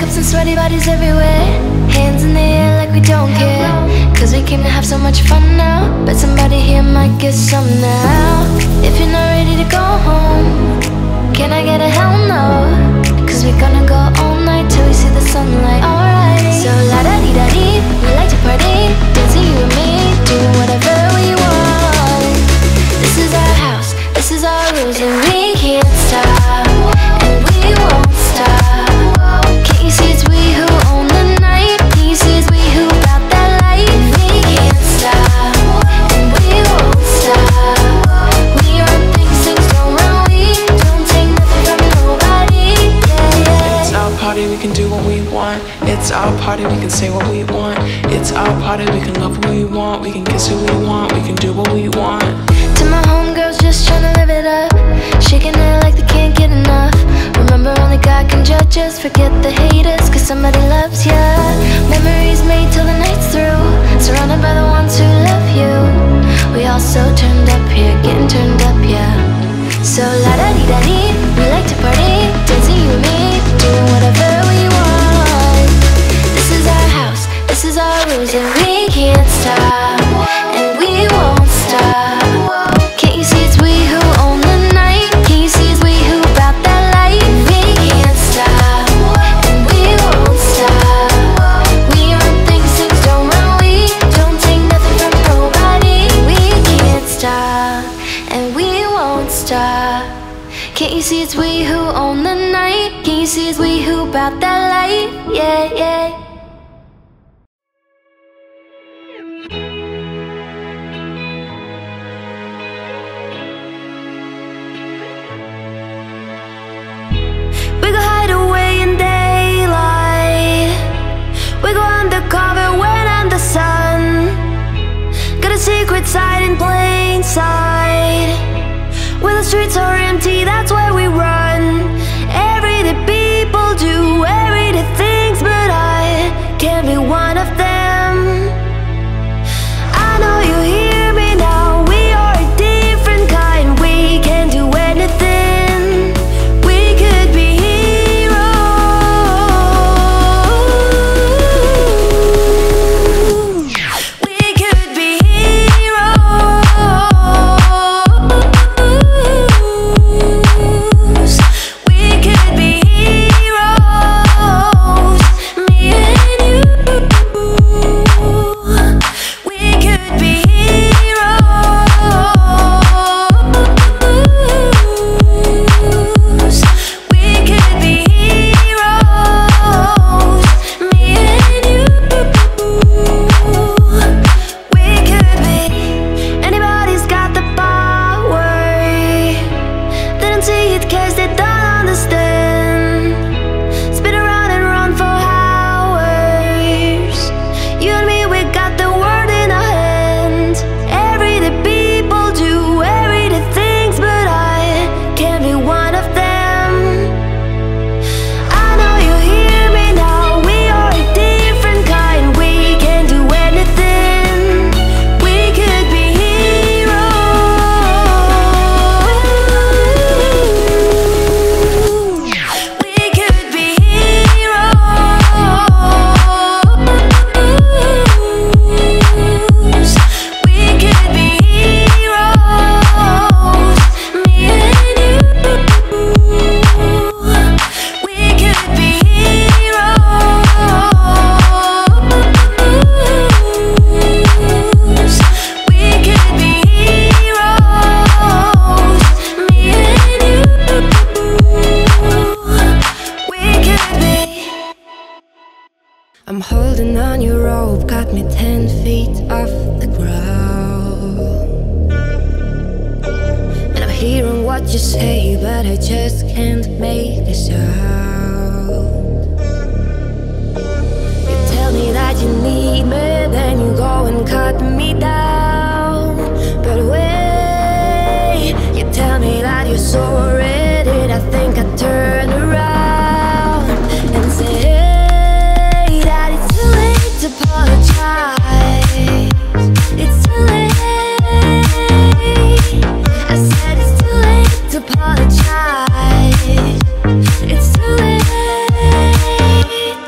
cups and sweaty bodies everywhere. Hands in the air like we don't care. Cause we came to have so much fun now. Bet somebody here might get some now. If you're not ready to go home, can I get a hell no? Cause we're gonna go all night till we see the sunlight. Alright, so la-da-dee-da-dee, we like to party, dancing you and me, doing whatever we want. This is our house, this is our rules, and we can't stop, and we won't stop. Can't you see it's we who own the night? Can't you see it's we who got that life? We can't stop, and we won't stop. We run things, things don't run. We don't take nothing from nobody. Yeah, yeah. It's our party, we can do what we want. It's our party, we can say what we want. It's our party, we can love who we want. We can kiss who we want, we can do what we want. To my homegirls just tryna live it up, shaking it like they can't get enough. Remember only God can judge us, forget the haters, cause somebody loves ya. Memories made till the night's through, surrounded by the ones who love you. We all so turned up here, getting turned up, yeah. So la-da-dee-da-dee, we like to party, dancing you and me, doing whatever we want. This is our house, this is our rules, and we can't stop, and we won't stop. Can't you see it's we who own the night? Can't you see it's we who got that life? We can't stop, and we won't stop. We run things, things don't run. We don't take nothing from nobody. We can't stop, and we won't stop. Can't you see it's we who own the night? Can't you see it's we who got that life? Yeah, yeah. We go hide away in daylight. We go undercover when under sun. Got a secret side in plain sight. When the streets are empty, that's where we run. Everyday people do everyday things, but I can't be one of them. I know you hear me now. We are a different kind. We can do anything. We could be heroes. We could be heroes. We could be heroes. Me and you. We could be heroes. We could be heroes. Me and you. We could be. Anybody's got the power. They don't see it cause they don't understand. Spin around and run for hours. You and me, we got the world in our hands. Everyday people do everyday things, but I can't be one of them. I know you hear me now. We are a different kind. We can do anything. We could be heroes. We could be heroes. We could be heroes. Me and you. We could be heroes. We could be heroes. Me and you. We could be. I'm holding on your rope, got me 10 feet off the ground. And I'm hearing what you say, but I just can't make a sound. You tell me that you need me, then you go and cut me down. But wait, you tell me that you're sorry, did I think I'd turn around and say that it's too late to apologize. It's too late. I said it's too late to apologize. It's too late.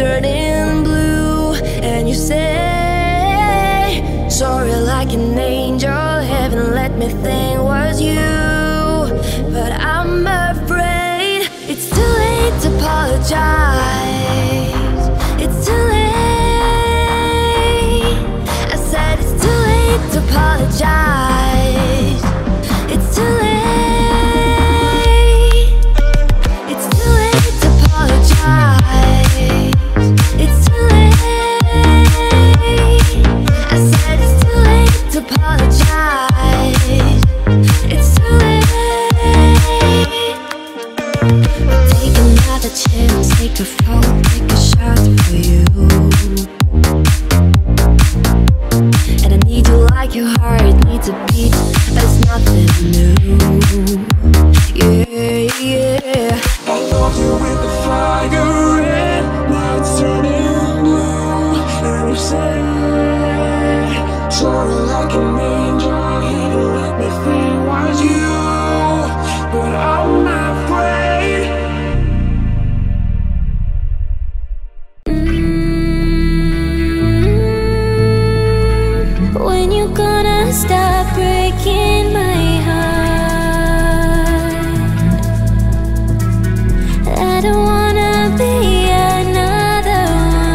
turning blue, and you say sorry like an angel. Heaven let me think was you, but I'm afraid it's too late to apologize. It's too late. I said it's too late to apologize. It's too late. It's too late to apologize. It's too late. I said it's too late to apologize. It's too late. Take another chance, take a fall, take a shot for you. And I need you like your heart needs a beat, but it's nothing new. Yeah, yeah. I love you with the fire red, now it's turning blue. And you say, sorry like an angel. You let me think was you, but I'm afraid. When you gonna stop breaking my heart? I don't wanna be another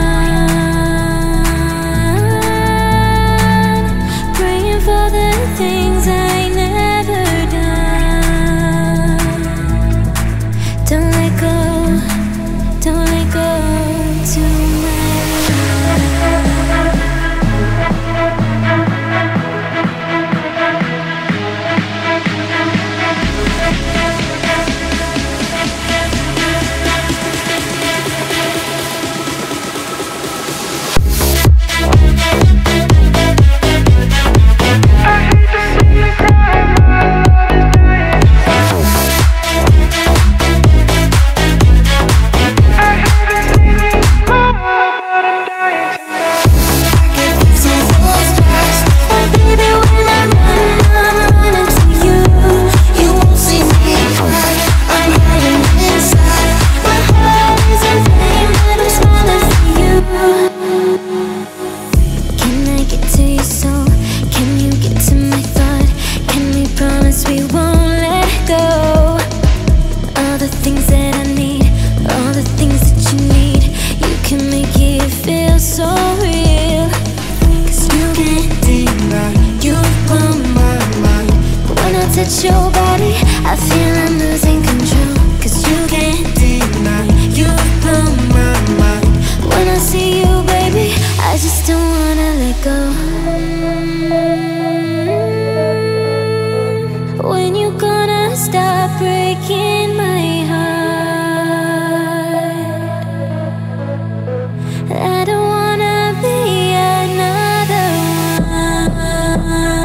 one, praying for the things I never done. Don't let go tonight. Touch your body, I feel I'm losing control. Cause you can't deny, you blow my mind. When I see you, baby, I just don't wanna let go. When you gonna stop breaking my heart? I don't wanna be another one.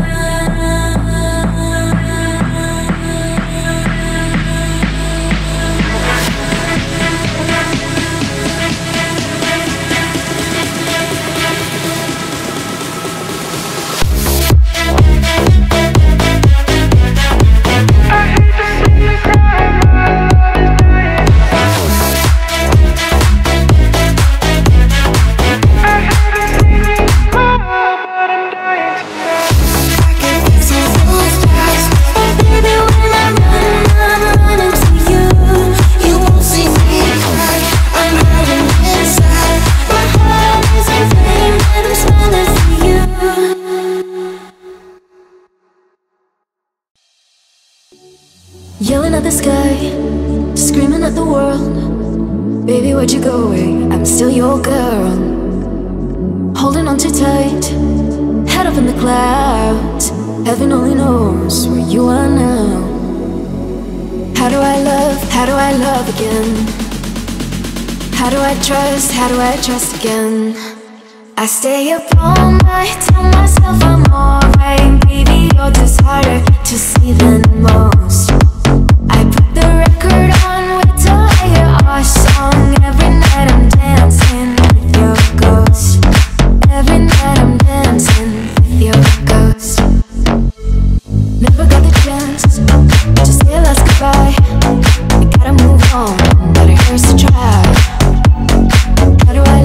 Yelling at the sky, screaming at the world. Baby, where'd you go away? I'm still your girl. Holding on too tight, head up in the clouds. Heaven only knows where you are now. How do I love again? How do I trust again? I stay up all night, tell myself I'm alright. Baby, you're just harder to see than most. I put the record on, wait till I hear our song. Every night I'm dancing with your ghost. Every night I'm dancing with your ghost. Never got the chance to say last goodbye. We gotta move on, but it hurts to try. How do I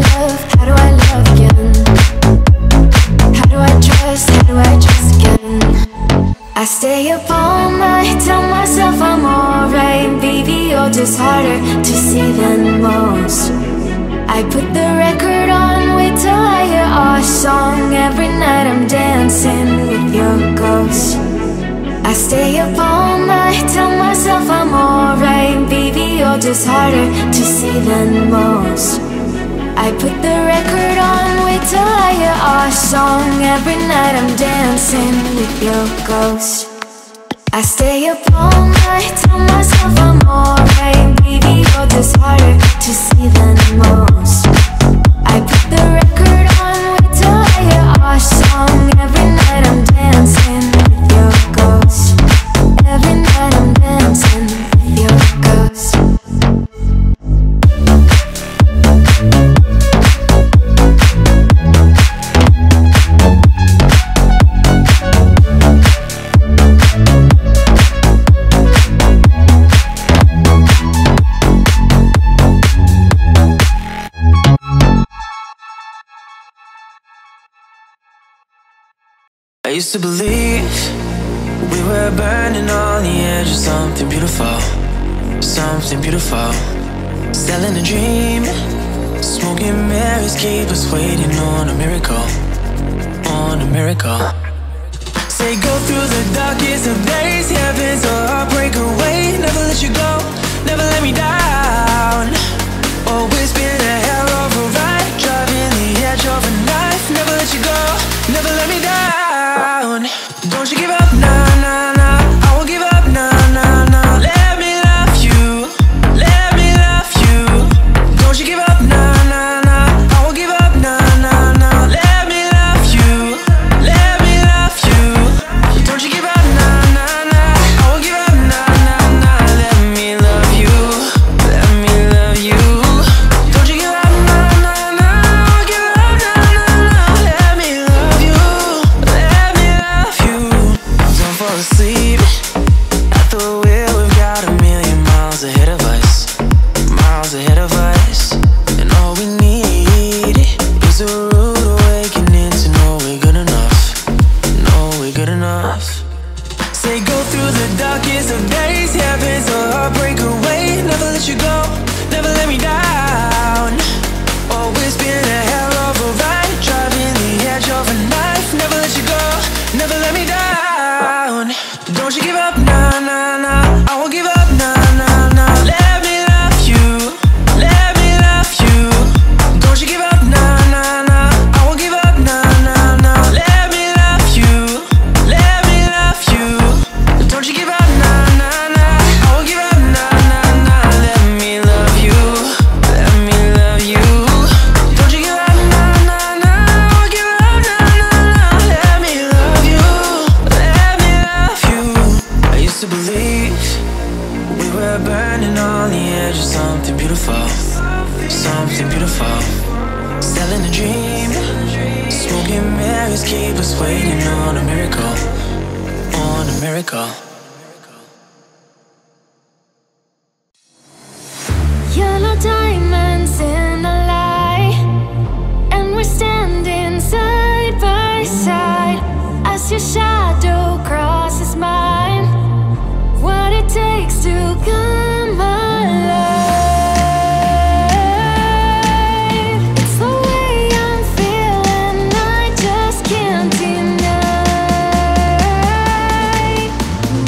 just harder to see than most. I put the record on, wait till I hear our song. Every night I'm dancing with your ghost. I stay up all night, tell myself I'm alright. Baby, you're just harder to see than most. I put the record on, wait till I hear our song. Every night I'm dancing with your ghost. I stay up all night, tell myself I'm alright. Baby, you're just harder to see than most. I put the record on, wait till I hear our song. Every night I'm dancing with your ghost. Every night I'm dancing with your ghost. I used to believe we were burning on the edge of something beautiful, something beautiful. Selling a dream, smoking mirrors keep us waiting on a miracle, on a miracle. Say go through the darkest of days, heaven's a heartbreak away. Never let you go, never let me down. Always been a hell of a ride, driving the edge of a knife. Never let you go, never let me down. Don't you give up, nah, nah, nah. I won't give up, nah, nah, nah. Let me love you, let me love you. Don't you give up, nah, nah, nah. I won't give up, nah, nah, nah. Let me love you, let me love you. Don't you give up, nah, nah, nah. I won't give up, nah, nah, nah. Let me love you, let me love you. Don't you give up, nah, nah, nah. I won't give up, nah, nah, nah. Let me love you, let me love you. Don't fall asleep at the wheel. We've got a million miles ahead of us, miles ahead of us. And all we need is a rude awakening to know we're good enough, know we're good enough. Say go through the darkest of days, heaven's a heartbreak away. Never let you go, never let me down. Always been a hell of a ride, driving the edge of a knife. Never let you go, never let me down. Don't you give up, nah, nah, nah. I won't give up, nah, nah, nah. Let me love you, let me love you. Don't you give up, nah, nah, nah. I won't give up, nah, nah, nah. Let me love you, let me love you. Don't you give up, nah, nah, nah. I won't give up, nah, nah, nah. Let me love you, let me love you. Don't you give up, nah, nah, nah. I won't give up, nah, nah, nah. Let me love you, let me love you. I used to believe we were burning on the edge of something beautiful, something beautiful. Selling a dream, smoking mirrors keep us waiting on a miracle, on a miracle. Yellow diamonds in the light, and we're standing side by side as your shadow crosses mine. What it takes to come alive. It's the way I'm feeling, I just can't deny.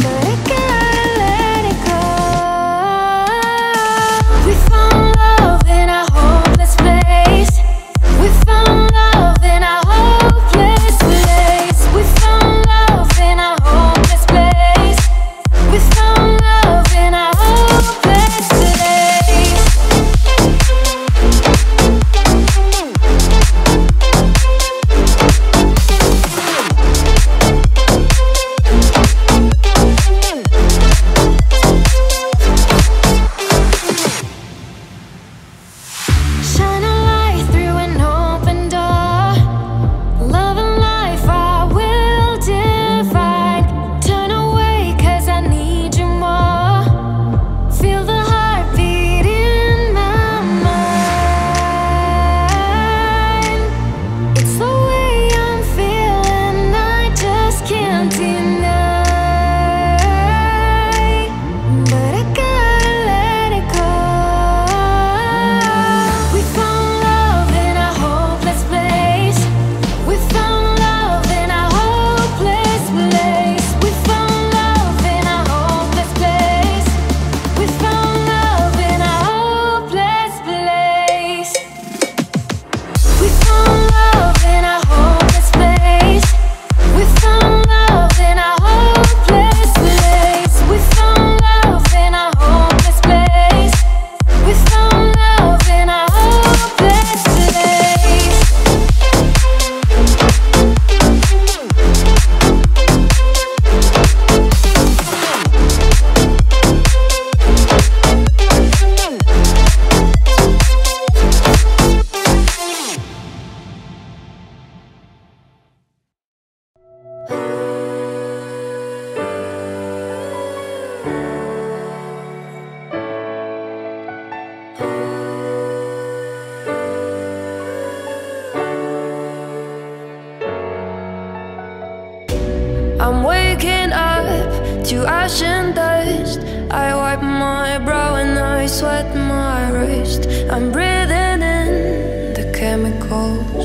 I'm waking up to ash and dust. I wipe my brow and I sweat my wrist. I'm breathing in the chemicals.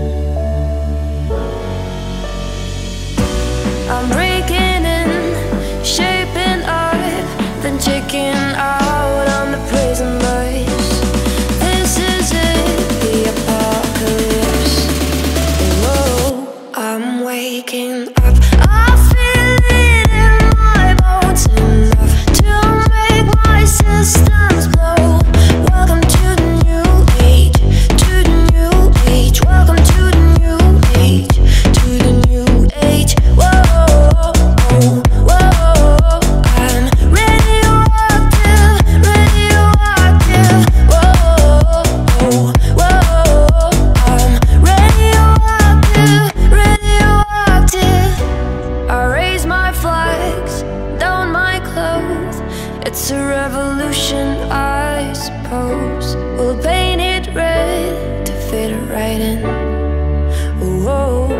I'm breaking in, shaping up, then checking out on the prison bus. This is it, the apocalypse. Whoa, I'm waking up. I feel it in my bones, enough to make my systems blow. Welcome to the new age, to the new age. Welcome to the new age, to the new age. Whoa. It's a revolution, I suppose. We'll paint it red to fit it right in. Whoa.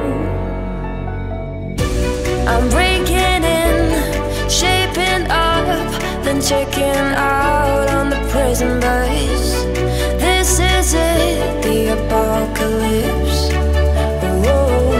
I'm breaking in, shaping up, then checking out on the prison bus. This is it, the apocalypse. Whoa.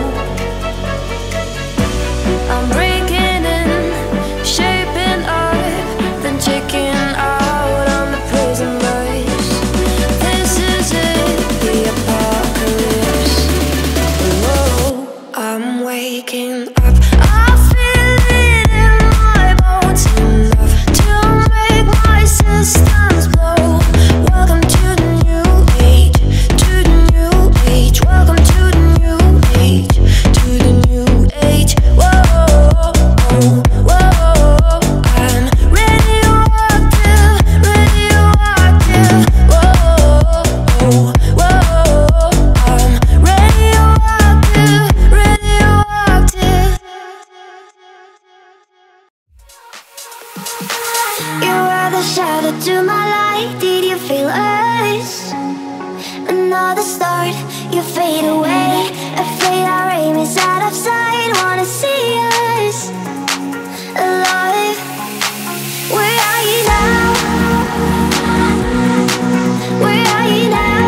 I'm breaking in, shaping up, then checking out on the prison bus. This is it, the apocalypse. Whoa, I'm waking up. I feel it in my bones, enough to make my systems blow. Welcome to the new age, to the new age. Welcome to the new age, to the new age. Whoa, whoa. I'm radioactive, radioactive. Whoa, whoa. I'm radioactive, radioactive. You were the shadow to my light. Did you feel us? Another start, you fade away. Afraid our aim is out of sight. Wanna see us alive. Where are you now? Where are you now?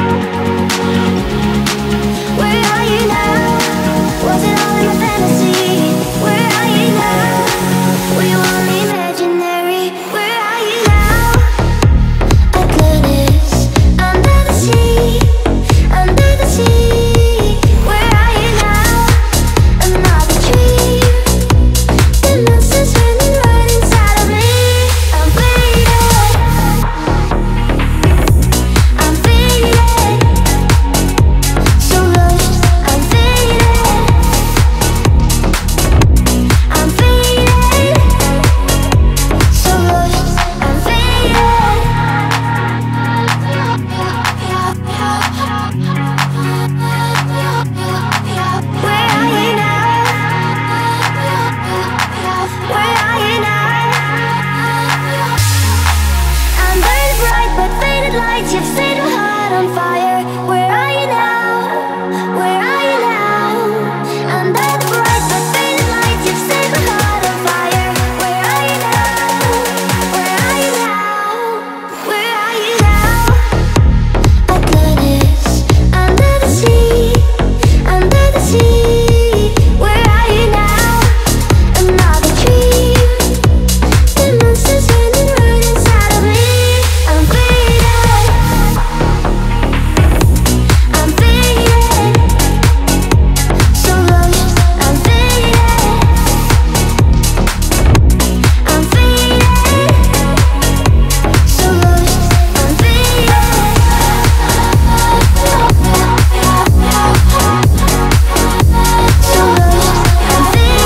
Where are you now? Was it all in a fantasy? Where are you now? Were you only imaginary? Where are you now? Atlantis, under the sea, under the sea. Where are you now? Another dream. The monster's running right inside of me. I'm faded, I'm faded, so lost. I'm faded, I'm faded, so lost. I'm faded. Where are you now? Where are you now? I'm burning bright but faded lights. You've set my heart on fire. Where are you now? Where are you now? I'm burning bright but faded lights. You've set my heart on fire. Where are you now? Where are you now? Where are you now? Atlantis, under the sea, under the sea. Where are you now? Another dream. The monster's running right inside of me. I'm faded, I'm faded, so lost. I'm faded, I'm faded, so lost. I'm faded, so lost. I'm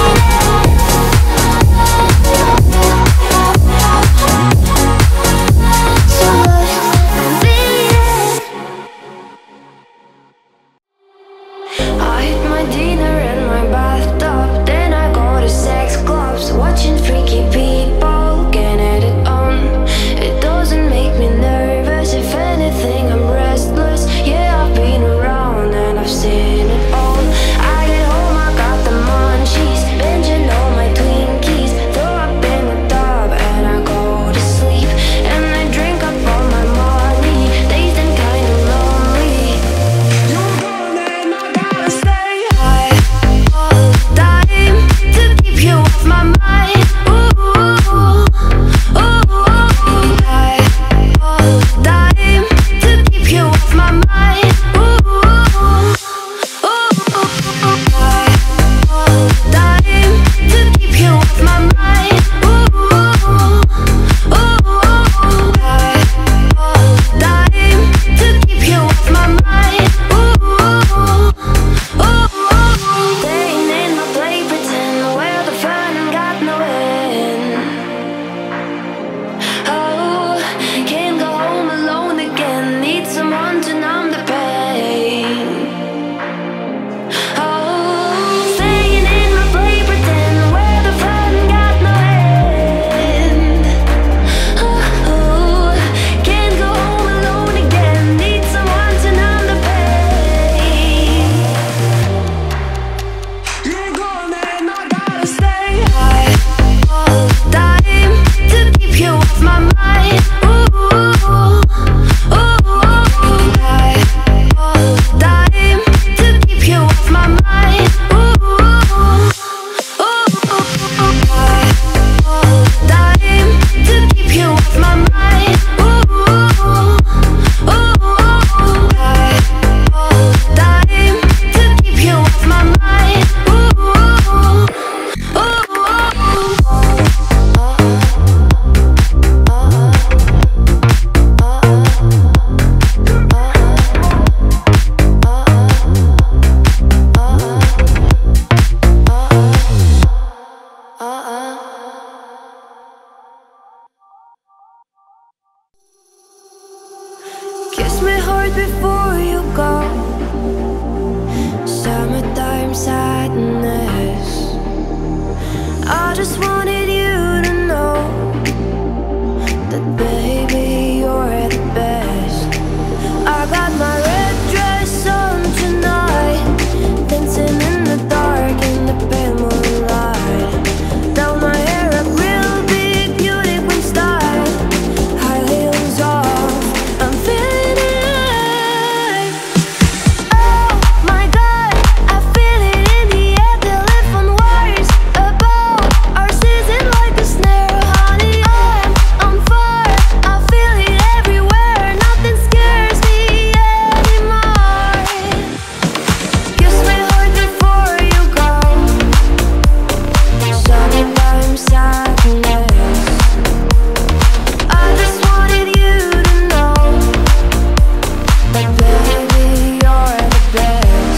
I hit my dinner in my bathtub, then I go to sex clubs, watching freaky people getting it on. It doesn't make me nervous, if anything I'm restless. Yeah, I've been around and I've seen it all. I get home, I got the munchies, binging summertime sadness. I just wanted you to know that baby, you're the best. I got my red dress on tonight, dancing in the dark in the pale moonlight. Down my hair up real big, beauty queen style, high heels off, I'm feeling it. Oh my God, I feel it in the air, telephone wires above are seizing like a snare. Honey, I'm on fire, I feel it everywhere, nothing scares me anymore. Kiss me hard before you go, summertime sadness. I just wanted you to know that baby, you're the best.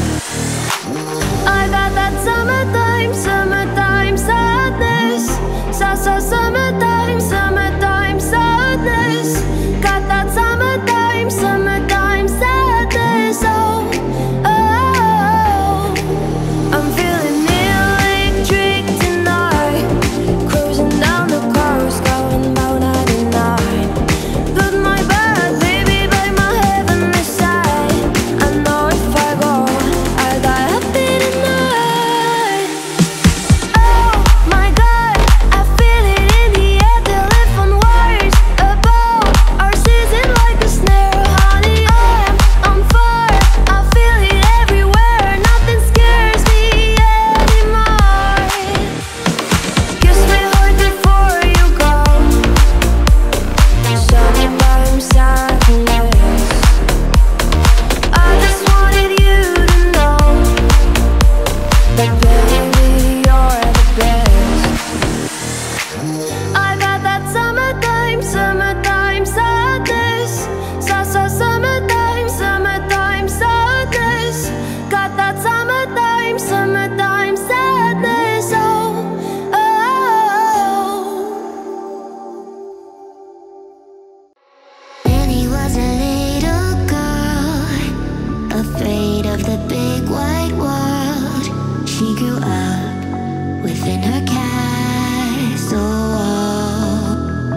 I got that summertime sadness. Summertime sadness. Got that summertime sadness. Oh, oh. I'm feeling electric tonight, cruising down the coast, going about 99. Good my bad, baby, by my heavenly side. I know if I go, I got happy tonight. Oh my God, I feel it in the air, telephone wires above are seizing like a snare. Honey, I'm on fire, I feel it everywhere, nothing scares me anymore. Kiss me hard before you go, summertime sadness. I just wanted you to know that baby, you're the best. I got that summertime sadness. Summertime sadness. Got that summertime sadness. Oh, oh. Annie was a little girl, afraid of the big white world. She grew up within her castle wall.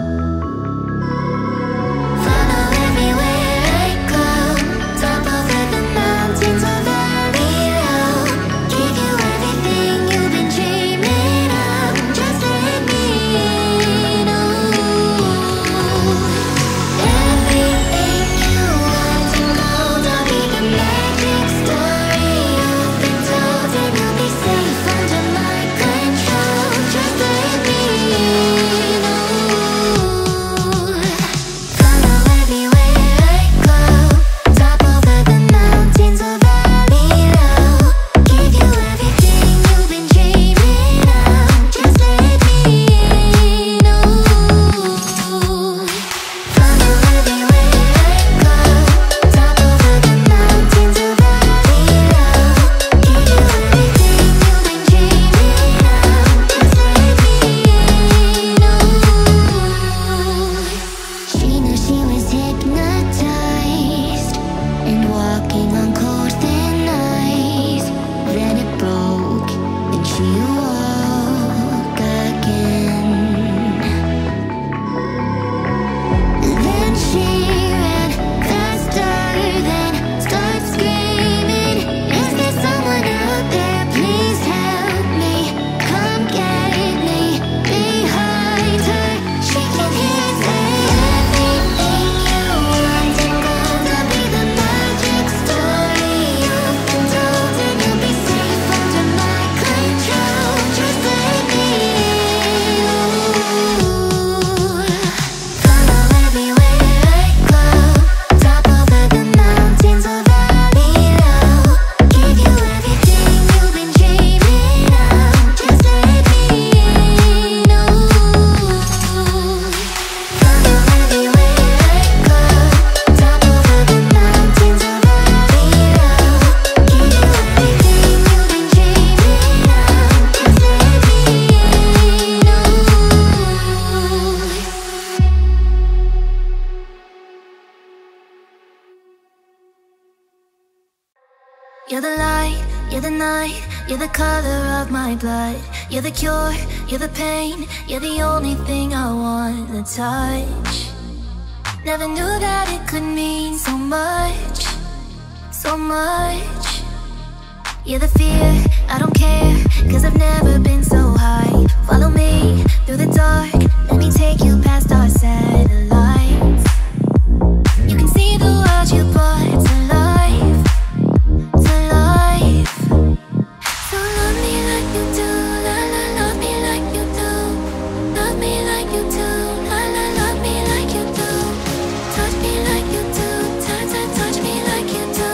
Follow everywhere I go, top over the mountains or valley low. Give you everything you've been dreaming of. Just let me in. Oh, everything you want to know. I'll be the magic story you've been told, and you'll be safe under my control. Just let me in. Oh, follow everywhere I go, top over the mountains or valley low. Give you everything you've been dreaming of. Just let me in. Oh, follow everywhere I go, top over the mountains or valley low. Give you everything you've been dreaming of. Just let me in. Oh, she knew she was hypnotized and walking on cold thin ice. Then it broke and she awoke again. Then she ran faster, then started screaming, is there someone out there? Please help me, come get me. Behind her, she can hear say everything you want to know. I'll be the magic story you've been told, and you'll be safe under my control. Just let me in. Oh, follow everywhere I go, top over the mountains or valley low. Give you everything you've been dreaming of. Just let me in. Oh, follow everywhere I go, top over the mountains or valley low. Give you everything you've been dreaming of. Just let me in. Oh, you're the light, You're the night, you're the color of my blood. You're the cure, you're the pain. You're the only thing I want to touch. Never knew that it could mean so much, so much. You're the fear, I don't care, 'cause I've never been so high. Follow me through the dark, let me take you past our satellites. You can see the world you brought to life, to life. So love me like you do, la la, love me like you do. Love me like you do, la la, love me like you do. Touch me like you do, touch me like you do.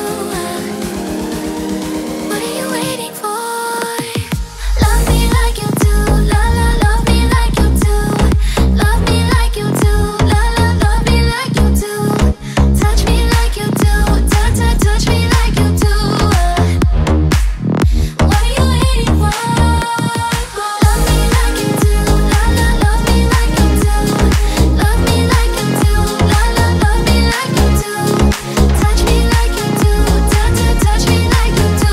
What are you waiting for? Love me like you do, la la, love me like you do. Love me like you do, la la, love me like you do. Touch me like you do, touch me like you do. What are you waiting for? Love me like you do, la la, love me like you do. Love me like you do, la la, love me like you do. Touch me like you do, touch me like you do.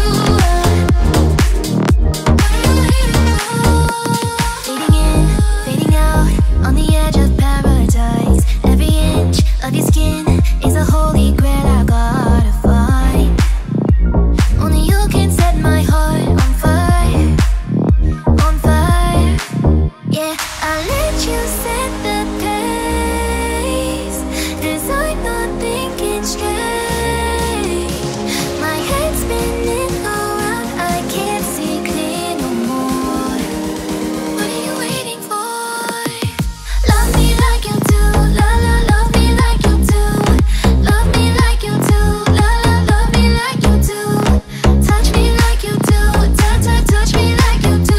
Fading in, fading out, on the edge of paradise. Every inch of your skin is a holy grail I gotta find. Only you can set my heart on fire, on fire. Yeah, I'll let you set the pace, 'cause I'm not thinking straight. My head's spinning around, I can't see clear no more. What are you waiting for? Love me like you do, la la, love me like you do. Love me like you do, la la, love me like you do. Touch me like you do, touch me like you do.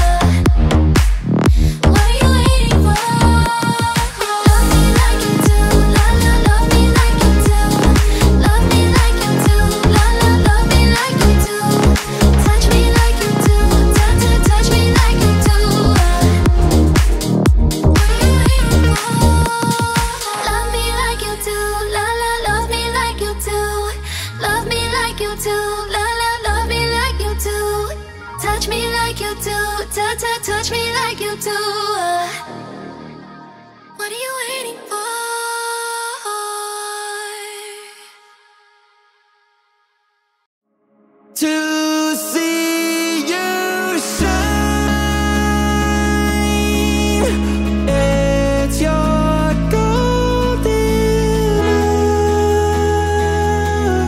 What are you waiting for? Love me like you do, la la, love me like you do. Love me like you do, la la, love me like you do. Touch me like you do, touch me like you do. What are you waiting for? Love me like you do, la la, love me like you do. Love me like you do, la la, love me like you do. Touch me like you do, touch me like you do. What are you waiting for? To see you shine, it's your golden hour.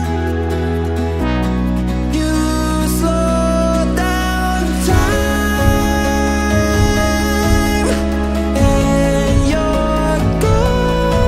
You slow down time, and your golden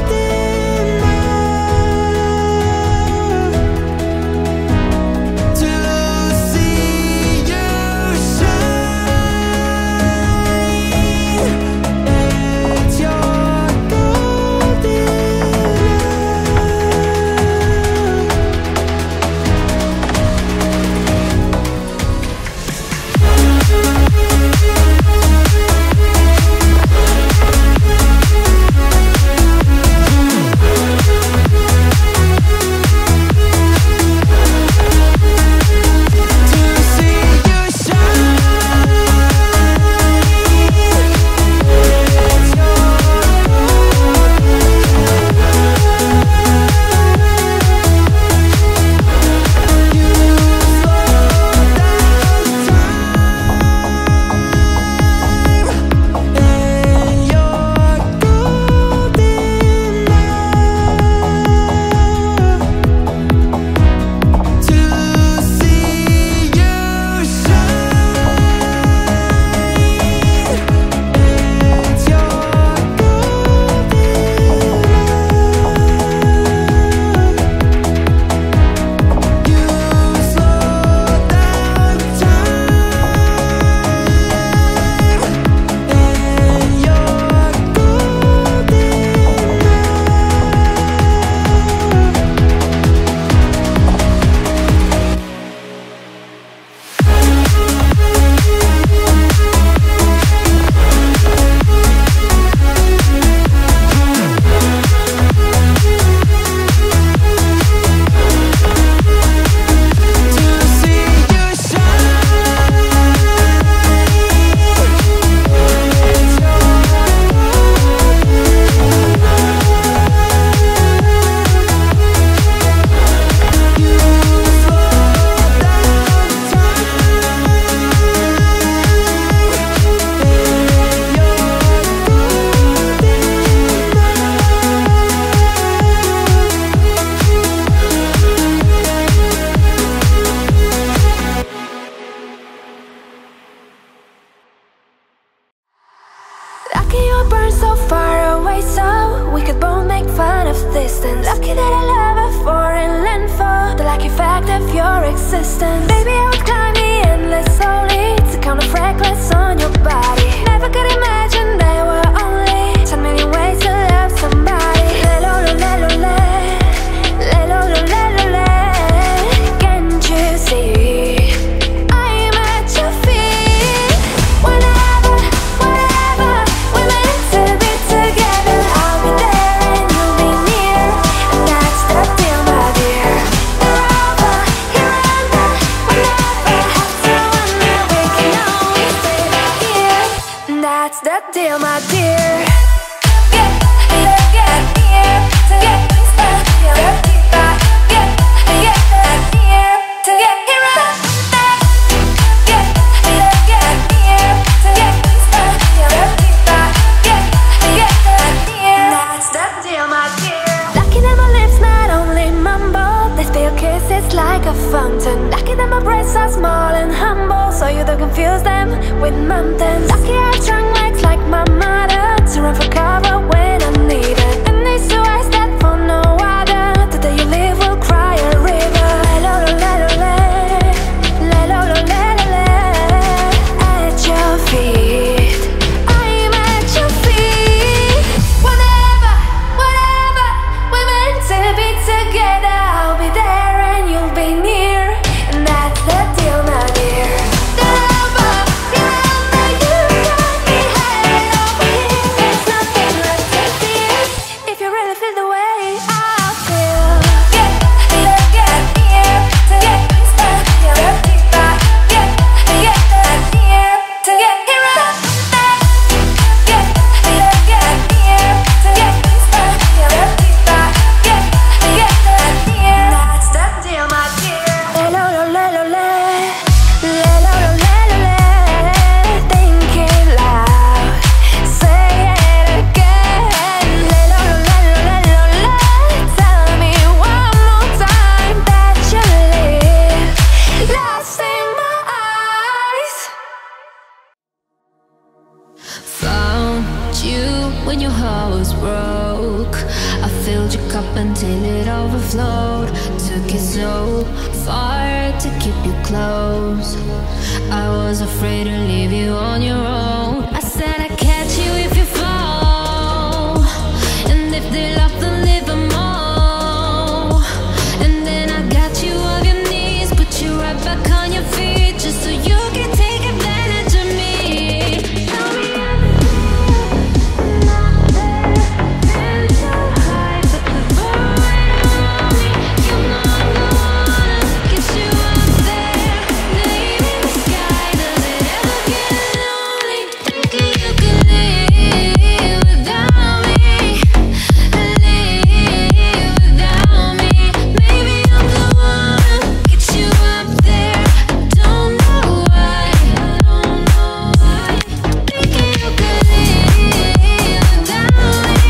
existence. Baby, I would climb the endless slowly to count the freckles on your body. Never could imagine there were only 10 million ways to love somebody. Can't you see? I'm at your feet. Whenever, wherever we're meant to be together, I'll be there and you'll be near. And that's the deal, my dear. Forever, here and there, we never have to wonder. We can always stay right here. And that's the deal, my dear. Kisses like a fountain. Lucky that my breasts are small and humble, so you don't confuse them with mountains. Lucky I have strong legs like my mother to run for cover when I need it. And these two eyes that for no other. The day you leave will cry a river. At your feet, I'm at your feet. Whenever, wherever we're meant to be together, I'll be there and you'll be near. And that's the deal, my dear. Forever, remember you got me head over heels. There's nothing left to fear if you really feel the way I feel. Get here to get stuck here. Get here to get here up there. Get here to get stuck here. That's the deal, my dear. Think it loud, say it again. Tell me one more time that you live lost in my eyes. Found you when your heart was broke. I filled your cup until it overflowed. Took it so far to keep you close. I was afraid to leave you on your own. I said I'd catch you if you fall, and if they love then leave them all. And then I got you off your knees, put you right back on your feet, just so you can take advantage of me. Tell me everything, not there. Been so high, but the bar on me. You know I'm the one to get you up there. Name in the sky, does it ever get lonely? Thinking you could live without me, live without me. Maybe I'm the one to get you up there. I don't know why, I don't know why. Thinking you could live without me,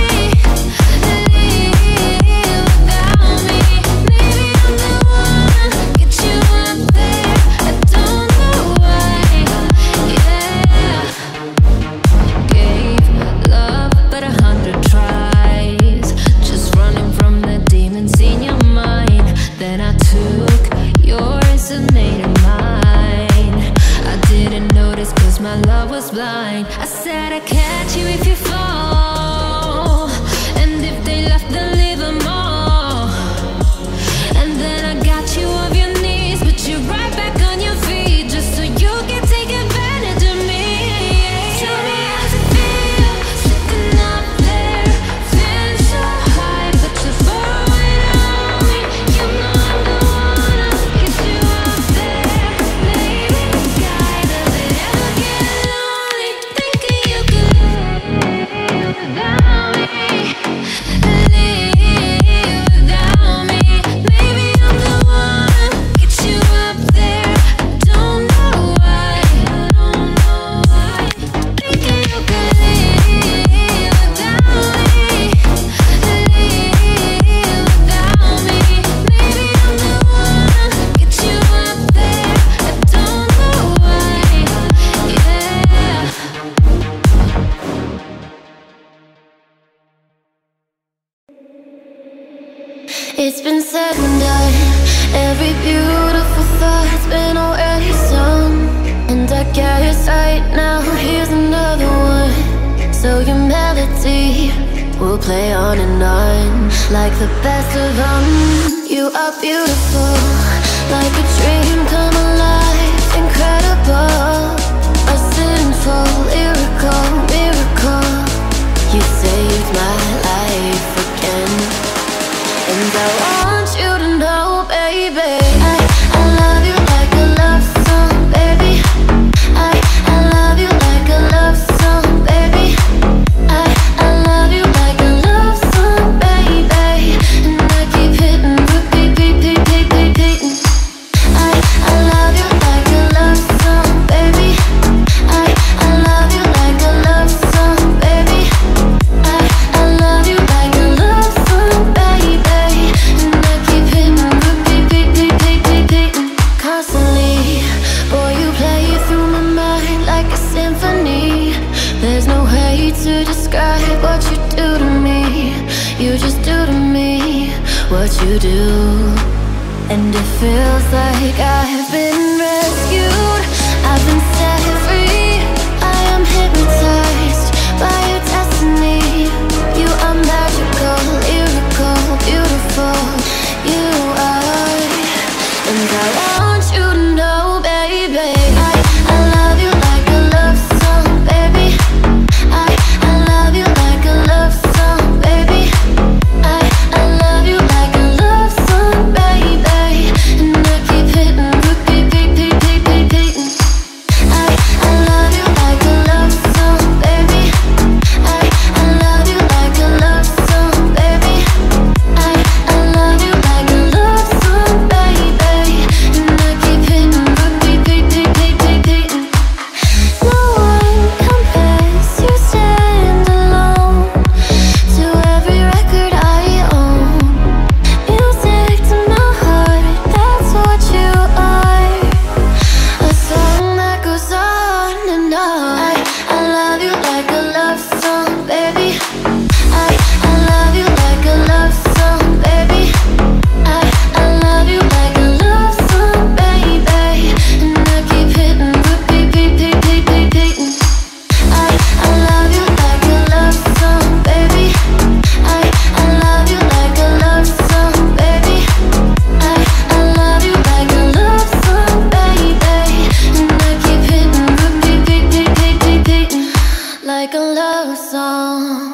live without me. Maybe I'm the one to get you up there. I don't know why, yeah. Gave love but 100 tries, just running from the demons in your mind. Then I took yours and made it mine. I didn't notice cause my love was blind. I said I'd catch you if you fall, and if they left then leave them all. And then I got you off your knees, put you right back on your feet, just so you can take advantage of me. Tell me how's it feel, sitting up there, feeling so high, but you're far away from me. You know I'm the one to get you up there. Maybe the sky, does it ever get lonely? Thinking you could live play on and on, like the best of them. You are beautiful, like a dream come alive, incredible, a sinful lyrical miracle. You saved my life again, and I want you to know, baby, I love you like a love song, baby. I love you like a love song, baby. I love you like a love song, baby. And I keep hitting repeat, repeat, repeat, repeating. I love you like a love song, baby. I love you like a love song, baby. I love you like a love song, baby. And I keep hitting repeat, repeat, repeat, repeating. Constantly, boy, you play through my mind like a symphony. There's no way to describe what you do to me. You just do to me what you do, and it feels like I've been rescued. I've been set free. I am hypnotized by your destiny. You are magical, lyrical, beautiful. You are, and I want you to know, baby, I love you like a love song, baby. I love you like a love song, baby. I love you like a love song, baby. And I keep hitting repeat, repeat, repeat, repeating. I love you like a love song, baby. I love you like a love song, baby. I love you like a love song, baby. And I keep hitting repeat, repeat, repeat, repeating. No one compares, you stand alone to every record I own. Music to my heart, that's what you are. A song that goes on and on. I love you like a love song, baby. I love you like a love song, baby. I love you like a love song, baby. And I keep hitting repeat, repeat, repeat, repeating. I love you like a love song, baby. I love you like a love song, baby. I love you like a love song, baby. And I keep hitting repeat, repeat, repeat, repeating. Like a love song.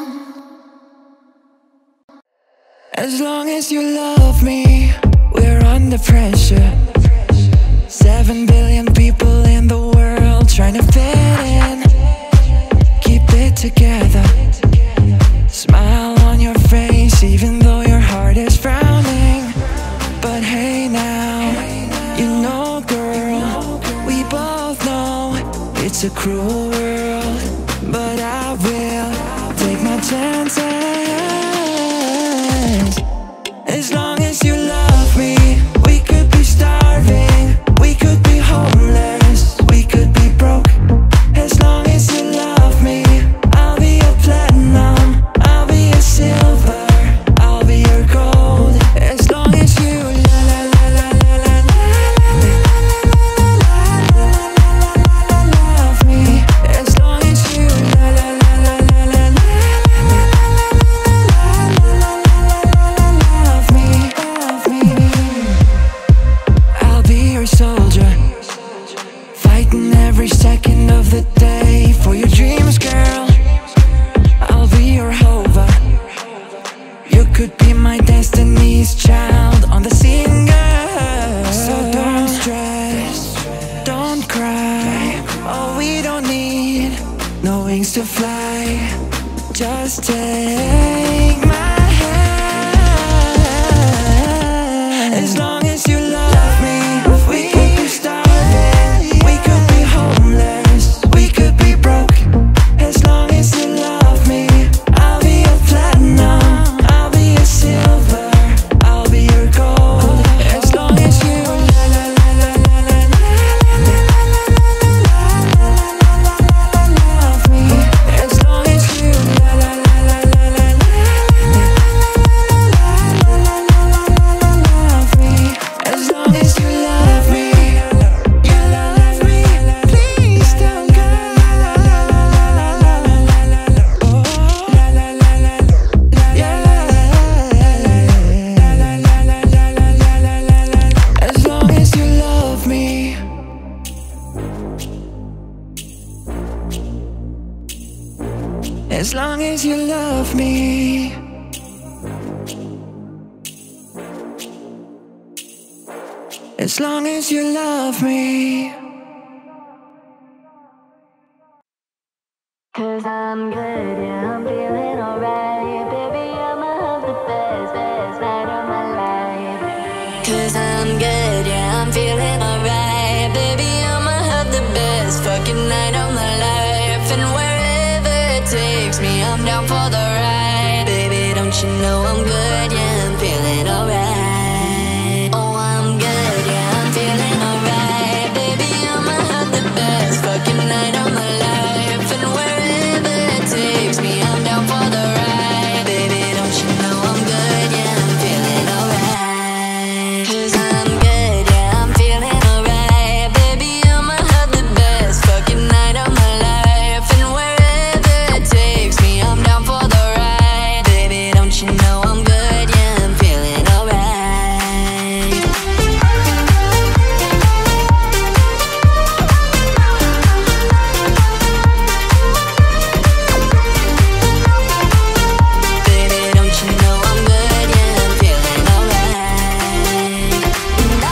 As long as you love me, we're under pressure. 7 billion people in the world trying to fit in. Keep it together. Smile on your face even though your heart is frowning. But hey now, you know girl, we both know it's a cruel world. But I will take my chances. As long as you love me, we could be starving, we could be homeless, we could be broke. As long as you love me, I'll be your platinum, I'll be your silver, I'll be your gold. As long as you la la la la la la la love me. As long as you la la la la la la la love me, love me. I'll be your soldier, fighting every second of the day for your dreams, girl. I'll be your hover. You could be my destiny's child on the singer. So don't stress, don't cry. Oh, we don't need no wings to fly. Just take my hand. As long as you love me, we could be starving, we could be homeless, we could be broke. As long as you love me, I'll be your platinum, I'll be your silver, I'll be your gold. As long as you la la la la la la love me. As long as you la la la la la la as long as you love me. As long as you love me. 'Cause I'm good, yeah, I'm feeling alright. Baby, I'ma have the best, best night of my life. 'Cause I'm good, yeah, I'm feeling alright. Baby, I'ma have the best fucking night of my life. And wherever it takes me, I'm down for the ride. Baby, don't you know I'm good, yeah, I'm feeling alright. Oh, I'm good, yeah, I'm feeling alright. Baby, I'ma have the best fucking night of my life. And wherever it takes me, I'm down for the ride. Baby, don't you know I'm good, yeah, I'm feeling alright. 'Cause I'm good, yeah, I'm feeling alright. Baby, I'ma have the best fucking night of my life. And wherever it takes me, I'm down for the ride. Baby, don't you know I'm good, yeah, I'm feeling alright. Baby, don't you know I'm good, yeah, I'm feeling alright. And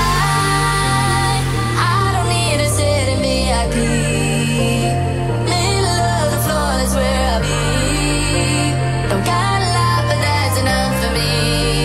I don't need to sit in VIP. Middle of the floor, that's where I'll be. Don't got a lot, but that's enough for me.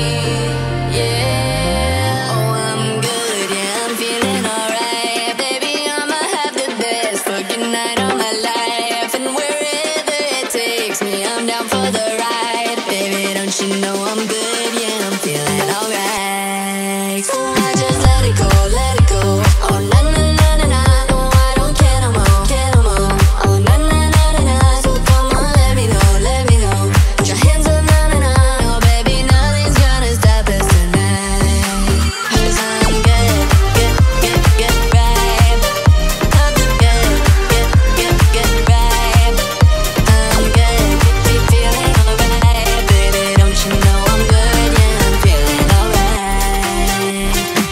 Yeah, oh, I'm good, yeah, I'm feeling alright. Baby, I'ma have the best fucking night of my life. And wherever it takes me, I'm down for the ride. Baby, don't you know I'm good, yeah, I'm feeling alright. So I just let it go, let it go. Oh, na na na na na, no, I don't care no more, care no more. Oh, na na na na na, so come on, let me know, let me know. Put your hands up, na na na, no, baby, nothing's gonna stop us tonight. 'Cause I'm good, good right. I'm good, good right. I'm good, be feeling alright. Baby, don't you know I'm good, yeah, I'm feeling alright.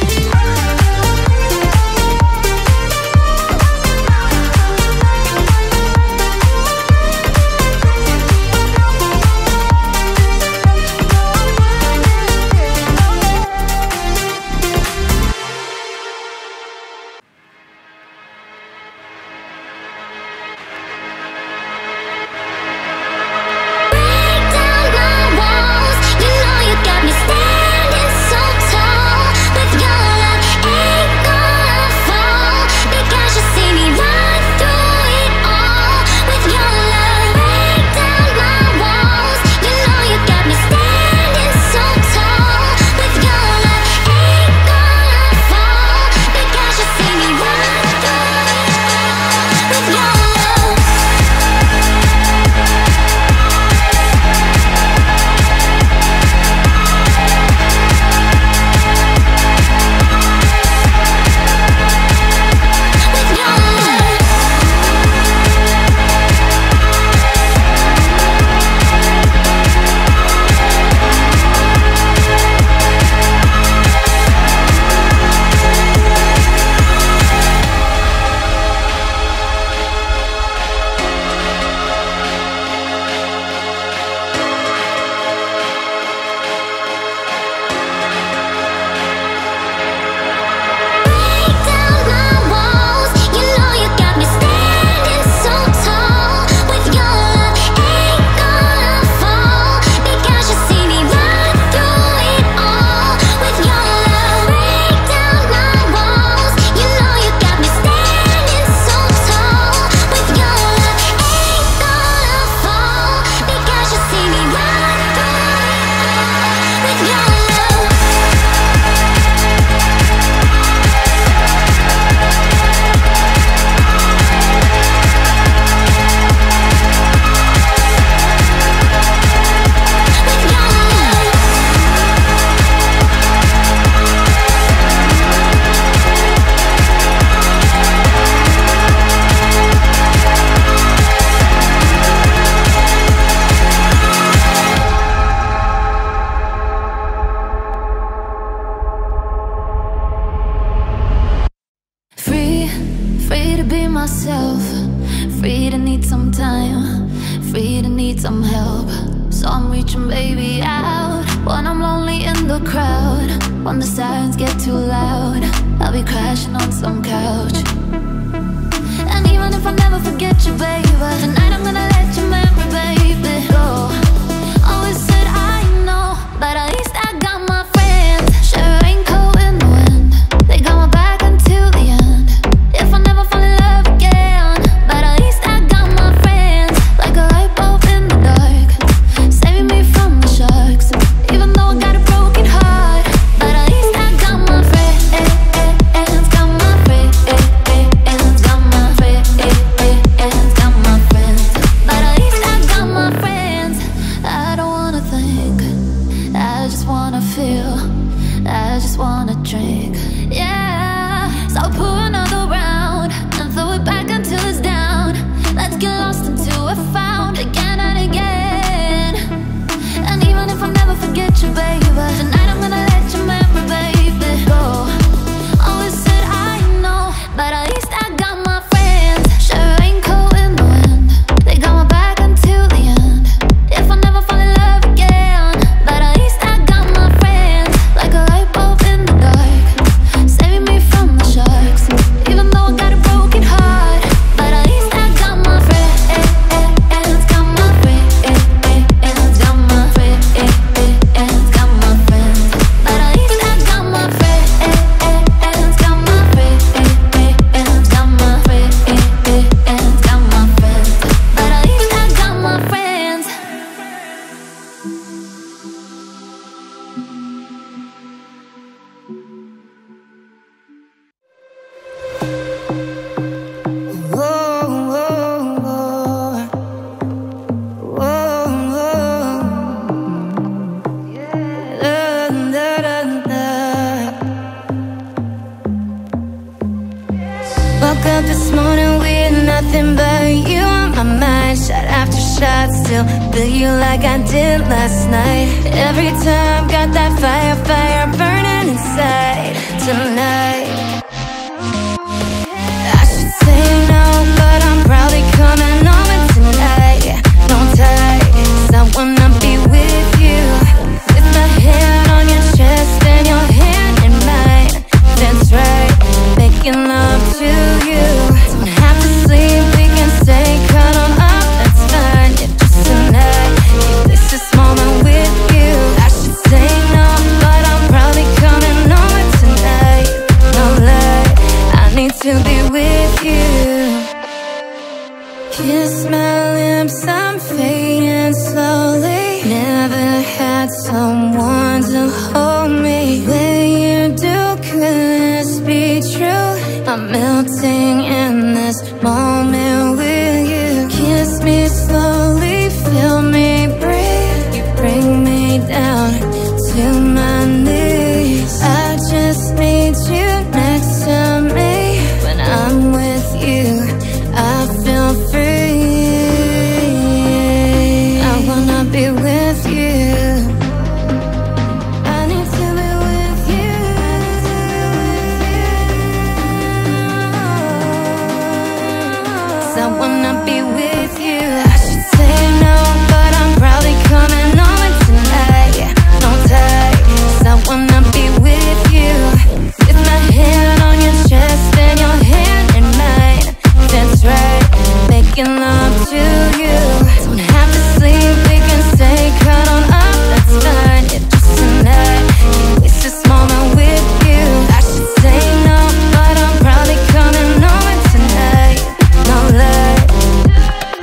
Break down my walls, you know you got me standing so tall. With your love, ain't gonna fall, because you see me right through it all. With your love, break down my walls, you know you got me standing so tall. With your love, ain't gonna fall, because you see me right through it all. With your love. With your love. Break down my walls, you know you got me standing so tall. With your love, ain't gonna fall, because you see me right through it all. With your love, break down my walls, you know you got me standing so tall. With your love, ain't gonna fall, because you see me right through it all. With your love. With your love. Free to be myself. Free to need some time. free to need some help. So I'm reaching baby out when I'm lonely in the crowd. When the sirens get too loud, I'll be crashing on some couch. And even if I never forget you, baby, tonight I'm gonna let your memory, baby, go. Always said I know, but at least I got my friends. Share a raincoat in the wind, they got my back until the end. If I never fall in love again, but at least I got my friends. Like a light bulb in the dark, saving me from the sharks. Even though I got a broken heart, but at least I got my friends. Got my friends. Got my friends. Got my friends. But at least I got my friends. I don't wanna think, I just wanna feel, I just wanna drink. Yeah, so I'll pour another round and throw it back until it's down. Let's get lost until we're found again and again. And even if I never forget you, baby, tonight I'm gonna let your memory, baby, go. Always said I know, but at least I got my friends. Share a raincoat in the wind, they got my back until the end. If I never fall in love again, but at least I got my friends. Like a light bulb in the dark, saving me from the sharks. Even though I got a broken heart, but at least I got my friends. Got my friends. Got my friends. Got my friends. But at least I got my friends. Got my friends. Got my friends. Got my friends. But at least I got my friends. Woke up this morning with nothing but you on my mind. Shot after shot, still feel you like I did last night. Every time, got that fire burning inside tonight. I should say no, but I'm probably coming over tonight. Don't tie, 'cause I wanna be with you. With my head on your chest and your hand in mine. That's right, making love to you. Don't have to sleep, we can stay cuddled up, that's fine. Yeah, just tonight, this this moment with you. I should say no, but I'm probably coming over tonight. No lie, I need to be with you. Kiss my lips, I'm fading slowly. Never had someone to hold me. When you do, could this be true? I'm melting in this moment with you. Kiss me slowly, feel me breathe. You bring me down to my knees. I just need you next to me. When I'm with you, I feel free. I wanna be with you. I need to be with you. I wanna be with you. I should say no, but I'm probably coming over tonight. Don't tie, 'cause I wanna be with you. With my hand on your chest and your hand in mine. That's right, making love to you. Don't have to sleep, we can stay cuddled up, that's fine. Yeah, just tonight, it's this moment with you. I should say no, but I'm probably coming over tonight. No lie.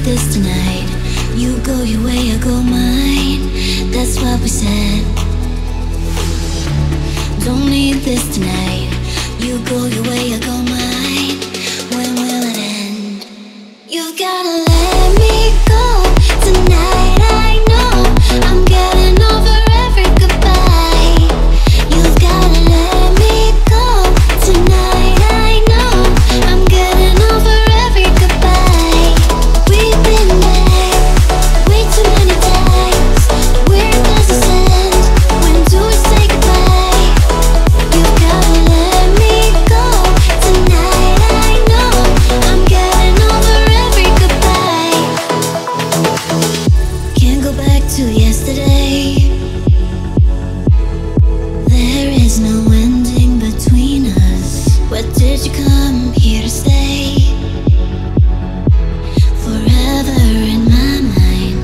this tonight. You go your way, I go mine. That's what we said. Don't need this tonight. You go your way, I go mine. When will it end? You've gotta let me go tonight. I know I'm getting over every goodbye. You've gotta let me go tonight. I know I'm getting over every goodbye. We've been there way too many times. Where does it end? When do we say goodbye? You've gotta let me go tonight. I know I'm getting over every goodbye. Can't go back to yesterday. There is no ending between us. What did you come here to stay? Forever in my mind.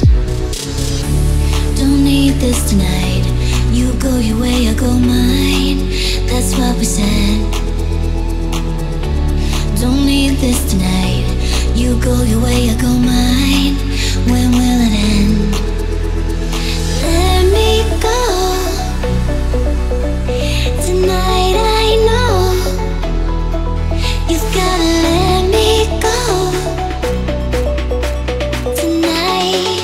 Don't need this tonight. You go your way, I go mine. That's what we said. Don't need this tonight. You go your way, I go mine. When will it end? Let me go tonight. I know you've gotta let me go tonight.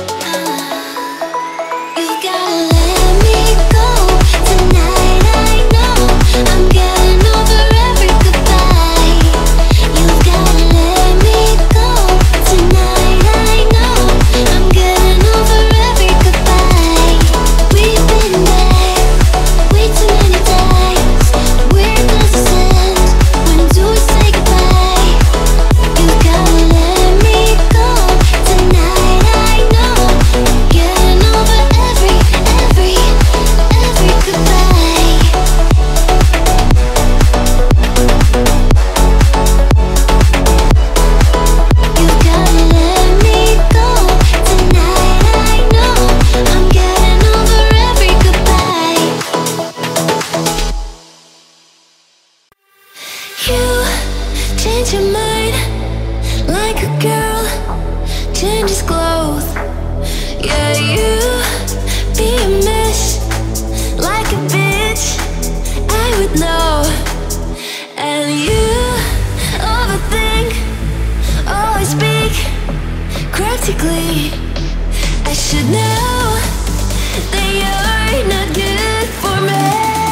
You've gotta let me go tonight. I know I'm getting over every goodbye. You've gotta let me go tonight. I know I'm getting over every goodbye. We've been there way too many times. Where does it end? When do we say goodbye? You gotta let me go tonight. I know I'm getting over every goodbye. You gotta let me go tonight. I know I'm getting over every goodbye. You change your mind like a girl changes clothes. Yeah, you be a mess like a bitch. I would know. And you overthink, always speak cryptically. I should know that you're not good for me.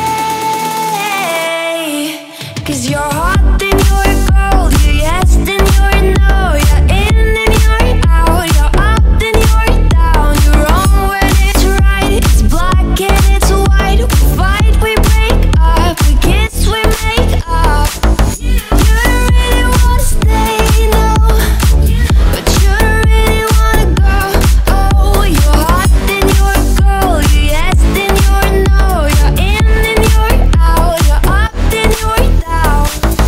'Cause you're hot, then you're cold. You're yes, then you're no. You're in, then you're out. You're up, then you're down. You're wrong when it's right. It's black and it's white. We fight, we break up. We kiss, we make up. You don't really wanna stay, no. But you don't really wanna go. Oh, you're hot, then you're cold. You're yes, then you're no. You're in, then you're out. You're up, then you're down.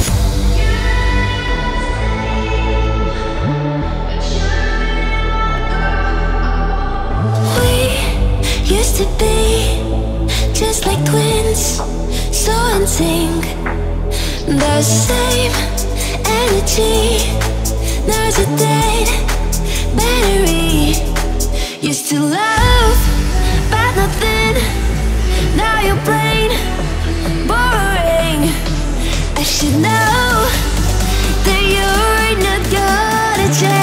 We used to be just like twins, so in sync. The same energy. Now's a dead battery. Used to love, but nothing. Now you're plain boring. I should know that you're not gonna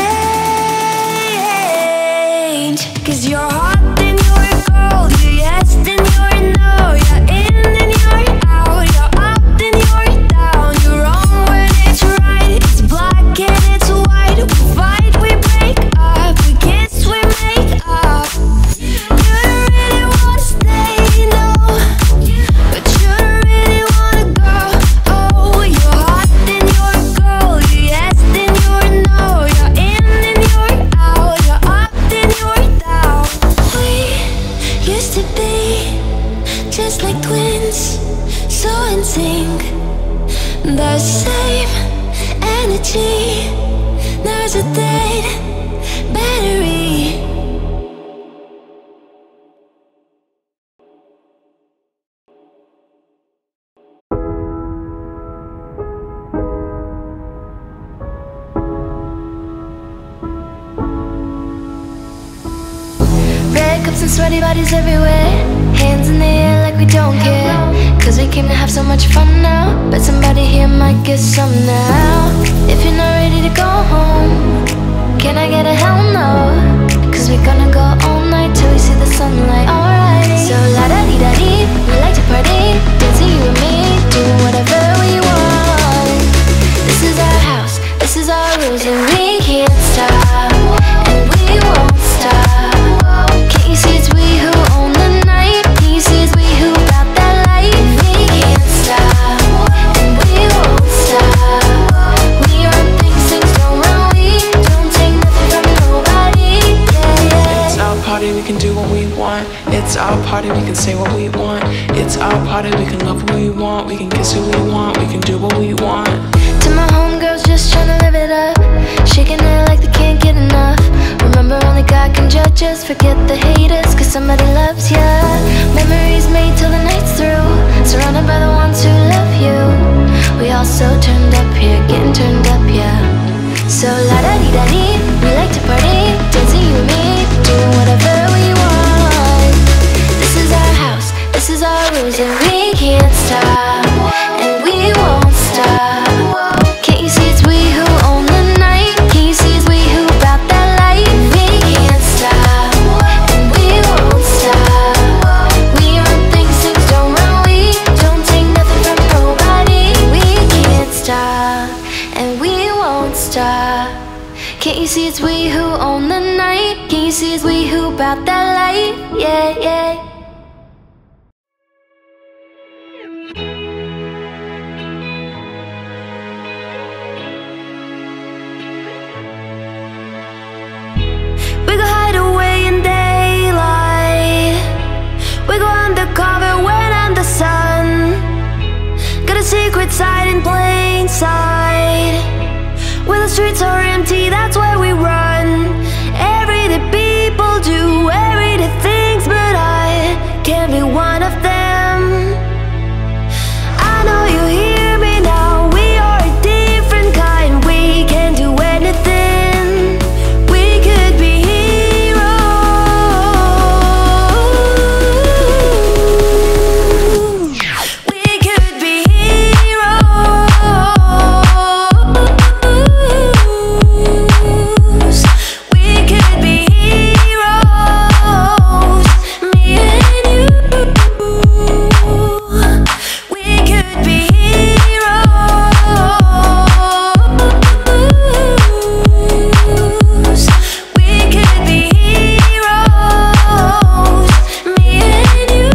change. 'Cause you're hot, then you're cold. You're yes, then you're no. You're in, then you're out. You're up, then you're down. You're wrong when it's right. It's black and it's white. We fight, we break up. We kiss, we make up. You don't really wanna stay, no. But you don't really wanna go. Oh, you're hot, then you're cold. You're yes, then you're no. You're in, then you're out. You're up, then you're down. cups and sweaty bodies everywhere. Hands in the air like we don't care. Cause we came to have so much fun now. Bet somebody here might get some now. If you're not ready to go home, can I get a hell no? Cause we're gonna go all night till we see the sunlight. Alright. So la-da-dee-da-dee, we like to party, dancing you and me, doing whatever we want. This is our house, this is our rules, and we can't stop, and we won't stop. Can't you see it's we who own the night? Can't you see it's we who got that life? We can't stop, and we won't stop. We run things, things don't run. We don't take nothing from nobody. Yeah, yeah. It's our party, we can do what we want. It's our party, we can say what we want. It's our party, we can love who we want. We can kiss who we want, we can do what we want. To my homegirls just tryna live it up, shaking it like they can't get enough. Remember only God can judge us, forget the haters, cause somebody loves ya. Memories made till the night's through, surrounded by the ones who love you. We all so turned up here, getting turned up, yeah. So la-da-dee-da-dee, we like to party, dancing you and me, doing whatever we want. This is our house, this is our rules, and we can't stop, and we won't stop. Can't you see it's we who own the night? Can't you see it's we who got that life? We can't stop, and we won't stop. We run things, things don't run. We don't take nothing from nobody. We can't stop, and we won't stop. Can't you see it's we who own the night? Can't you see it's we who got that life? Yeah, yeah. We go hide away in daylight. We go undercover when under sun. Got a secret side in plain sight. When the streets are empty, that's where we run. Everyday people do everyday things, but I can't be one of them. I know you hear me now. We are a different kind. We can do anything. We could be heroes. We could be heroes. We could be heroes. Me and you. We could be heroes. We could be heroes. Me and you.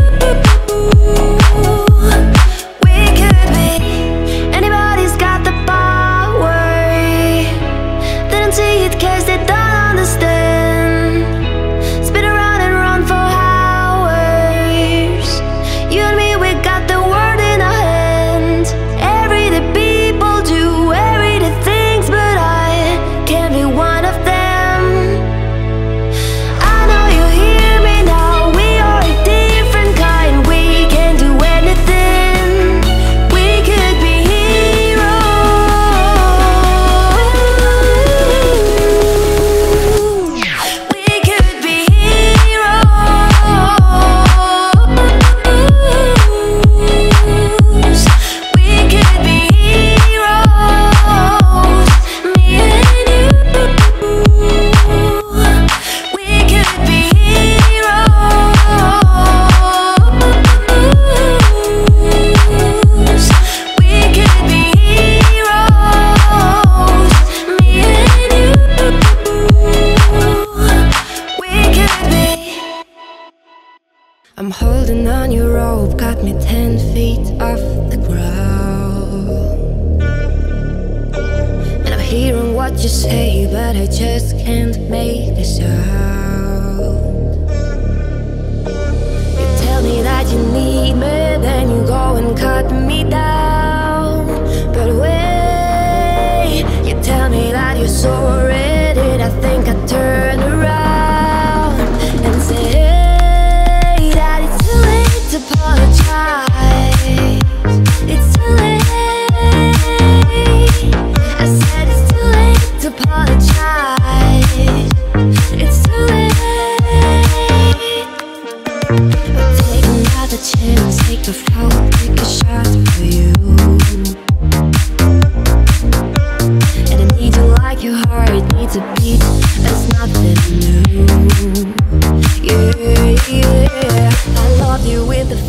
We could be. Anybody's got the power. They don't see it 'cause they don't understand. Spin around and run for hours. You and me, we got the world in our hands. Everyday people do everyday things, but I can't be one of them. I know you hear me now. We are a different kind. We can do anything. We could be heroes. We could be heroes. We could be heroes. Me and you. We could be heroes. We could be heroes. Me and you. We could be. I'm holding on your rope, got me 10 feet off the ground. And I'm hearing what you say, but I just can't make a sound. You tell me that you need me, then you go and cut me down. But wait, you tell me that you're sorry, did I think I'd turn around and say that it's too late to apologize. It's too late. I said it's too late to apologize. It's too late.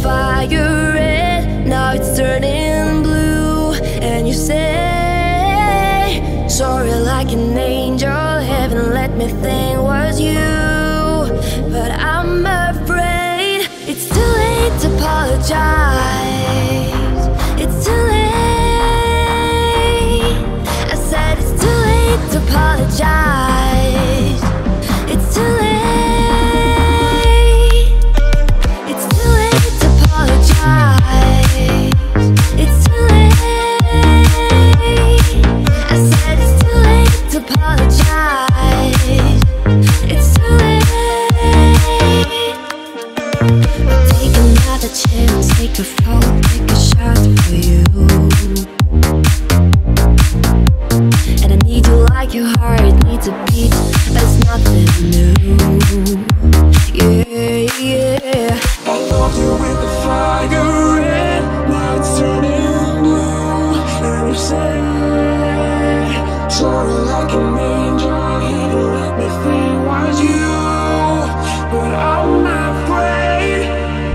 fire red, now it's turning blue. And you say sorry like an angel, heaven let me think was you. But I'm afraid it's too late to apologize. It's too late. I said it's too late to apologize. It's too late. It's too late to apologize. It's too late. I said it's too late to apologize. It's too late. Take another chance, take a fall, take a shot for you. And I need you like your heart needs a beat, but it's nothing new. Yeah, yeah. I loved you with the fire red, now it's turning blue. And you say sorry like an angel, you let me think was you. But I'm afraid.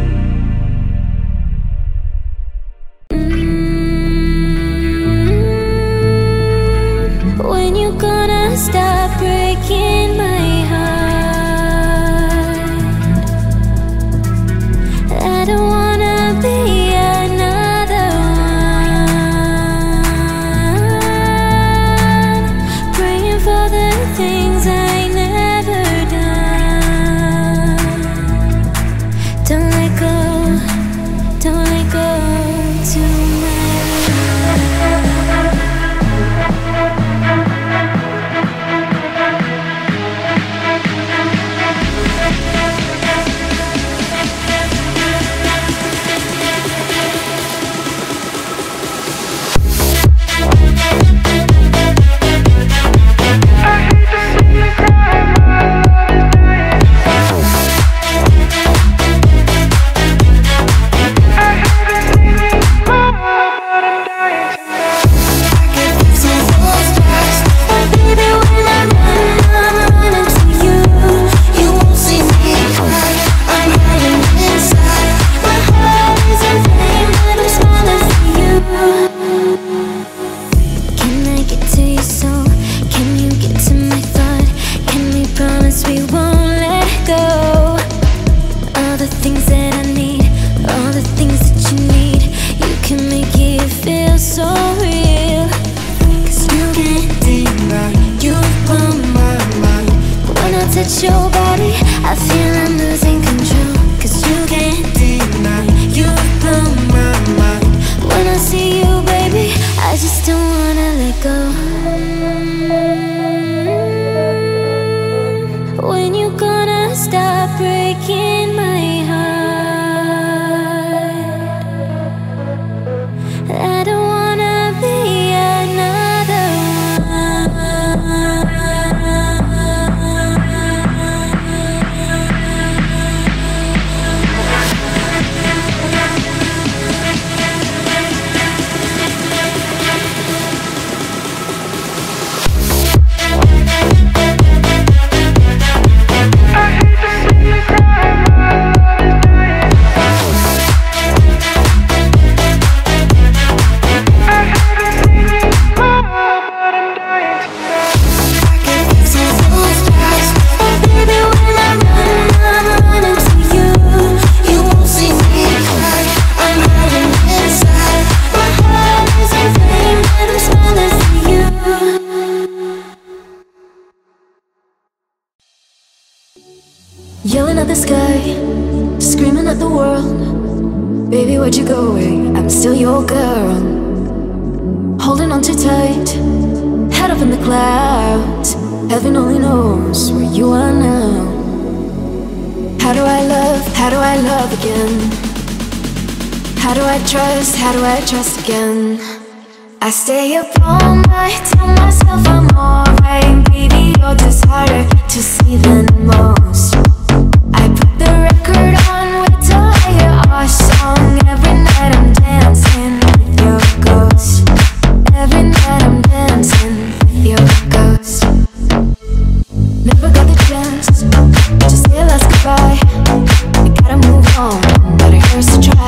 When you gonna stop breaking my heart? I don't wanna be another one, praying for the things I never done. Don't let go touch your body, I feel I'm losing control. Cause you can't deny, you blow my mind. When I see you, baby, I just don't wanna let go. When you gonna stop breaking my heart? I don't wanna be another one. Yelling at the sky, screaming at the world. Baby, where'd you go away? I'm still your girl. Holding on too tight, head up in the clouds. Heaven only knows where you are now. How do I love again? How do I trust again? I stay up all night, tell myself I'm alright. Baby, you're just harder to see than most. I put the record on, wait till I hear our song. Every night I'm dancing with your ghost. Every night I'm dancing with your ghost. Never got the chance to say last goodbye. I gotta move on, but it hurts to try.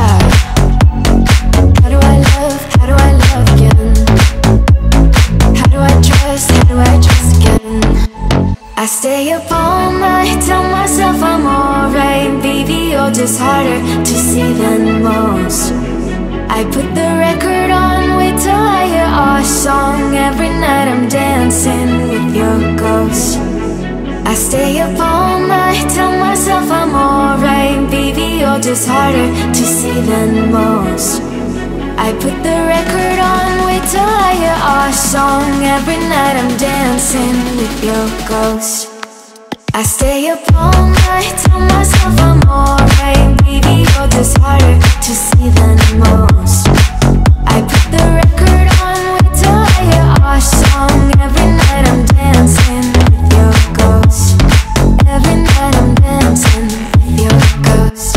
palm, I tell myself I'm alright. Baby, you're just harder to see than most. I put the record on, wait till I hear our song. Every night I'm dancing with your ghost. I stay up all night, tell myself I'm alright. Baby, you're just harder to see than most. I put the record on, wait till I hear our song. Every night I'm dancing with your ghost. I stay up all night, tell myself I'm alright. Baby, you're just harder to see than most. I put the record on, wait till I hear our song. Every night I'm dancing with your ghost. Every night I'm dancing with your ghost.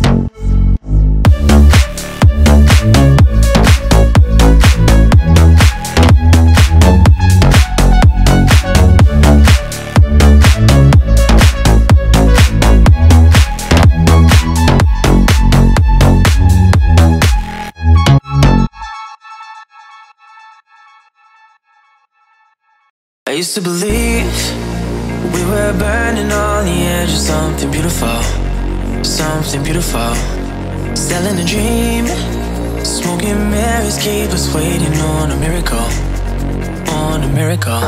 I used to believe we were burning on the edge of something beautiful, something beautiful. Selling a dream, smoking mirrors keep us waiting on a miracle, on a miracle.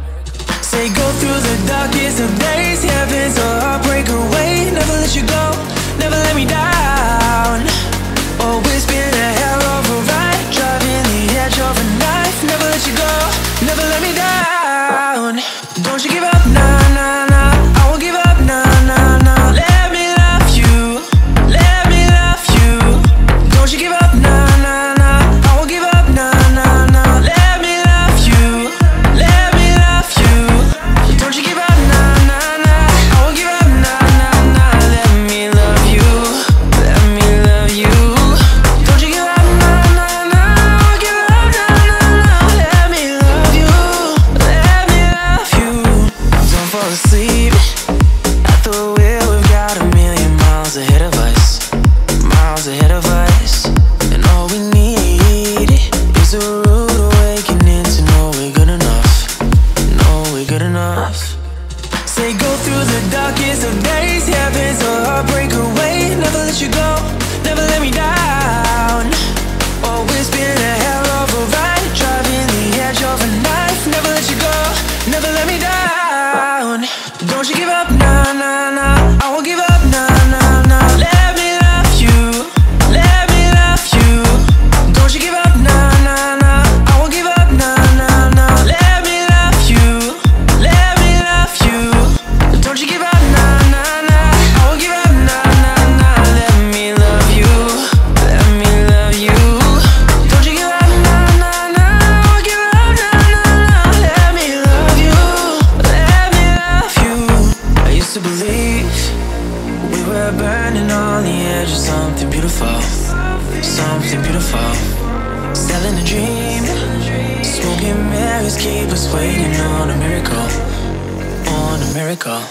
Say go through the darkest of days, heaven's a heartbreak away. Never let you go, never let me down. Always been a hell of a ride, driving the edge of a knife. Never let you go, never let me down. Don't you give up, nah, nah, nah. I won't give up, nah, nah, nah. Let me love you, let me love you. Don't you give up, nah, nah, nah. I won't give up, nah, nah, nah. Let me love you, let me love you. Don't you give up, nah, nah, nah. I won't give up, nah, nah, nah. Let me love you, let me love you. Don't you give up, nah, nah, nah. I won't give up, nah, nah, nah. Let me love you, let me love you. Don't fall asleep at the wheel. We've got a million miles ahead of us, miles ahead of us. And all we need is a rude awakening to know we're good enough, know we're good enough. Say go through the darkest of days, heaven's a heartbreak away. Never let you go, never let me down. Always been a hell of a ride, driving the edge of a knife. Never let you go, never let me down. Don't you give up, nah, nah, nah. I won't give up, nah, nah, nah. Let me love you, let me love you. Don't you give up, nah, nah, nah. I won't give up, nah, nah, nah. Let me love you, let me love you. Don't you give up, nah, nah, nah. I won't give up, nah, nah, nah. Let me love you, let me love you. Don't you give up, nah, nah, nah. I won't give up, nah, nah, nah. Let me love you, let me love you. I used to believe we were burning on the edge of something beautiful, something beautiful. Selling a dream, smoking mirrors keep us waiting on a miracle, on a miracle.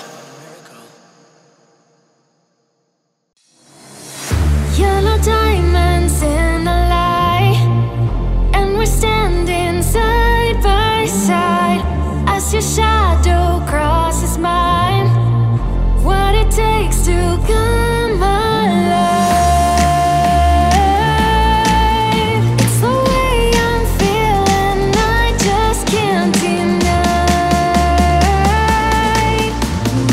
Yellow diamonds in the light, and we're standing side by side as your shadow crosses mine. What it takes to come alive. It's the way I'm feeling, I just can't deny.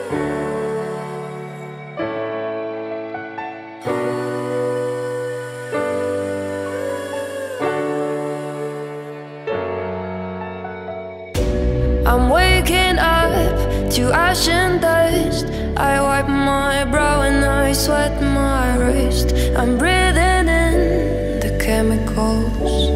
I'm waking up to ash and dust. I wipe my brow and I sweat my wrist. I'm breathing in the chemicals.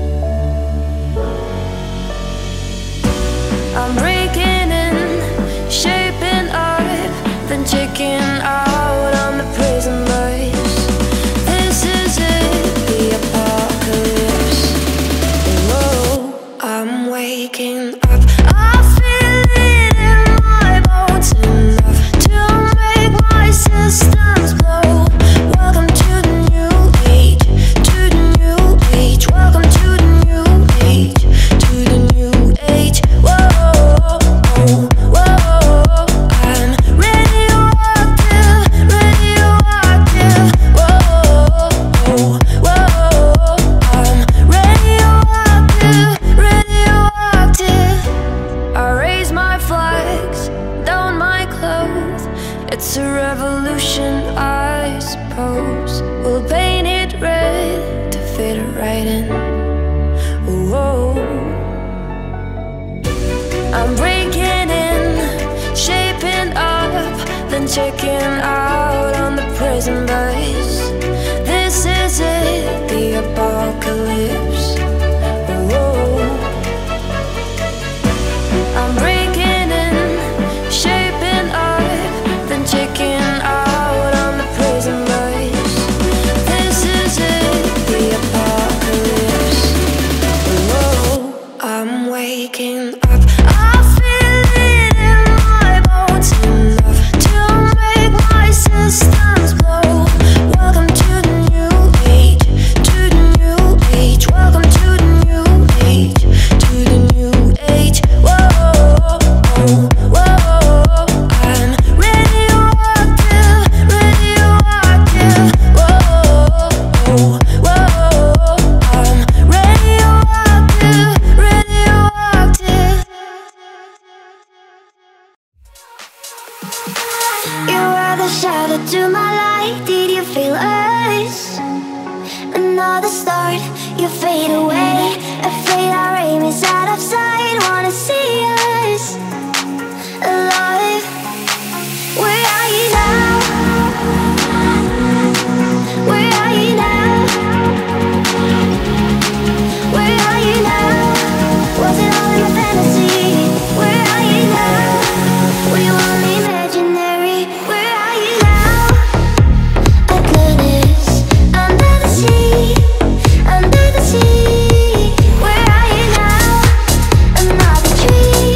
I'm breaking in, shaping up, then checking out on the prison bus. This is it, the apocalypse. Whoa, I'm waking up. I feel it in my bones enough to make my systems blow. Welcome to the new age, to the new age. Welcome to the new age, to the new age. Whoa, whoa, I'm radioactive, radioactive. Whoa, whoa, I'm radioactive, radioactive. I raise my flags, down my clothes. It's a revolution, I suppose. We'll paint it red to fit it right in. Whoa. I'm breaking in, shaping up, then checking out on the prison bus. This is it, the apocalypse. Whoa. I'm breaking in, shaping up, then checking out on the prison bus. This is it, the apocalypse. Whoa, I'm waking up. I feel it in my bones enough to make my systems blow. Welcome to the new age, to the new age. Welcome to the new age, to the new age. Whoa, whoa, I'm radioactive, radioactive. Whoa, whoa, I'm radioactive, radioactive. You are the shadow to my light. Did you feel us? Another start, you fade away. Afraid our aim is out of sight. Wanna see us alive? Where are you now? Where are you now? Where are you now? Was it all in a fantasy? Where are you now? Were you only imaginary? Where are you now? Atlantis, under the sea, under the sea. Where are you now? Another tree.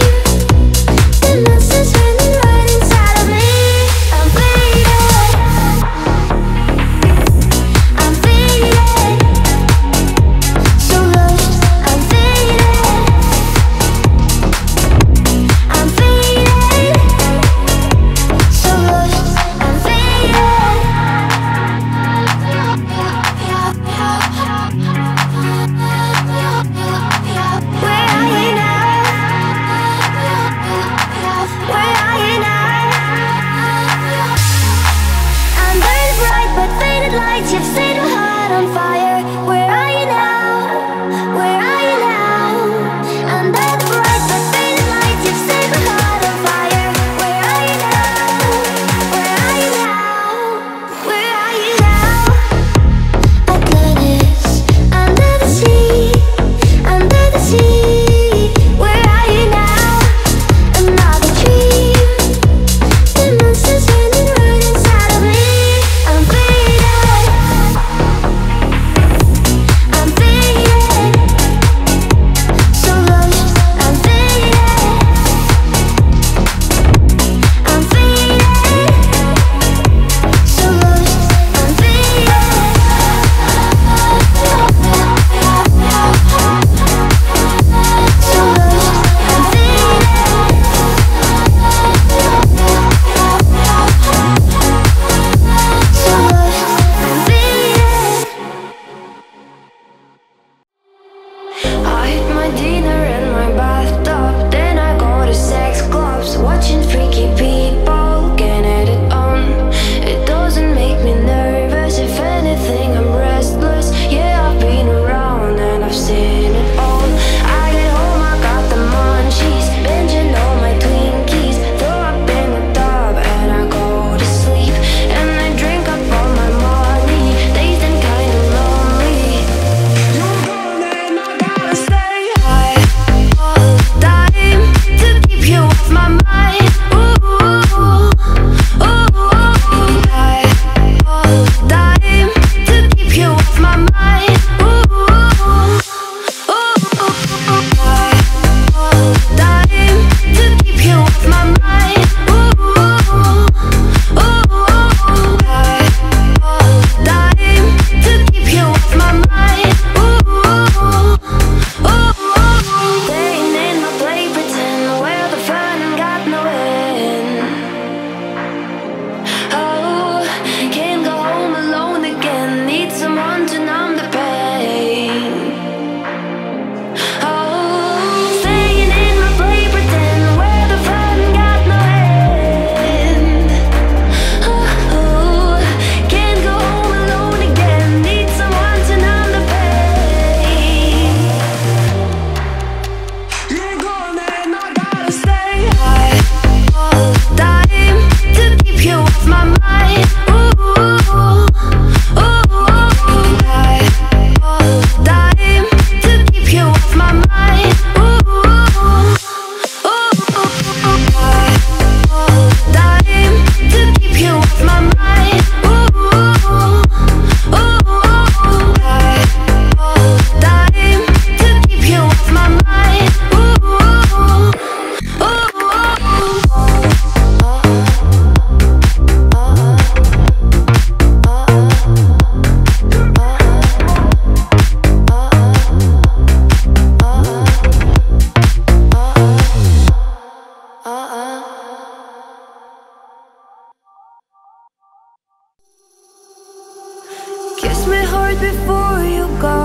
before you go.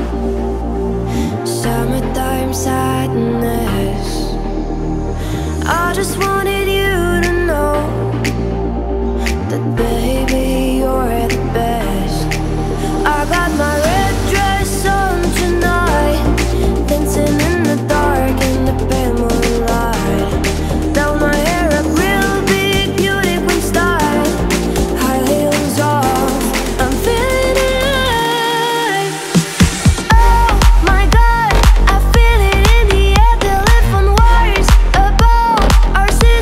Summertime sadness. I just wanted you to know that baby, you're the best. I got my red dress on tonight, dancing in the dark in the pale moonlight. Down my hair up real big, beauty queen style. High heels off, I'm feeling it. Oh my God, I feel it in the air. Telephone wires above our city.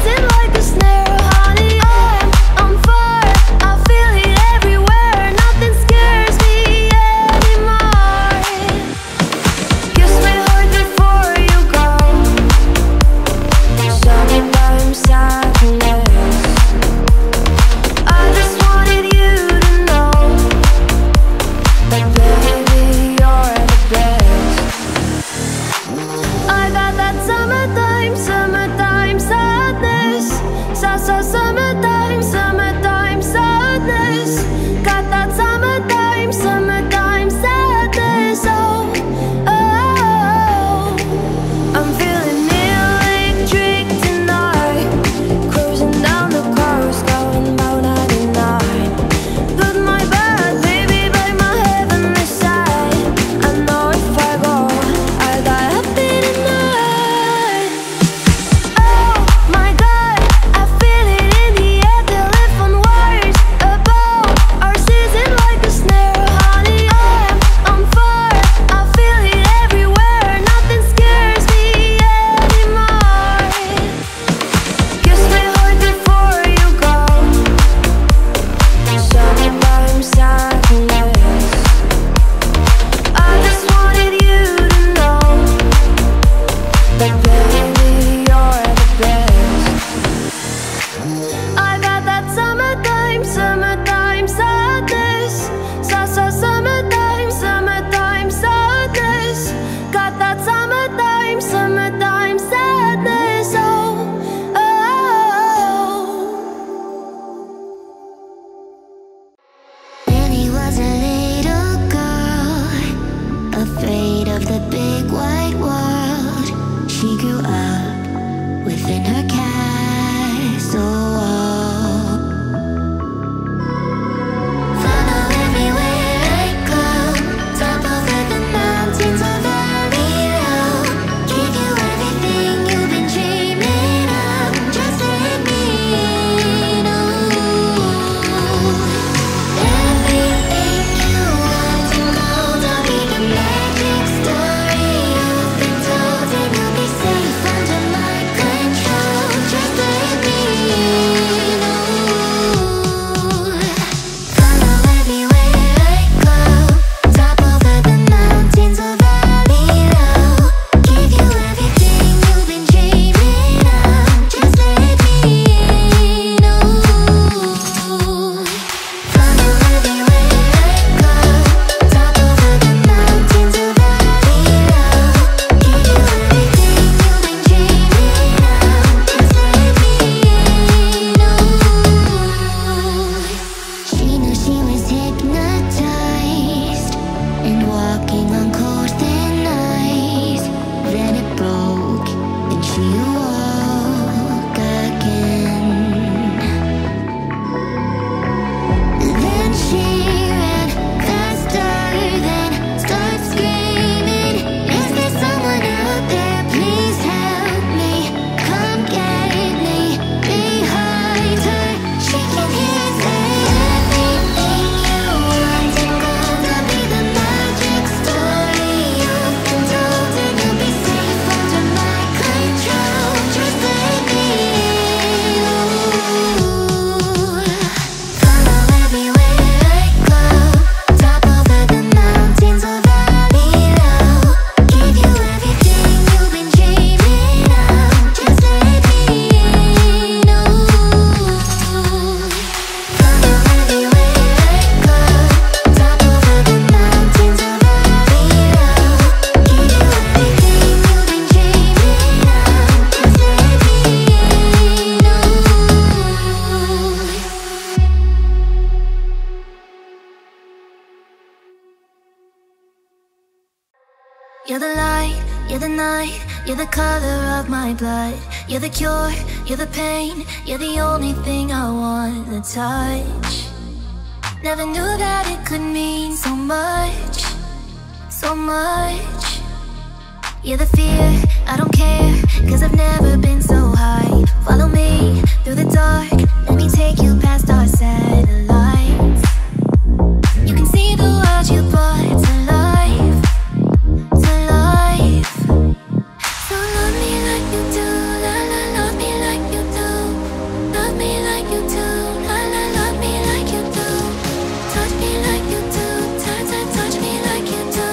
night, you're the color of my blood. You're the cure, you're the pain, you're the only thing I want to touch. Never knew that it could mean so much, so much. You're the fear, I don't care, 'cause I've never been so high. Follow me through the dark, let me take you past our satellites. You can see the world you brought to life, to life. So love me like you do, la la, love me like you do. Love me like you do, la la, love me like you do. Touch me like you do, touch, touch, touch me like you do.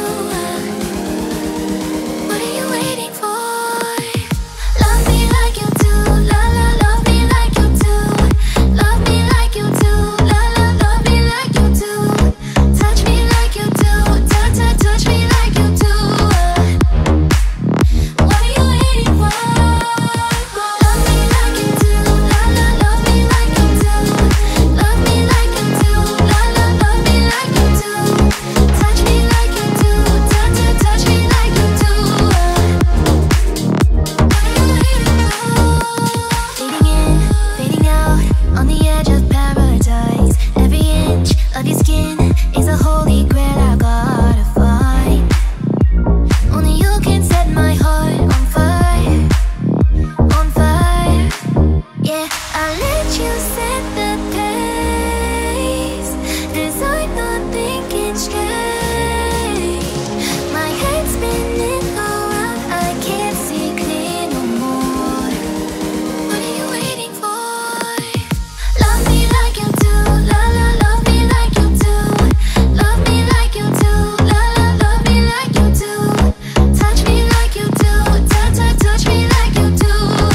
What are you waiting for? Love me like you do, la la, love me like you do. Love me like you do, la la, love me like you do. Touch me like you do, touch, touch, touch me like you do. What are you waiting for? Love me like you do, la la, love me like you do. Love me like you do, la la, love me like you do. Touch me like you do, touch, touch, touch me like you do. Fading in, fading out, on the edge of paradise. Every inch of your skin is a holy grail I gotta find. Only you can set my heart on fire, on fire. Yeah, I'll let you set the pace, 'cause I'm not thinking straight. My head's spinning around, I can't see clear no more. What are you waiting for? Love me like you do, la la, love me like you do. Love me like you do, la la, love me like you do. Touch me like you do, touch, touch, touch me like you do.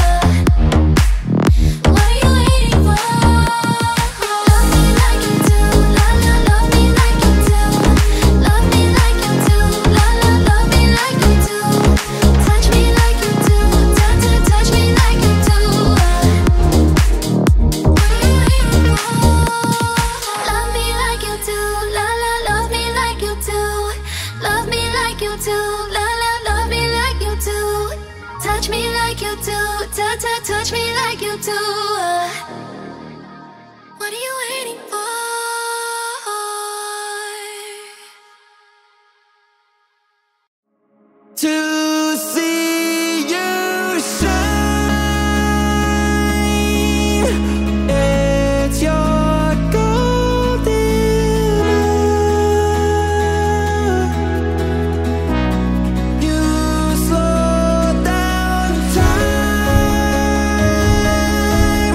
What are you waiting for? Love me like you do, la la, love me like you do. Love me like you do, la la, love me like you do. Touch me like you do, touch, touch, touch me like you do. What are you waiting for? Love me like you do, la la, love me like you do. Love me like you do, la la, love me like you do. Touch me like you do, touch, touch, touch me like you do. What are you waiting for? To see you shine, it's your golden hour. You slow down time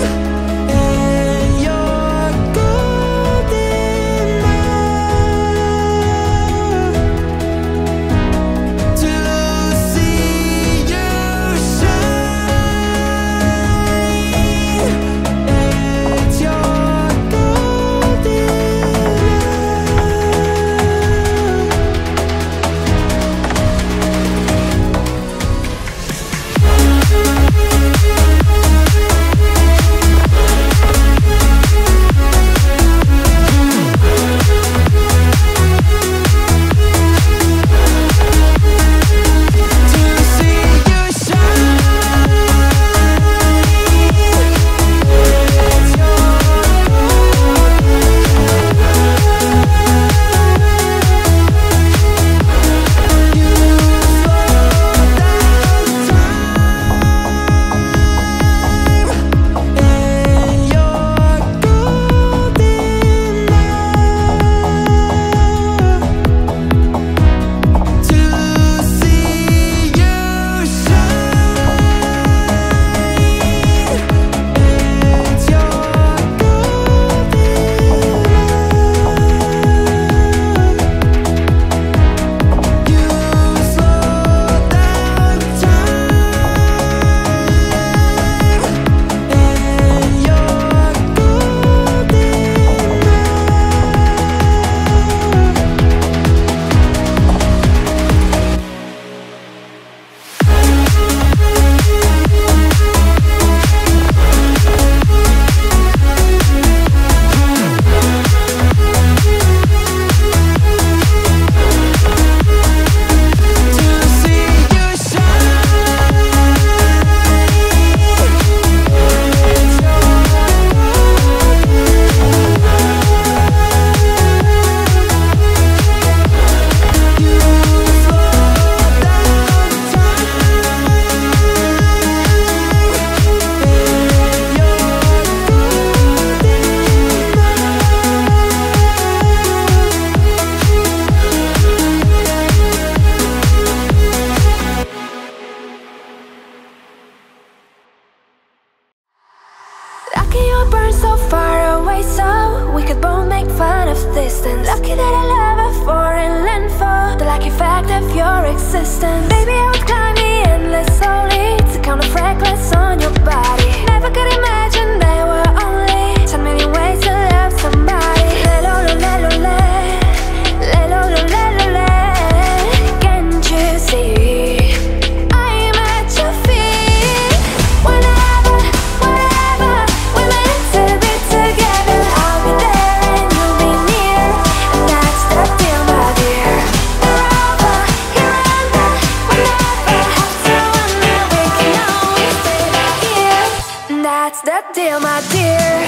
weren't so far away, so we could both make fun of distance. Lucky that I love a foreign land for the lucky fact of your existence. Baby, I would climb the endless slowly to count the freckles on your body. Never could imagine there were only 10 million ways to love somebody. Le-lo-lo-le-lo-le, le-lo-lo-le-lo-le. Can't you see I'm at your feet? Whenever, wherever we're meant to be together, I'll be there and you'll be near, and that's the deal, my dear. You're over, you're under, whenever have to wonder, we can always stay right here, and that's the deal, my dear.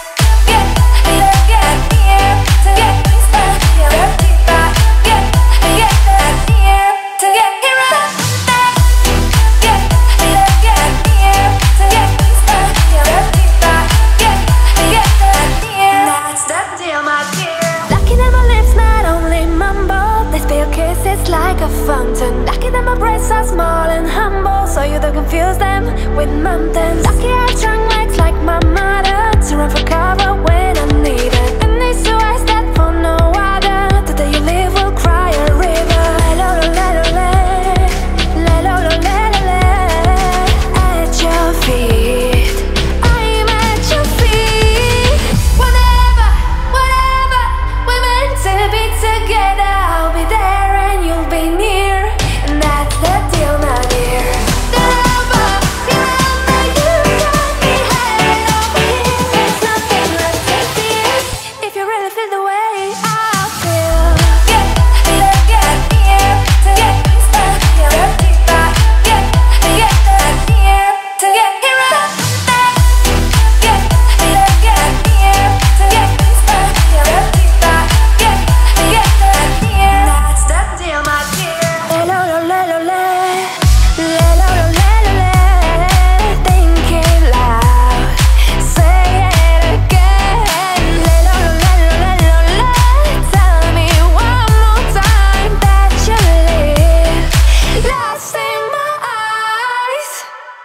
It's like a fountain. Lucky that my breasts are small and humble, so you don't confuse them with mountains. Lucky I have strong legs like my mother to run for cover when I need it. And these two eyes that for no other, the day you leave will cry a river. Le-lo-lo-le-lo-le, le-lo-lo-le-lo-le. At your feet, I'm at your feet. Whenever, wherever we're meant to be together, I'll be there and you'll be near, and that's the deal, my dear. Never, never, you got me headed over here. There's nothing left to fear if you really feel the way I feel. Get here to get me stuck here. Get here to get here up there. Get here to get me stuck here. That's the deal, my dear. Le-lo-lo-le-lo-le, le-lo-lo-le-lo-le. Think it loud, say it again. Le-lo-lo-le-lo-le-lo-le. Tell me one more time that you live lost in my eyes.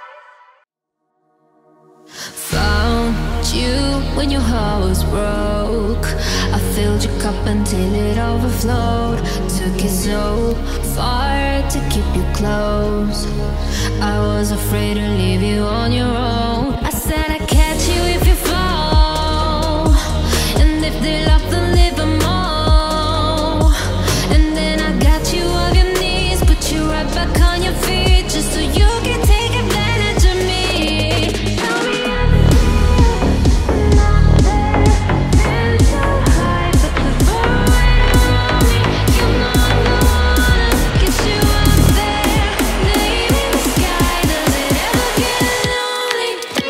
Found you when your heart was broke. I filled your cup until it overflowed. Took it so far to keep you close. I was afraid to leave you on your own. I said I'd catch you if you fall, and if they love then leave them all. And then I got you off your knees, put you right back on your feet, just so you can take advantage of me. Tell me everything, not there, been so high, but the bar ain't on me. You know I'm the one to get you up there, leaving the sky. Does it ever get lonely?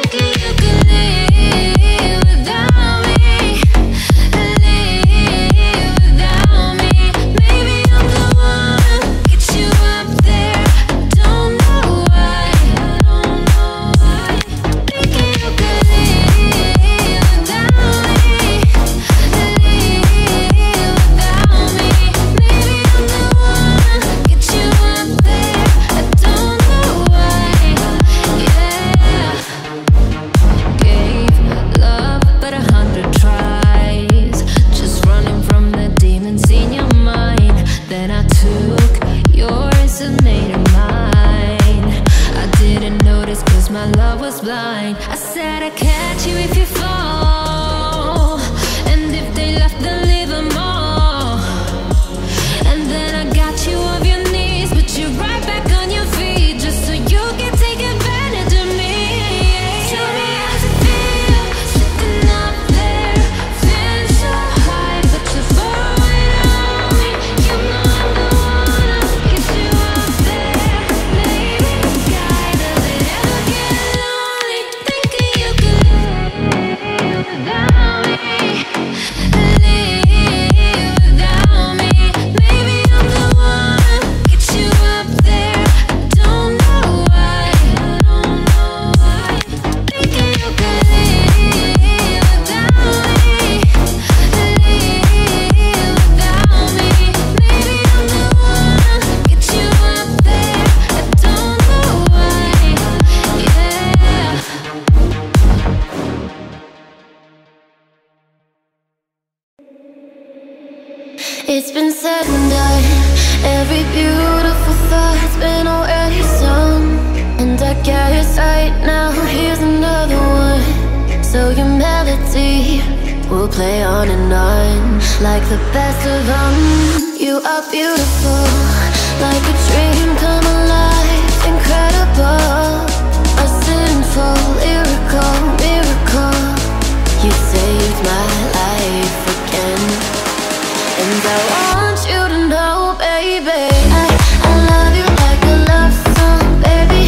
It's been said and done. Every beautiful thought's been already sung. And I guess right now here's another one. So your melody will play on and on, like the best of them. You are beautiful, like a dream come alive. Incredible, a sinful, lyrical miracle. You saved my life again. And I want you to know, baby, I love you like a love song, baby.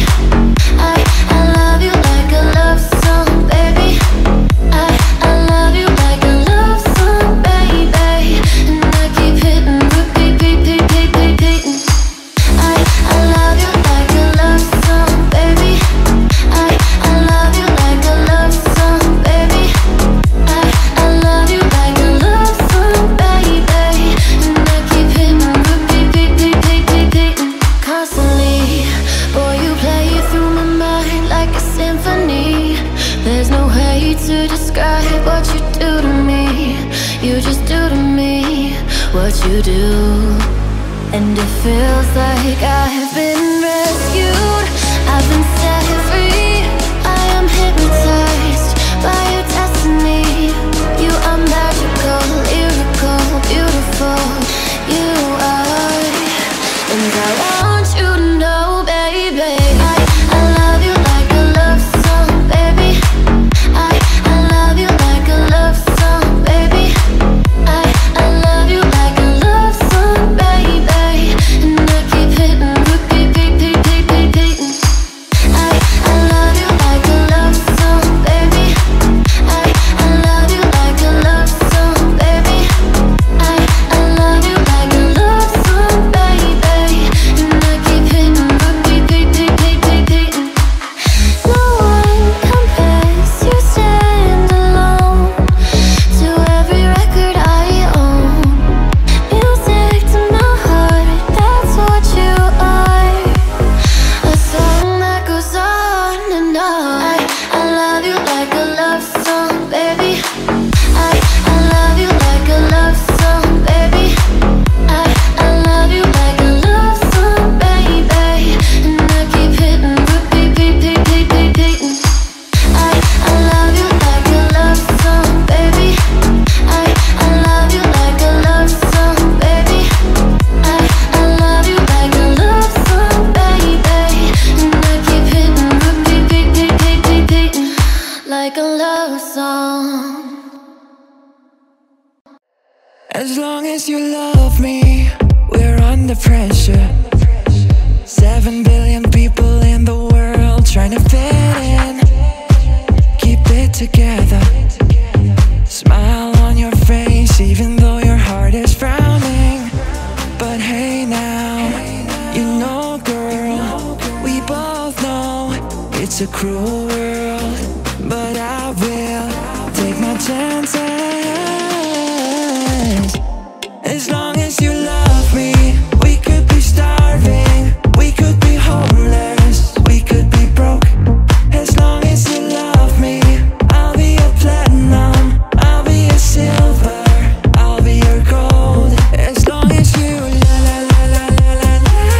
I love you like a love song, baby. I love you like a love song, baby. And I keep hitting, repeat, repeat, repeat, repeating. I love you like a love song, baby. I love you like a love song, baby. I love you like a love song, baby. And I keep hitting, repeat, repeat, repeat, repeating. Constantly, boy, you play through my mind like a symphony. There's no way to describe what you do to me. You just do to me what you do. And it feels like I've been rescued. I've been set free. I am hypnotized by your destiny. You are magical, lyrical, beautiful. You are. And I want you to know, baby, I love you like a love song, baby. I love you like a love song, baby. I love you like a love song, baby. And I keep hitting, repeat, repeat, repeat, repeating. I love you like a love song, baby. I love you like a love song, baby. I love you like a love song, baby. And I keep hitting, repeat, repeat, repeat, repeating. No one compares, you stand alone to every record I own. Music to my heart, that's what you are. A song that goes on and on. I love you like a love song, baby. I love you like a love song, baby. I love you like a love song, baby. And I keep hitting, repeat, repeat, repeat, repeating. I love you like a love song, baby. I love you like a love song, baby. I love you like a love song, baby. And I keep hitting, repeat, repeat, repeat, repeating. Like a love song. As long as you love me, we're under pressure. 7 billion people in the world trying to fit in. Keep it together. Smile on your face even though your heart is frowning. But hey now, you know girl, we both know it's a cruel world. But I will take my chances. As long as you love me, we could be starving, we could be homeless, we could be broke. As long as you love me, I'll be a platinum, I'll be a silver, I'll be your gold. As long as you la la la la la la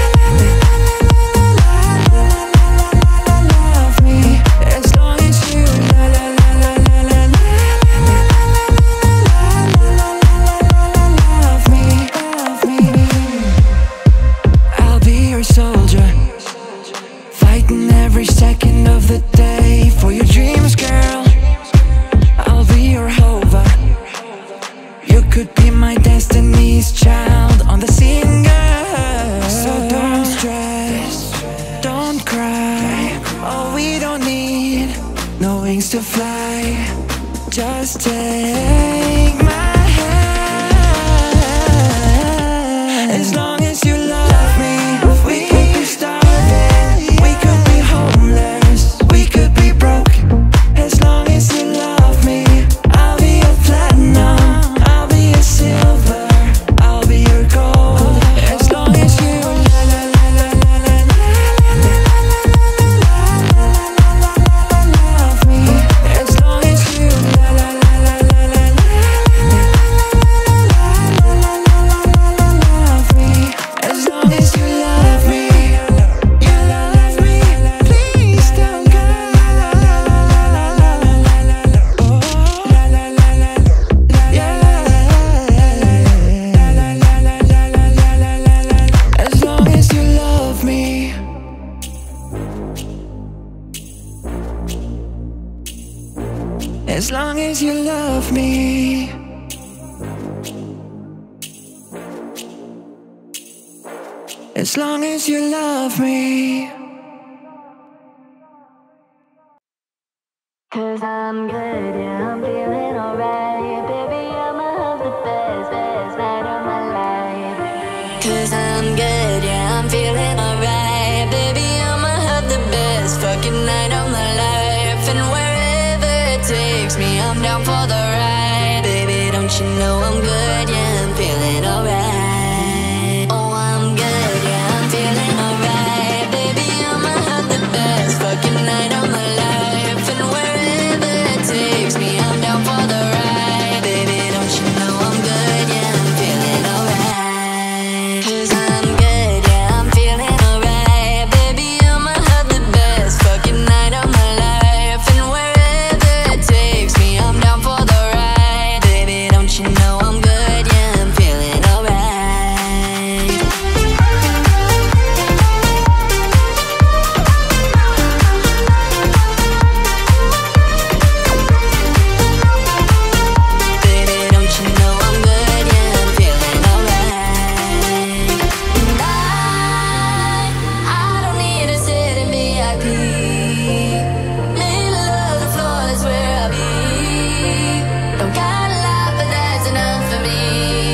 la love me. As long as you la la la la la la love me, love me. I'll be your soldier, fighting every second of the day for your dreams, girl. I'll be your hover. You could be my destiny's child on the singer. So don't stress, don't cry. Oh, we don't need no wings to fly. Just take my hand. As long as you love me, we could be starving, we could be homeless, we could be broke. As long as you love me, I'll be a platinum, I'll be a silver, I'll be your gold. As long as you la la la la la la love me. As long as you la la la la long as you love me. As long as you love me. 'Cause I'm good, yeah, I'm feeling alright. Baby, I'ma have the best, best night of my life. 'Cause I'm good, yeah, I'm feeling alright. Baby, I'ma have the best fucking night of my life. And wherever it takes me, I'm down for the ride. Baby, don't you know I'm good, yeah, I'm feeling alright. Oh, I'm good, yeah, I'm feeling alright. Baby, I'ma have the best fucking night of my life. And wherever it takes me, I'm down for the ride. Baby, don't you know I'm good, yeah, I'm feeling alright. 'Cause I'm good, yeah, I'm feeling alright. Baby, I'ma have the best fucking night of my life. And wherever it takes me, I'm down for the ride. Baby, don't you know I'm good, yeah, I'm feeling alright. Baby, don't you know I'm good, yeah, I'm feeling alright. And I don't need to sit in VIP. Middle of the floor is where I'll be. Don't got a lot, but that's enough for me.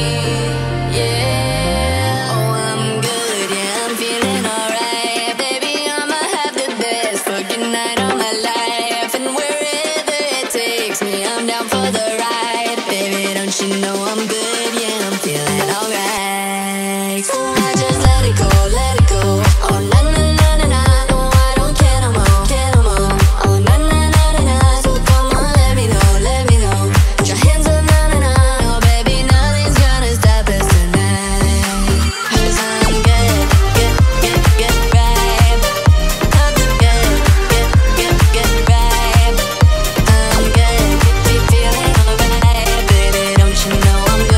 Yeah, oh, I'm good, yeah, I'm feeling alright. Baby, I'ma have the best fucking night of my life. And wherever it takes me, I'm down for the ride. Baby, don't you know I'm good, yeah, I'm feeling alright. So I just let it go, let it go. Oh, na na na na na, no, I don't care no more, care no more. Oh, na na na na na, so come on, let me know, let me know. Put your hands up, na na na, oh baby, nothing's gonna stop us tonight. 'Cause I'm good, get right. I'm good, get right. I'm good, be feeling alright. Baby, don't you know I'm good?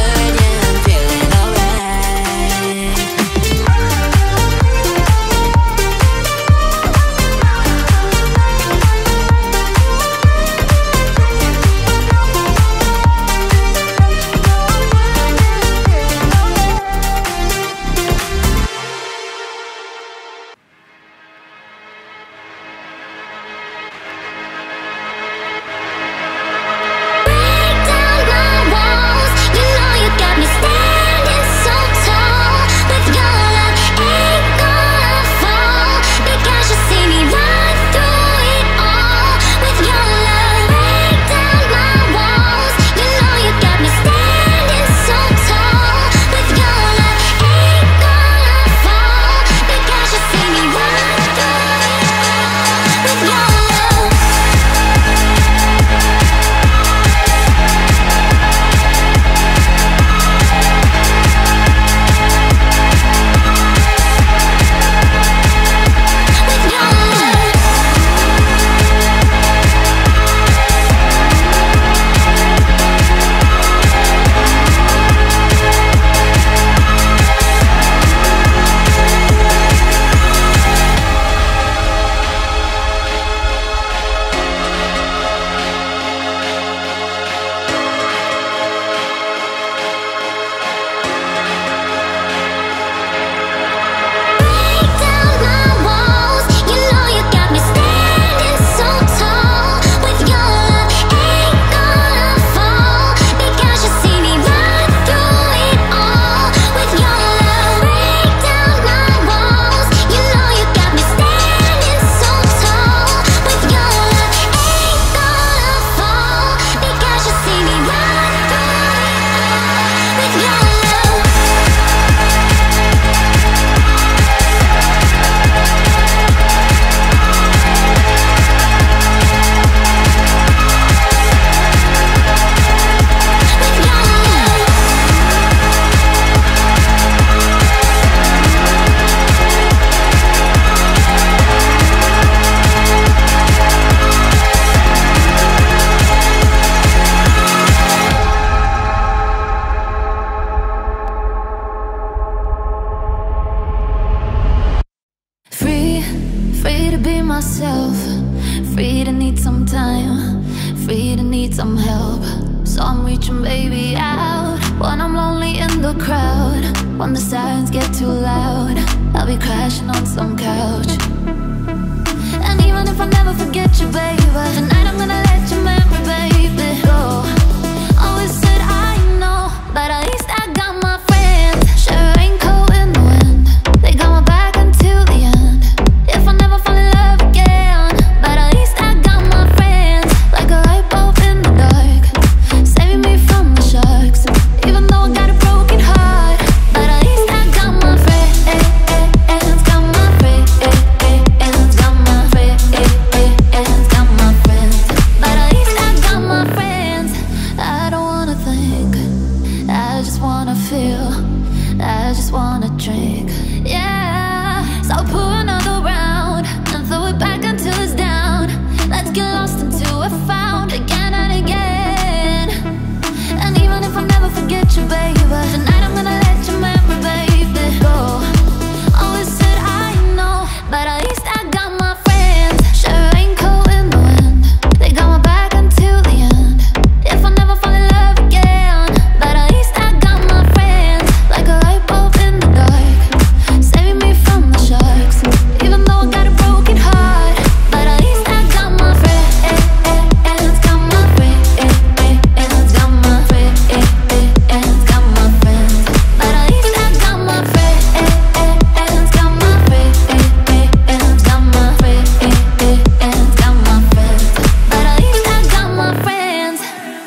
so I'm reaching baby out. When I'm lonely in the crowd, when the sirens get too loud, I'll be crashing on some couch. And even if I never forget you, baby, tonight I'm gonna let your memory, baby, go. Always said I know, but at least I got my friends. Share a raincoat in the wind, they got my back until the end. If I never fall in love again, but at least I got my friends. Like a light bulb in the dark, saving me from the sharks. Even though I got a broken heart, but at least I got my friends. Got my friends. Got my friends. Got my friends. But at least I got my friends. I don't wanna think, I just wanna feel, I just wanna drink. Yeah, so I'll pour another round and throw it back until it's down. Let's get lost until we're found again and again. And even if I never forget you, baby, tonight I'm gonna let your memory, baby, go. Always said I know, but at least I got my friends. Share a raincoat in the wind, they got my back until the end. If I never fall in love again, but at least I got my friends. Like a light bulb in the dark, saving me from the sharks. Even though I got a broken heart, but at least I got my friends. Got my friends. Got my friends. Got my friends. But at least I got my friends. Got my friends. Got my friends. Got my friends. But at least I got my friends.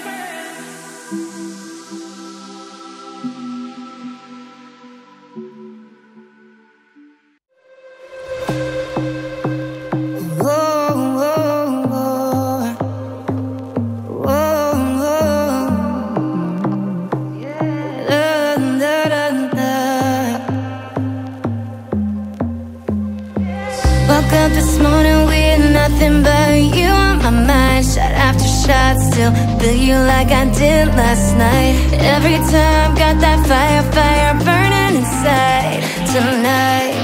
Woke up this morning with nothing but you on my mind. Shot after shot, still feel you like I did last night. Every time, got that fire burning inside tonight.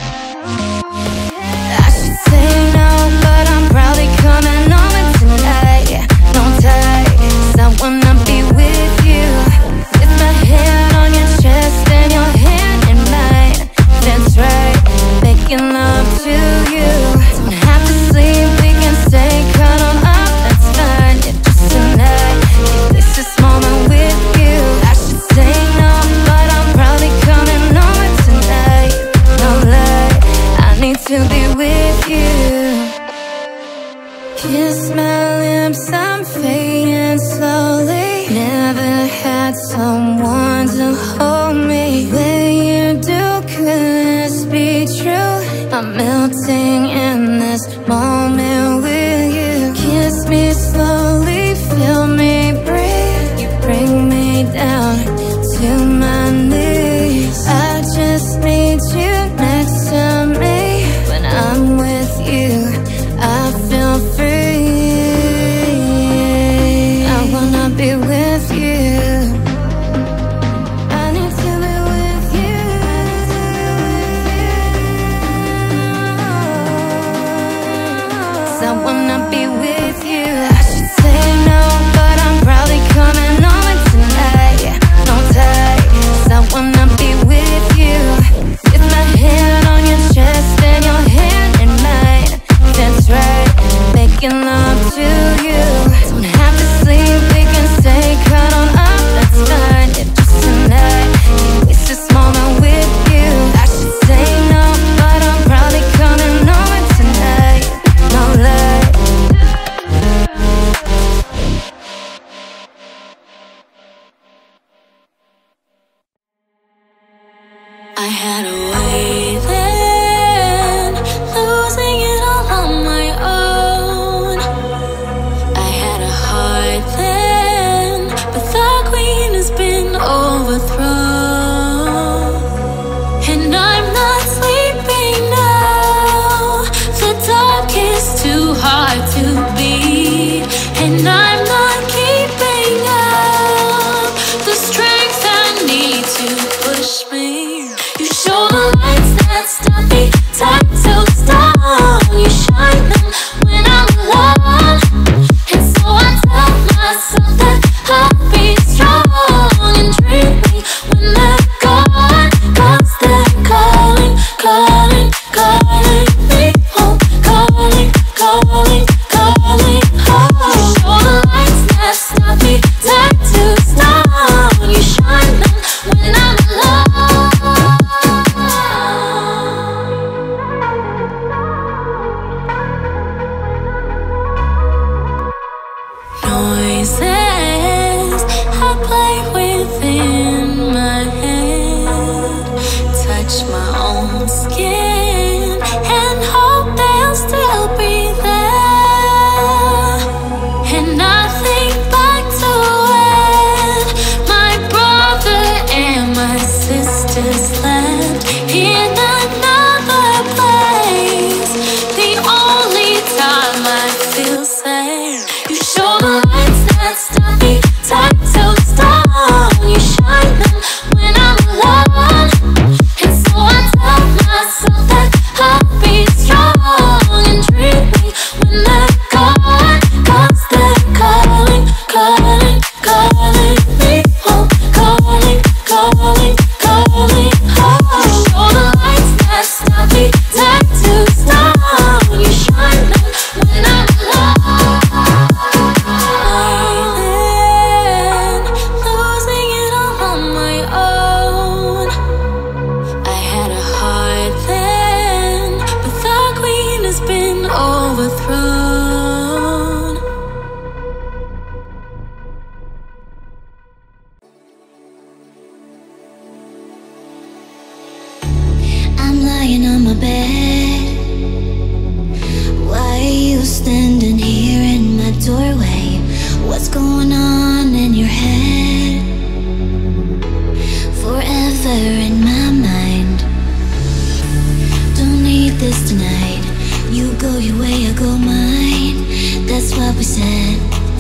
I should say no, but I'm probably coming over tonight. Don't tie, 'cause I wanna be with you. With my head on your chest and your hand in mine. That's right, making love to you. Don't have to sleep, we can stay cuddled up, that's fine. If just tonight, it's this moment with you. I should say no, but I'm probably coming over tonight. No lie, I need to be with you. Kiss my lips, I'm fading slowly. Never had someone to hold me. When you do, could this be true? I'm melting in this moment with you. Kiss me slowly, feel me breathe. You bring me down to my knees. I just need you next to me. When I'm with you, I feel free. I wanna be with you. I need to be with you. I wanna be with you. I should say no, but I'm probably coming over tonight. Don't tie, 'cause I wanna be with you. With my hand on your chest and your hand in mine. That's right, making love to you. Don't have to sleep, we can stay cuddled up, that's fine. If just tonight, it's this moment with you. I should say no, but I'm probably coming over tonight. No lie. I had a way then, losing it all on my own. I had a heart then, but the queen has been overthrown. And I'm not sleeping now, the dark is too hard to beat. And I'm not keeping up the strength I need to push me. You show the bed. Why are you standing here in my doorway? What's going on in your head? Forever in my mind. Don't need this tonight. You go your way, I go mine. That's what we said.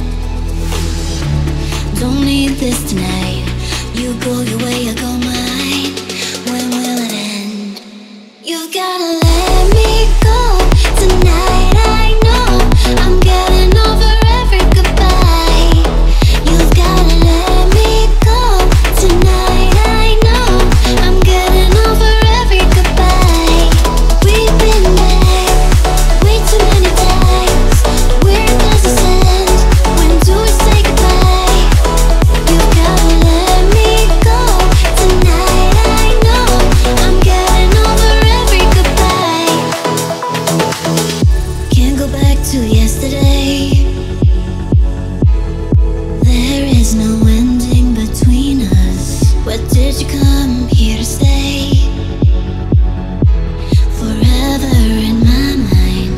Don't need this tonight. You go your way, I go mine. When will it end? You've gotta let me go tonight. I know I'm getting over every goodbye. You've gotta let me go tonight. I know I'm getting over every goodbye. We've been there way too many times. Where does this end? When do we say goodbye? You've gotta let me go tonight. I know I'm getting over every goodbye. Can't go back to yesterday. There is no ending between us. What did you come here to stay? Forever in my mind.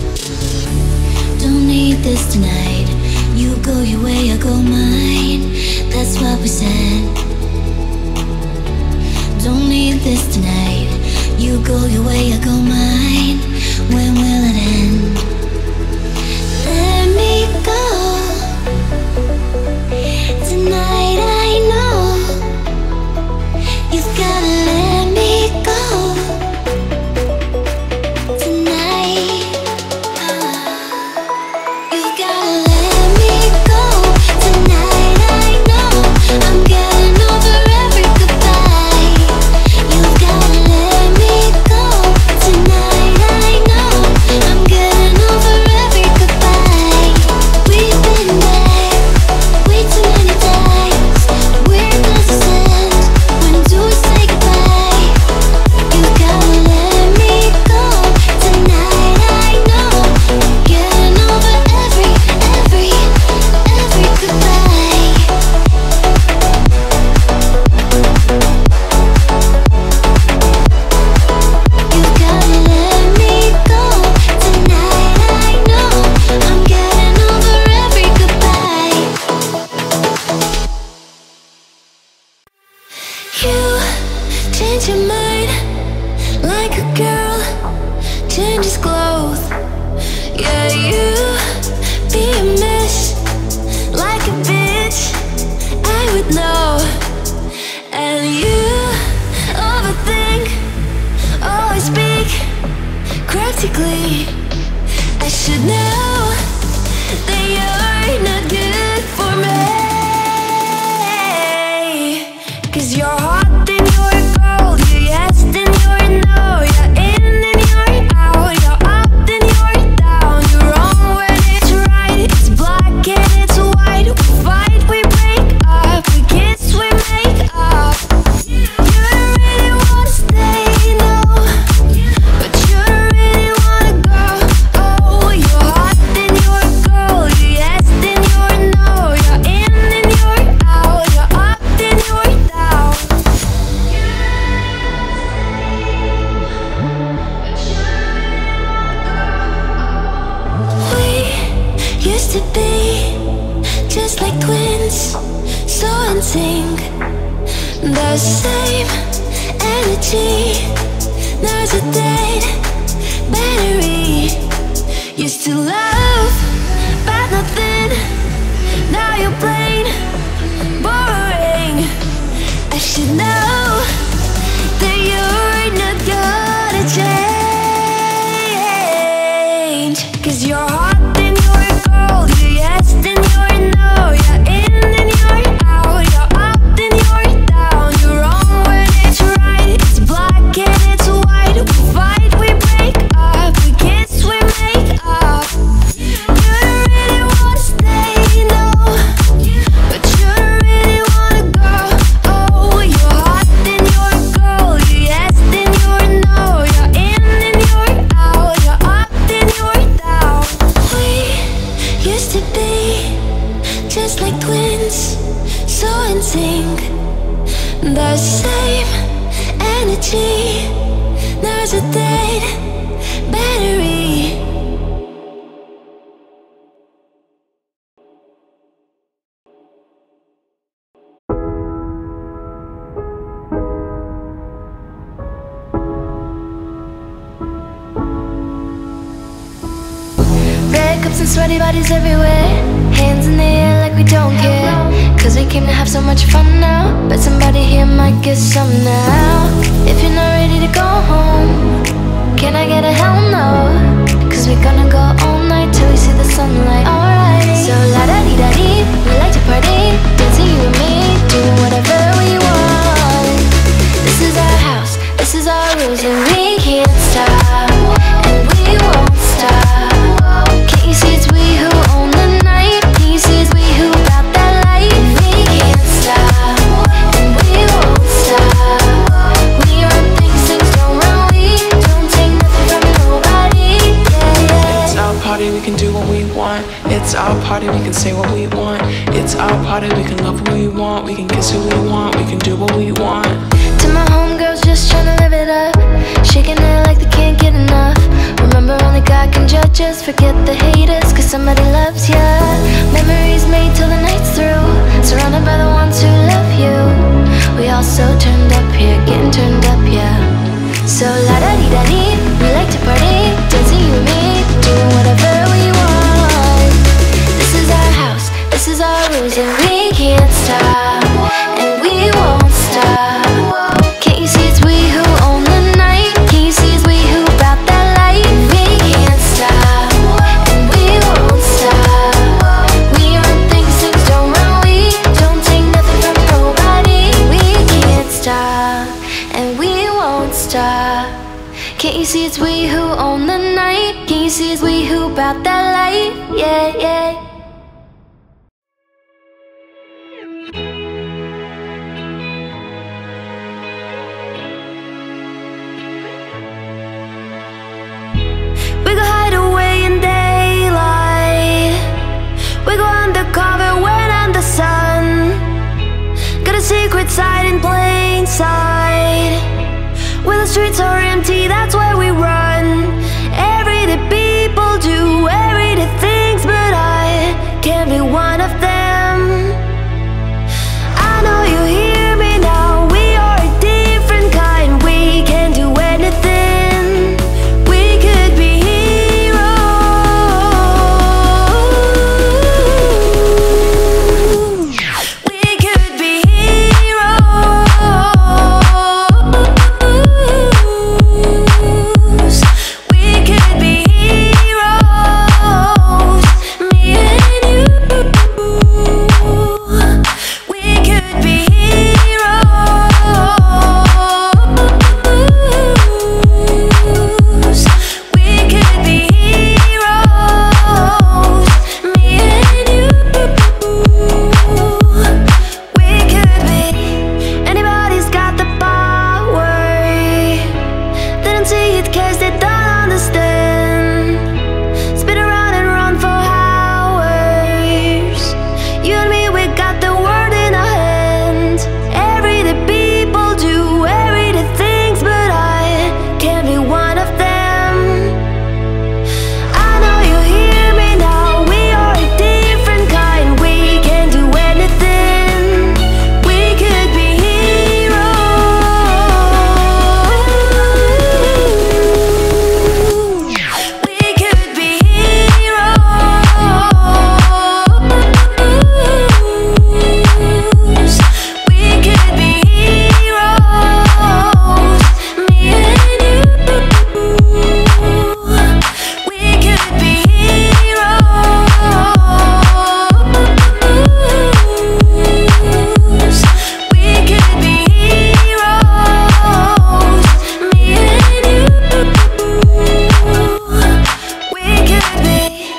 Don't need this tonight. You go your way, I go mine. That's what we said. Don't need this tonight. You go your way, I go mine. When will it end? Let me go tonight. I know you've gotta let me go tonight. You've gotta let me go tonight. I know I'm getting over every goodbye. You've gotta let me go tonight. I know I'm getting over every goodbye. We've been there way too many times. Where does this end? When do we say goodbye? You gotta let me go tonight. I know I'm getting over every goodbye. You gotta let me go tonight. I know I'm getting over every goodbye. You change your mind like a girl changes clothes. Yeah, you be a mess like a bitch. I would know. And you overthink, always speak cryptically. I should know that you're not good for me. 'Cause you're hot, then you're cold. You're yes, then you're no. You're in, then you're out. You're up, then you're down. You're wrong when it's right. It's black and it's white. We fight, we break up. We kiss, we make up. You don't really wanna stay, no. But you don't really wanna go. Oh, you're hot, then you're cold. You're yes, then you're no. You're in, then you're out. You're up, then you're down. We used to be just like twins, so in sync. The same energy. Now's a dead battery. Used to love, but nothing. Now you're plain boring. I should know that you're not gonna change. 'Cause you're hot, then you're cold. You're yes, then you're no. You're in, then you're out. You're up, then you're down. You're wrong when it's right. It's black and it's white. We fight, we break up. We kiss, we make up. You don't really wanna stay, no. But you don't really wanna go. Oh, you're hot, then you're cold. You're yes, then you're no. You're in, then you're out. You're up, then you're down. We used to be just like twins, so in sync. The same energy. Now charge a dead battery. Red cups and sweaty bodies everywhere, hands in the air like we don't care. Cause we came to have so much fun now, but somebody here might get some now. If you're not ready to go home, can I get a hell no? Cause we're gonna go all night till we see the sunlight. Alright, so la-da-dee-da-dee, we like to party, dancing you and me, doing whatever we want. This is our house, this is our rules, and we can't stop, and we won't stop. Can't you see it's we who own the night? Can't you see it's we who got that life? We can't stop, and we won't stop. We run things, things don't run. We don't take nothing from nobody. Yeah, yeah. It's our party, we can do what we want. It's our party, we can say what we want. It's our party, we can love who we want. We can kiss who we want, we can do what we want. To my homegirls just tryna live it up, shaking it like they can't get enough. Remember only God can judge us, forget the haters, cause somebody loves ya. Memories made till the night's through, surrounded by the ones who love you. We all so turned up here, getting turned up, yeah. So la-da-dee-da-dee, we like to party, dancing you and me, doing whatever we want. This is our house, this is our rules, and we can't stop, and we won't stop. Can't you see it's we who own the night? Can't you see it's we who got that life? We can't stop, and we won't stop. We run things, things don't run. We don't take nothing from nobody. We can't stop, and we won't stop. Can't you see it's we who own the night? Can't you see it's we who got that life? Yeah, yeah. We go hide away in daylight. We go undercover when under sun. Got a secret side in plain sight. When the streets are empty, that's where we run. Everyday people do everyday things, but I can't be one of them. I know you hear me now. We are a different kind. We can do anything. We could be heroes. We could be heroes. We could be heroes. Me and you. We could be heroes. We could be heroes. Me and you. We could be. Anybody's got the power. They don't see it cause they don't understand. Spin around and run for hours. You and me, we got the world in our hands. Everyday people do everyday things, but I can't be one of them. I know you hear me now. We are a different kind. We can do anything. We could be heroes. We could be heroes. We could be heroes. Me and you. We could be heroes. We could be heroes. Me and you. We could be.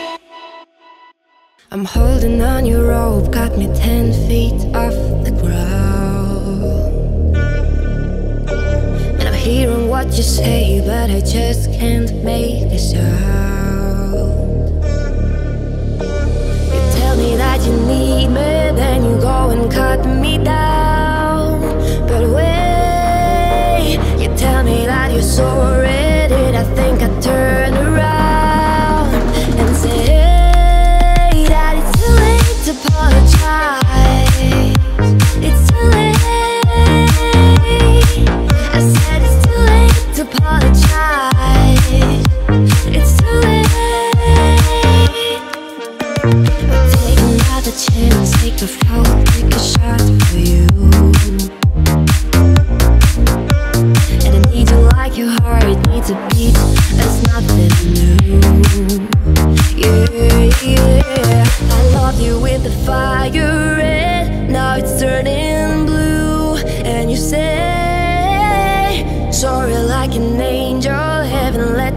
I'm holding on your rope, got me 10 feet off the ground. And I'm hearing what you say, but I just can't make a sound. You tell me that you need me, then you go and cut me down. But wait, you tell me that you're sorry,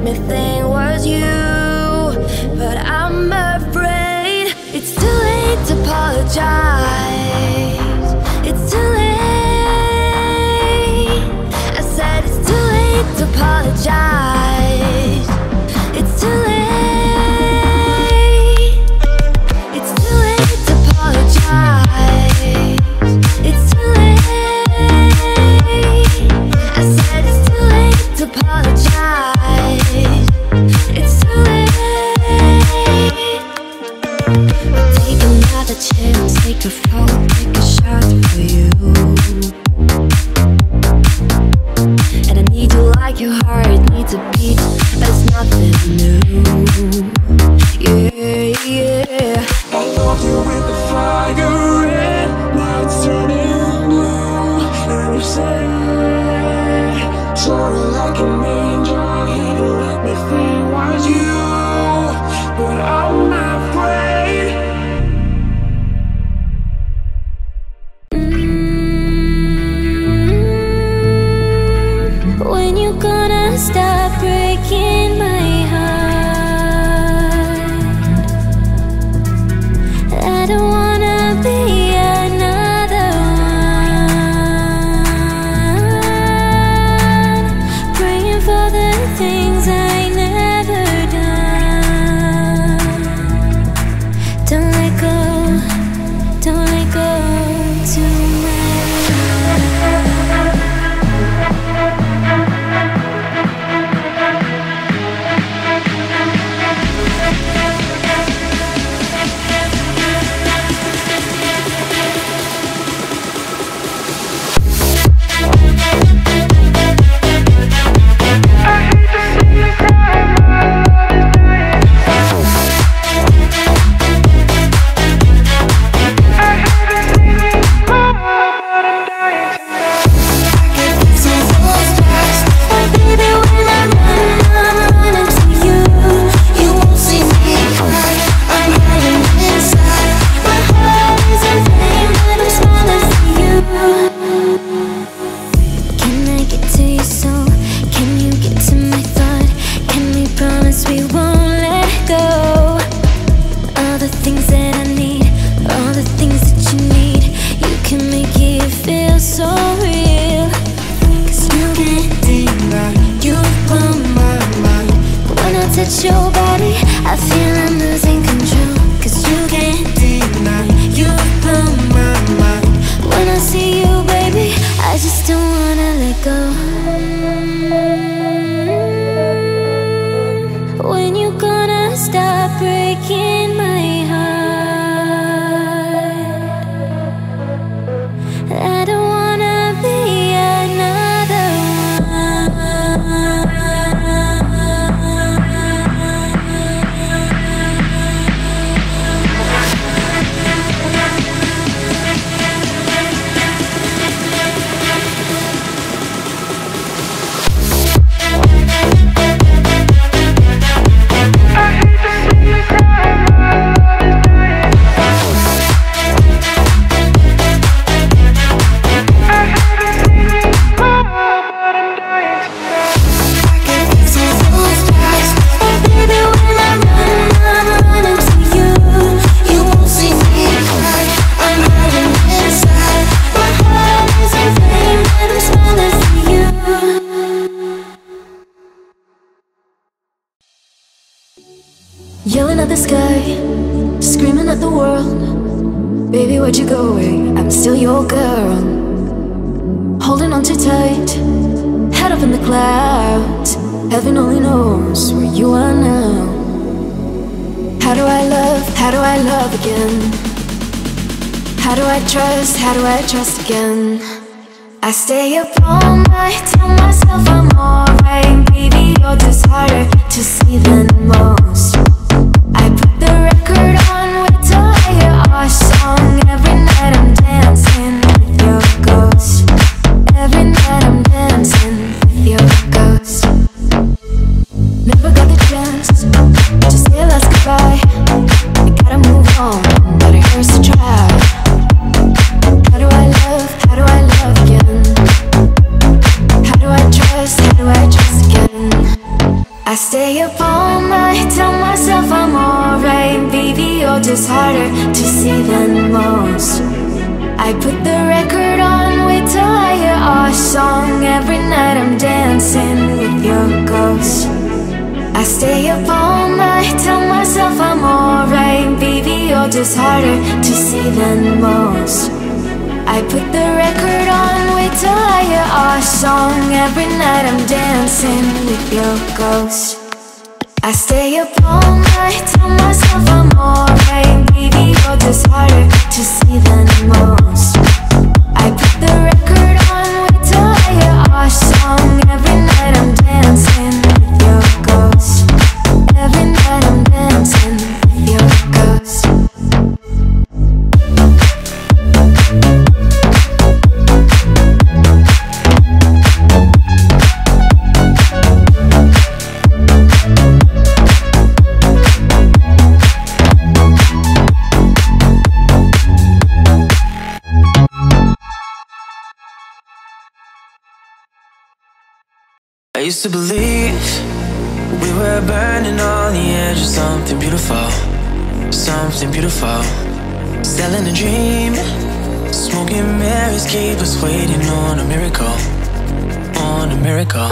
me think was you. But I'm afraid it's too late to apologize. It's too late. I said it's too late to apologize. It's too late. It's too late to apologize. It's too late. I said it's too late to apologize. It's too late. Take another chance, take a fall, take a shot for you. And I need you like your heart needs a beat, but it's nothing new. Yeah, yeah. I love you with the fire red, now it's turning blue. And you say, sorry like an angel, you let me think was you. But I'm afraid. When you gonna stop breaking my heart? I don't wanna be another one, praying for the things I never done. Don't let go tonight. Touch your body, I feel I'm losing control. Cause you can't deny, you blow my mind. When I see you, baby, I just don't wanna let go. When you gonna stop breaking my heart? I don't wanna be another one. Yelling at the sky, screaming at the world. Baby, where'd you go away? I'm still your girl. Holding on too tight, head up in the clouds. Heaven only knows where you are now. How do I love again? How do I trust again? I stay up all night, tell myself I'm alright. Baby, you're just harder to see than most. I put the record on, wait till I hear our song. Every night I'm dancing with your ghost. Every night I'm dancing with your ghost. Never got the chance to say last goodbye. I gotta move on, but it hurts to try. How do I love again? How do I trust again? I stay up all night, tell myself I'm alright. Baby, you're just harder to see than most. I put the record on, wait till I hear our song. Every night I'm dancing with your ghost. I stay up all night, tell myself I'm alright. Baby, you're just harder to see than most. I put the record on, wait till I hear our song. Every night I'm dancing with your ghost. I stay up all night, tell myself I'm alright. Baby, you're just harder to see than most. I put the record on, wait till I hear our song. Every night I'm dancing with your ghost. Every night I'm dancing with your ghost. I used to believe we were burning on the edge of something beautiful, something beautiful. Selling a dream, smoking mirrors keep us waiting on a miracle, on a miracle.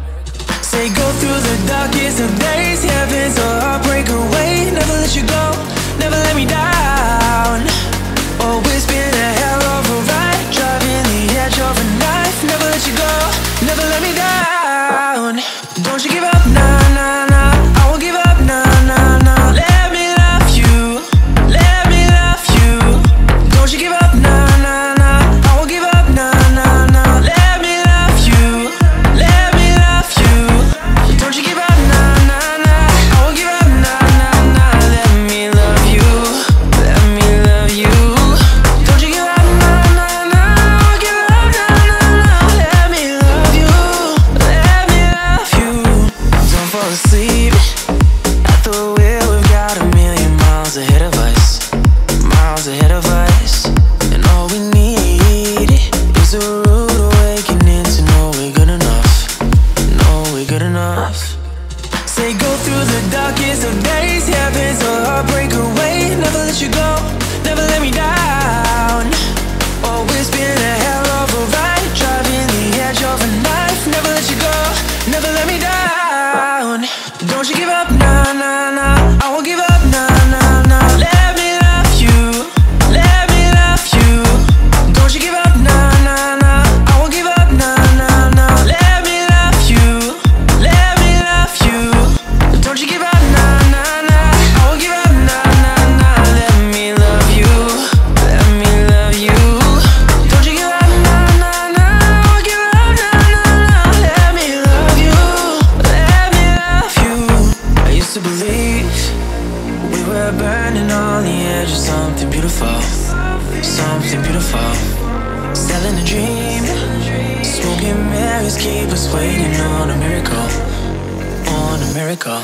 Say go through the darkest of days, heaven's a heartbreak away. Never let you go, never let me down. Always been a hell of a ride, driving the edge of a knife. Never let you go, never let me down. Don't you give up, nah, nah, nah. I won't give up, nah, nah, nah. Let me love you, let me love you. Don't you give up, nah, nah, nah. I won't give up, nah, nah, nah. Let me love you, let me love you. Don't you give up, nah, nah, nah. I won't give up, nah, nah, nah. Let me love you, let me love you. Don't you give up, nah, nah, nah. I won't give up, nah, nah, nah. Let me love you, let me love you. Don't fall asleep at the wheel. We've got a million miles ahead of us, miles ahead of us. And all we need is a rude awakening to know we're good enough, know we're good enough. Say go through the darkest of days, heaven's a heartbreak away. Never let you go, never let me down. Always been a hell of a ride, driving the edge of a knife. Never let you go, never let me down. Don't you give up, nah, nah, nah. I won't give up, nah, nah, nah. Let me love you, let me love you. Don't you give up, nah, nah, nah. I won't give up, nah, nah, nah. Let me love you, let me love you. Don't you give up, nah, nah, nah. I won't give up, nah, nah, nah. Let me love you, let me love you. Don't you give up, nah, nah, nah. I won't give up, nah, nah, nah. Let me love you, let me love you. I used to believe we were burning on the edge of something beautiful, something beautiful. Selling a dream, smoking mirrors keep us waiting on a miracle, on a miracle.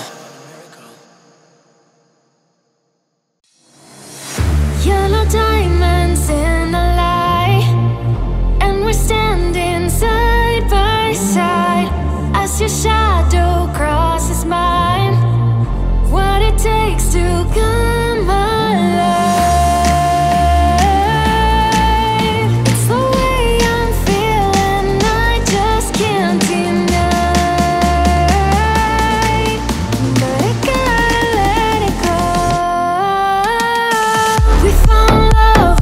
Yellow diamonds in the light, and we're standing side by side as your shadow crosses mine. What it takes to come alive. It's the way I'm feeling, I just can't deny. But I gotta let it go. We found love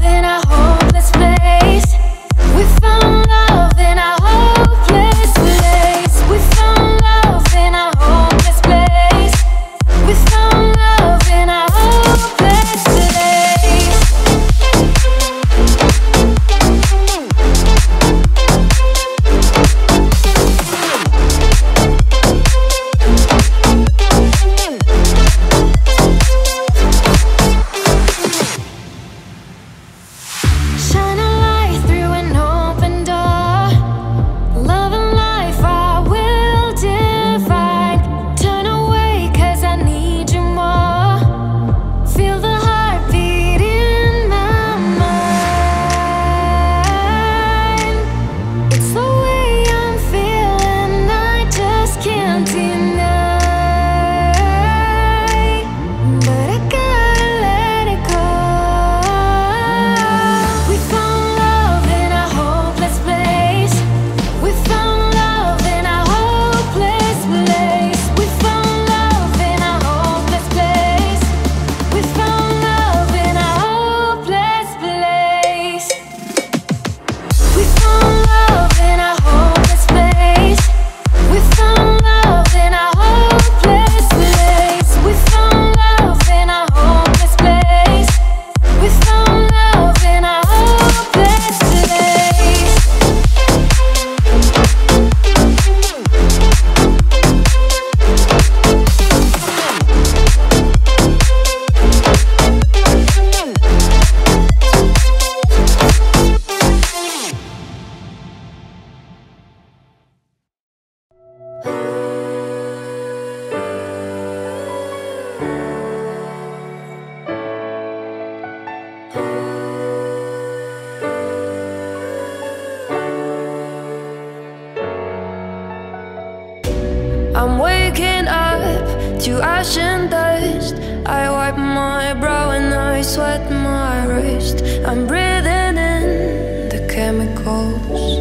waking up to ash and dust. I wipe my brow and I sweat my wrist. I'm breathing in the chemicals.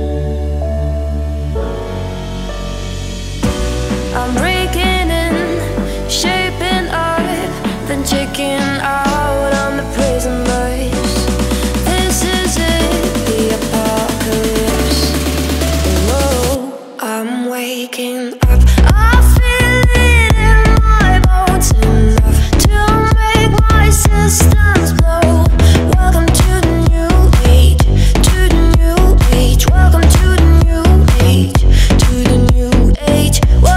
I'm breaking in, shaping up, then checking out on the prison bus. This is it, the apocalypse. Whoa, I'm waking up. I feel it in my bones enough to make my systems blow. Welcome to the new age, to the new age. Welcome to the new age, to the new age. Whoa.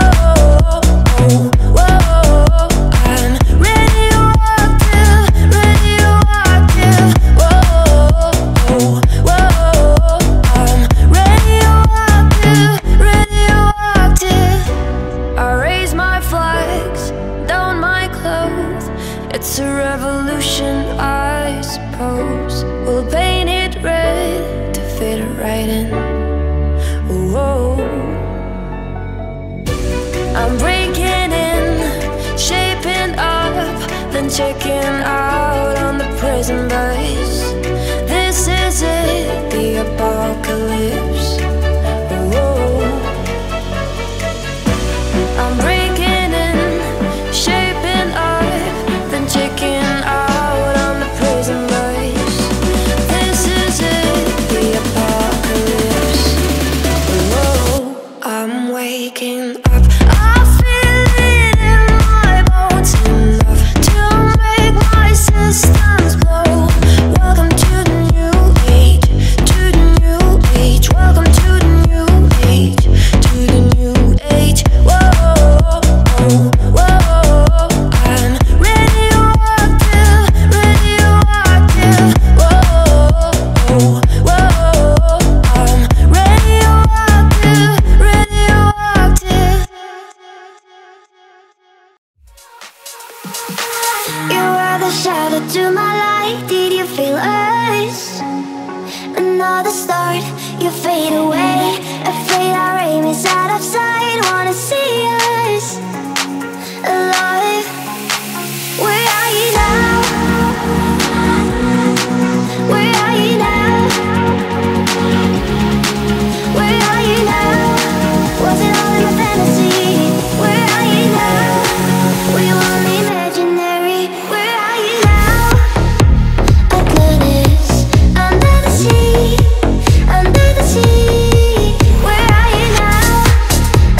It's a revolution, I suppose. We'll paint it red to fit it right in. Whoa. I'm breaking in, shaping up, then checking out on the prison bus. This is it, the apocalypse. Whoa. I'm breaking in, shaping up, checking out on the prison bus. This is it, the apocalypse. Whoa, I'm waking up. I feel it in my bones enough to make my systems blow. Welcome to the new age, to the new age. Welcome to the new age, to the new age. Whoa, whoa. Shadow to my light, did you feel us? Another start, you fade away. Afraid our aim is out of sight. Wanna see us alive? Where are you now? Where are you now? Where are you now? Was it all in a fantasy? Where are you now? Were you only imaginary? Where are you now? Atlantis, under the sea, under the sea. Where are you now?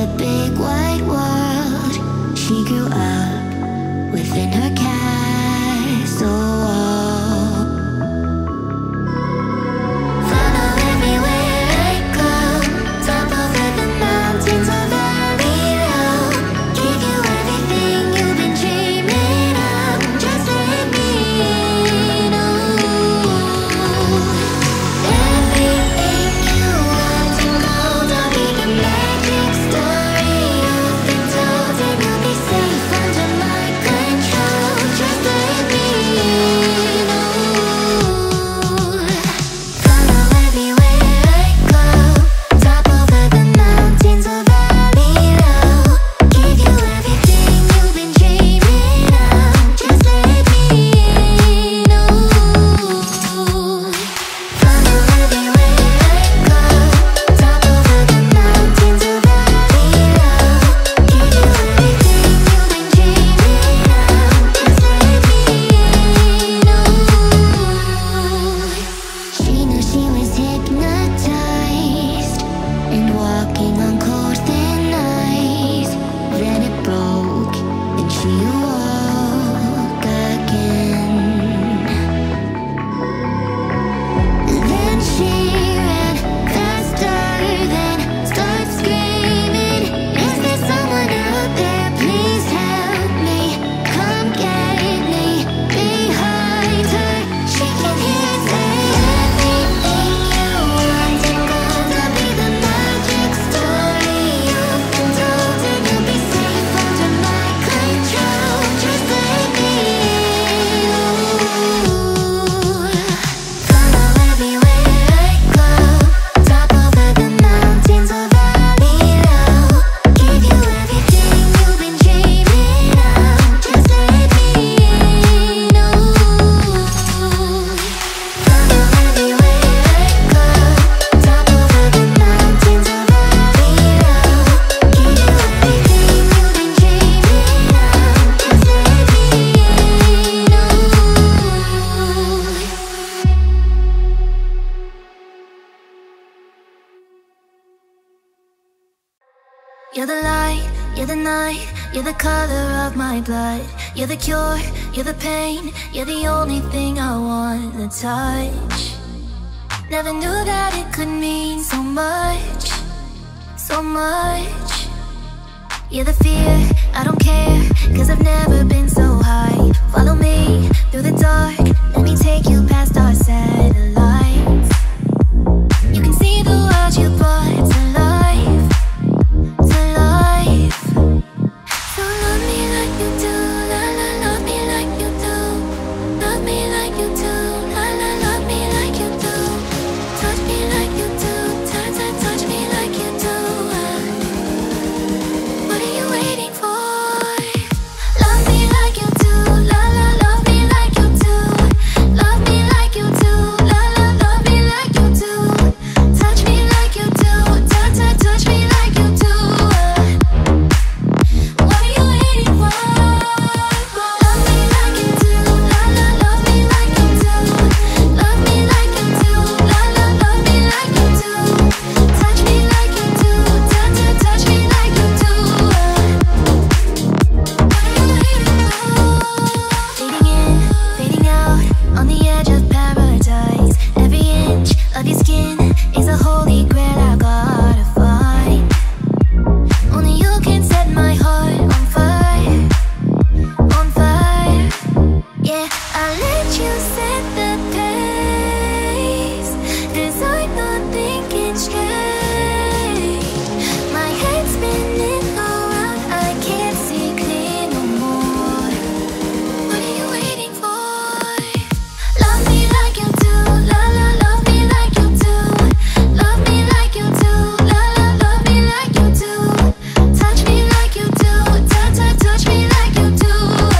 the big wide world. She grew up within her castle wall. Follow everywhere I go, top over the mountains or valley low. Give you everything you've been dreaming of. Just let me in. Everything you want to know. I'll be the magic story you've been told, and you'll be safe under my control. Just let me in. Follow everywhere I go, top over the mountains or valley low. Give you everything you've been dreaming of. Just let me in. Follow everywhere I go, top over the mountains or valley low. Give you everything you've been dreaming of. Just let me in. She knew she was hypnotized and walking on cold thin ice. Then it broke and she awoke again. Then she ran faster, then started screaming, is there someone out there? Please help me, come get me. Behind her, she can hear it say, everything you want to know. I'll be the magic story you've been told, and you'll be safe under my control. Just let me in. Follow everywhere I go, top over the mountains or valley low. Give you everything you've been dreaming of. Just let me in. Follow everywhere I go, top over the mountains or valley low. Give you everything you've been dreaming of. Just let me in. You're the light, you're the night, you're the color of my blood. You're the cure, you're the pain, you're the only thing I want to touch. Never knew that it could mean so much, so much. You're the fear, I don't care, 'cause I've never been so high. Follow me through the dark, let me take you past our satellites. You can see the world you brought to life, to life. So love me like you do, la la, love me like you do. Love me like you do, la la, love me like you do. Touch me like you do, touch, touch, touch me like you do. What are you waiting for? Love me like you do, la la, love me like you do. Love me like you do, la la, love me like you do. Touch me like you do, touch, touch, touch me like you do. What are you waiting for? Love me like you do, la la, love me like you do. Love me like you do, la la, love me like you do. Touch me like you do, touch, touch, touch me like you do. What are you waiting for? Fading in, fading out, on the edge of paradise. Every inch of your skin is a holy grail I gotta find. Only you can set my heart on fire, on fire. Yeah, I'll let you set the pace, 'cause I'm not thinking straight. My head's spinning around, I can't see clear no more. What are you waiting for? Love me like you do, la la, love me like you do. Love me like you do, la la, love me like you do. Touch me like you do, touch, touch, touch me like you do.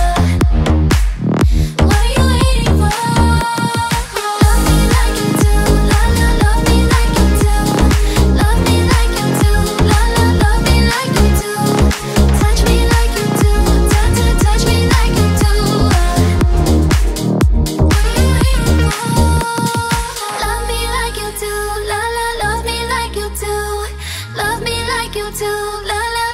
What are you waiting for? Love me like you do, la la, love me like you do. Love me like you do, la la, love me like you do. Touch me like you do, touch, touch, touch me like you do. What are you waiting for? Love me like you do, la la, love me like you do. Love me like you do, la la,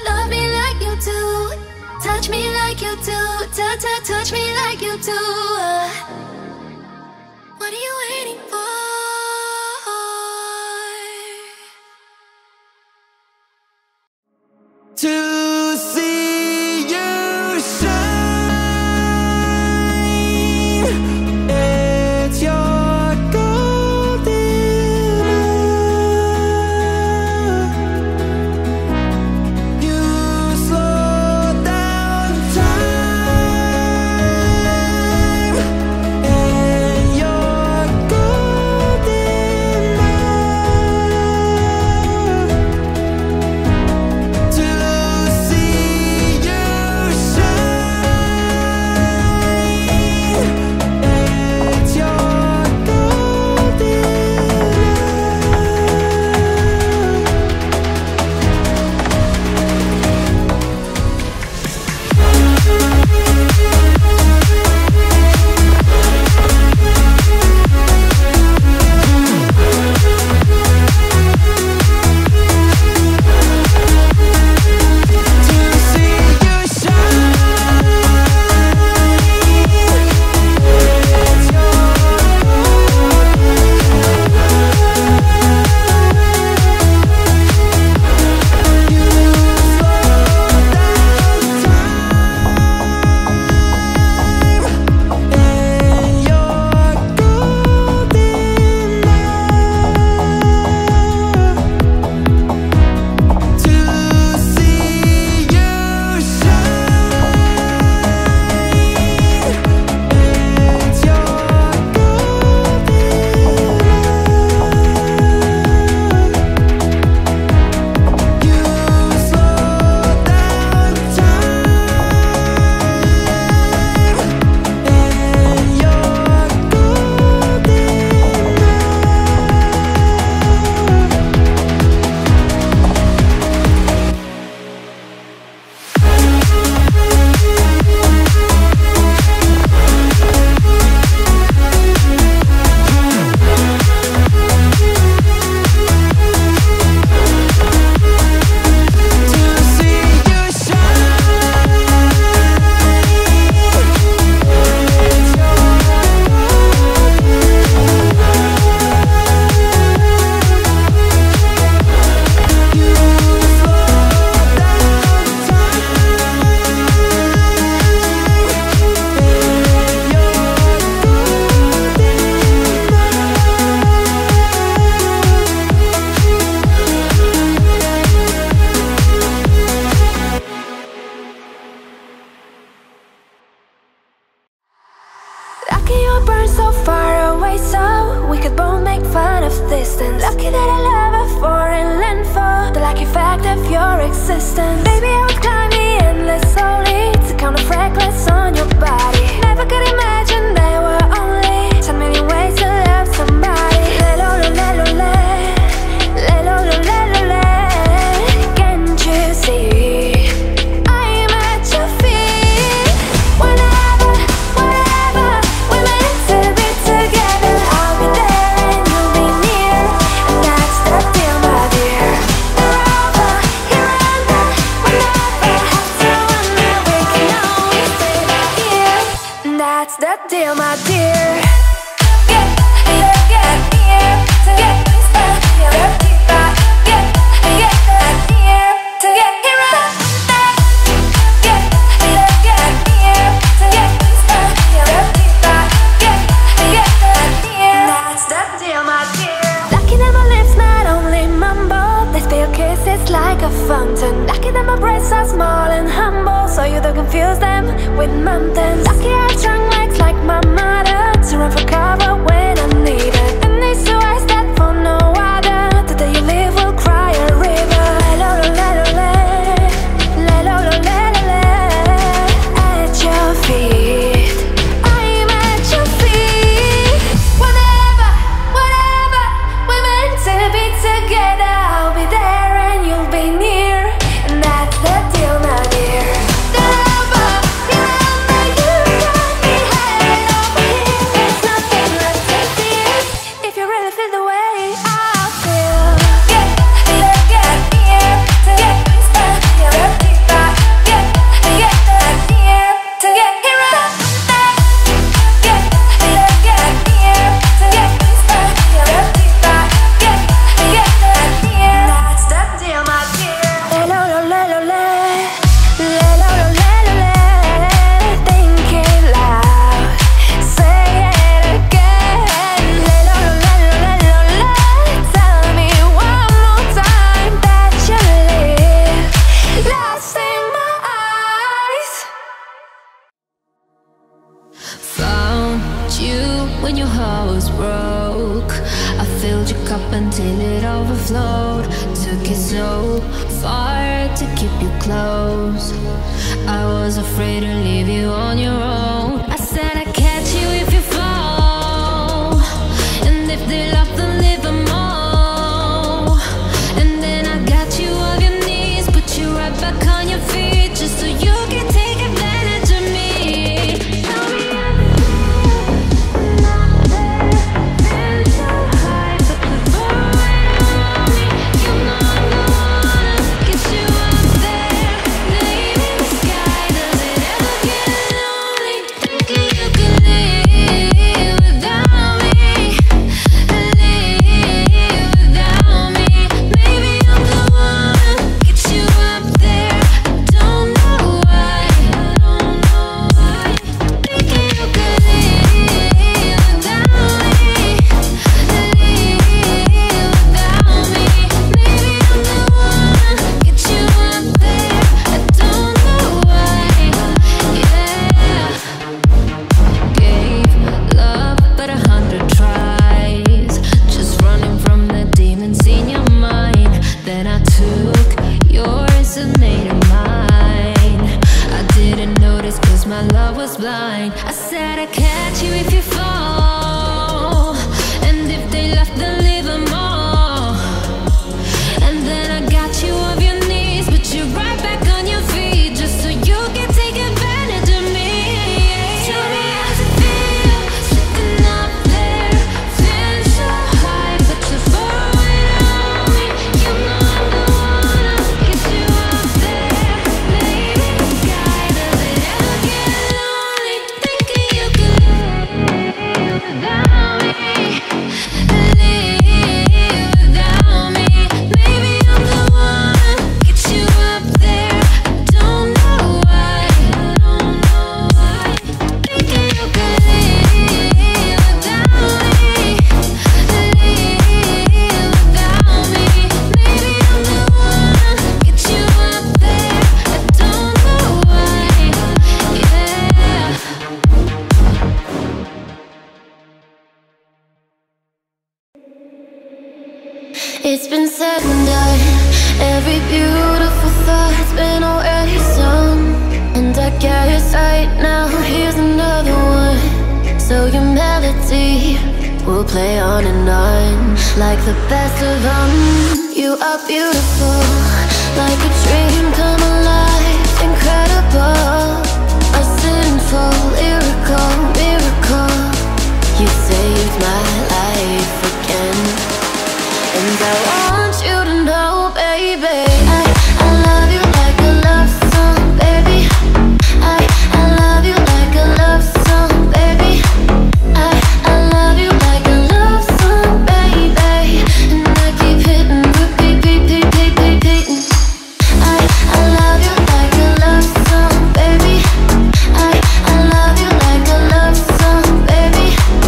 touch me like you do. What are you waiting for? To see you shine, it's your golden hour. You slow down time in your golden hour. To see you distance. Lucky that I love a foreign land for the lucky fact of your existence. Baby, I would climb the endless slowly to count the freckles on your body. Never could imagine there were only 10 million ways to love somebody. Can't you see? I'm at your feet. Whenever, wherever we're meant to be together, I'll be there and you'll be near. And that's the deal, my dear. You're over, you're under. Whenever have to wonder, we can always stay right here. And that's the deal, my dear. Like a fountain. Lucky that my breasts are small and humble, so you don't confuse them with mountains. Lucky I have strong legs like my mother to run for cover when I need it. And these two eyes that for no other. The day you leave will cry a river. At your feet, I'm at your feet. Whenever, whatever we're meant to be together, I'll be there and you'll be near. And that's the deal, my dear. The lover, you got me head over here. There's nothing left. fire to keep you close. I was afraid to leave you on your own. I said I'd catch you if you fall, and if they love then leave them all. And then I got you off your knees, put you right back on your feet, just so you can take advantage of me. Tell me everything, not there, been so high, but the far on me. You know I'm the one to get you up there, laying in the sky. Does it ever get lonely, thinking you could live without me, live without me? Maybe I'm the one to get you up there. I don't know why, thinking you could live without me, live without me. Maybe I'm the one to get you up there. I don't know why, yeah. Gave love but 100 tries, just running from the demons in your mind. Then I took yours and made it mine. I didn't notice cause my love was blind. I said I'd catch you if you fall, and if they left then leave them all. And then I got you off your knees, put you right back on your feet, just so you can take advantage of me. Tell me how's it feel, sitting up there, feeling so high, but you're far away from me. You know I'm the one to get you up there, laying in the sky. Does it ever get lonely, thinking you could live without me, live without me? Maybe I'm the one to get you up there. I don't know why, thinking you could live without me, live without me. Maybe I'm the one to get you up there. I don't know why, yeah. It's been said and done. Every beautiful thought's been already sung. And I guess right now here's another one. So your melody will play on and on, like the best of them. You are beautiful, like a dream come alive, incredible, a sinful lyrical miracle. You saved my life again. And I want you to know, baby, I love you like a love song, baby. I love you like a love song, baby. I love you like a love song, baby. And I keep hitting repeat, repeat, repeat, repeating. I love you like a love song, baby. I love you like a love song, baby.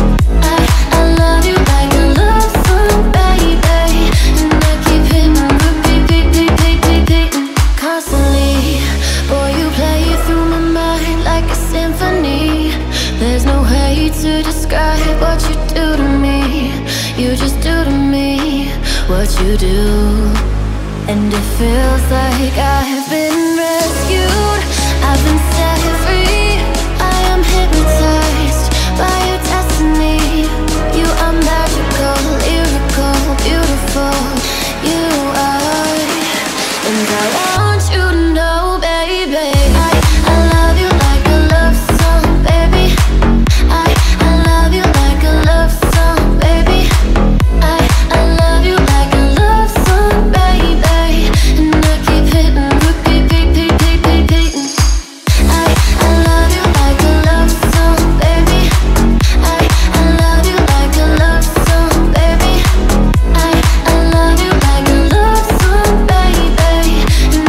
I love you like a love song, baby. And I keep hitting repeat, repeat, repeat, repeating. Constantly, boy, you play through my mind like a symphony. There's no way to describe what you do to me. You just do to me what you do. And it feels like I've been rescued, I've been set free. I am hypnotized by your destiny. You are magical, lyrical, beautiful. You are. And I want you to know, baby, I love you like a love song, baby. I love you like a love song, baby. I love you like a love song, baby. And I keep hitting repeat, repeat, repeat, repeating. I love you like a love song, baby. I love you like a love song, baby. I love you like a love song, baby. And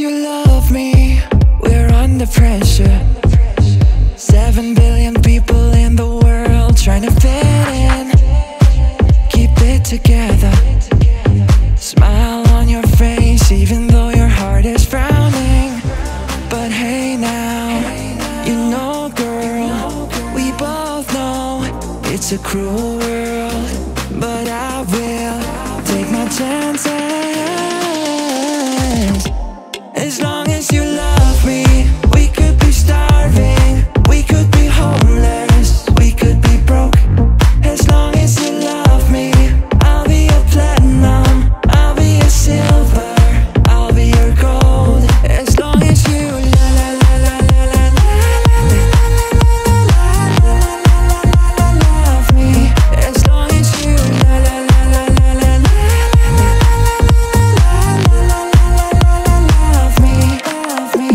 you love me, we're under pressure. 7 billion people in the world trying to fit in. Keep it together. Smile on your face even though your heart is frowning. But hey now, you know girl, we both know it's a cruel world. But I will take my chances. As long as you love me, we could be starving, we could be homeless, we could be broke. As long as you love me, I'll be a platinum, I'll be a silver, I'll be your gold. As long as you la la la la la la love me. As long as you la la la la la la love me, love me.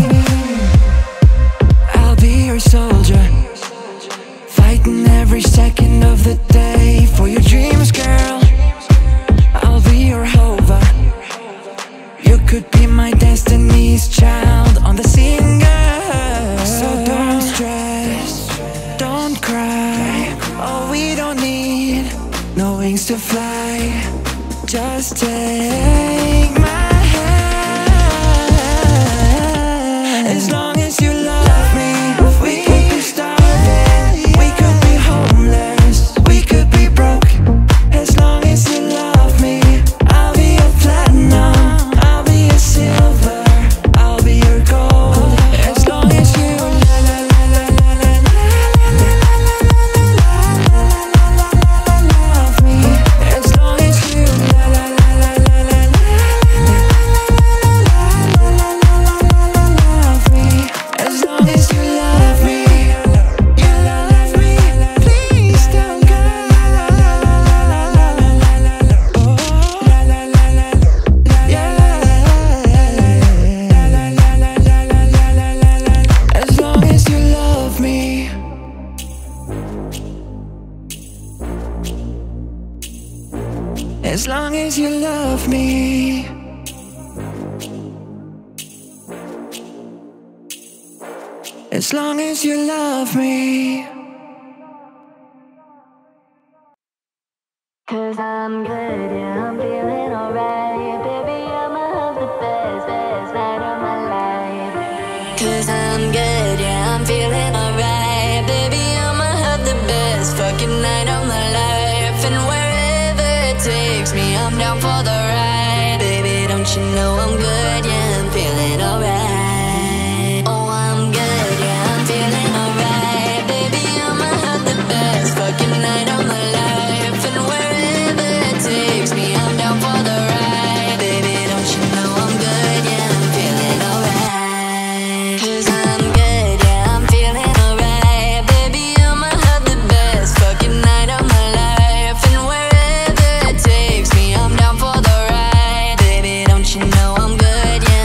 I'll be your soldier, fighting every second of the day for your dreams, girl. I'll be your hover. You could be my destiny's child on the scene, girl. So don't stress, don't cry. Oh, we don't need no wings to fly. Just take my hand. As long as you love me, we could be starving, we could be homeless, we could be broke. As long as you love me, I'll be a platinum, I'll be a silver, I'll be your gold. As long as you la la la la la la love me. As long as you la la la la la la love me. As long as you love me, you love me. Please don't go. Oh, la la la la, yeah. As long as you love me. As long as you love me. As long as you love me. 'Cause I'm good, yeah, I'm feeling alright. Baby, I'ma have the best, best night of my life. 'Cause I'm good, yeah, I'm feeling alright. Baby, I'ma have the best fucking night of my life. And wherever it takes me, I'm down for the ride. Baby, don't you know I'm good, yeah, I'm feeling alright. Oh, I'm good, yeah, I'm feeling alright. Baby, I'ma have the best fucking night of my life. And wherever it takes me, I'm down for the ride. Baby, don't you know I'm good, yeah, I'm feeling alright. 'Cause I'm good, yeah, I'm feeling alright. Baby, I'ma have the best fucking night of my life. And wherever it takes me, I'm down for the ride. Baby, don't you know I'm good, yeah,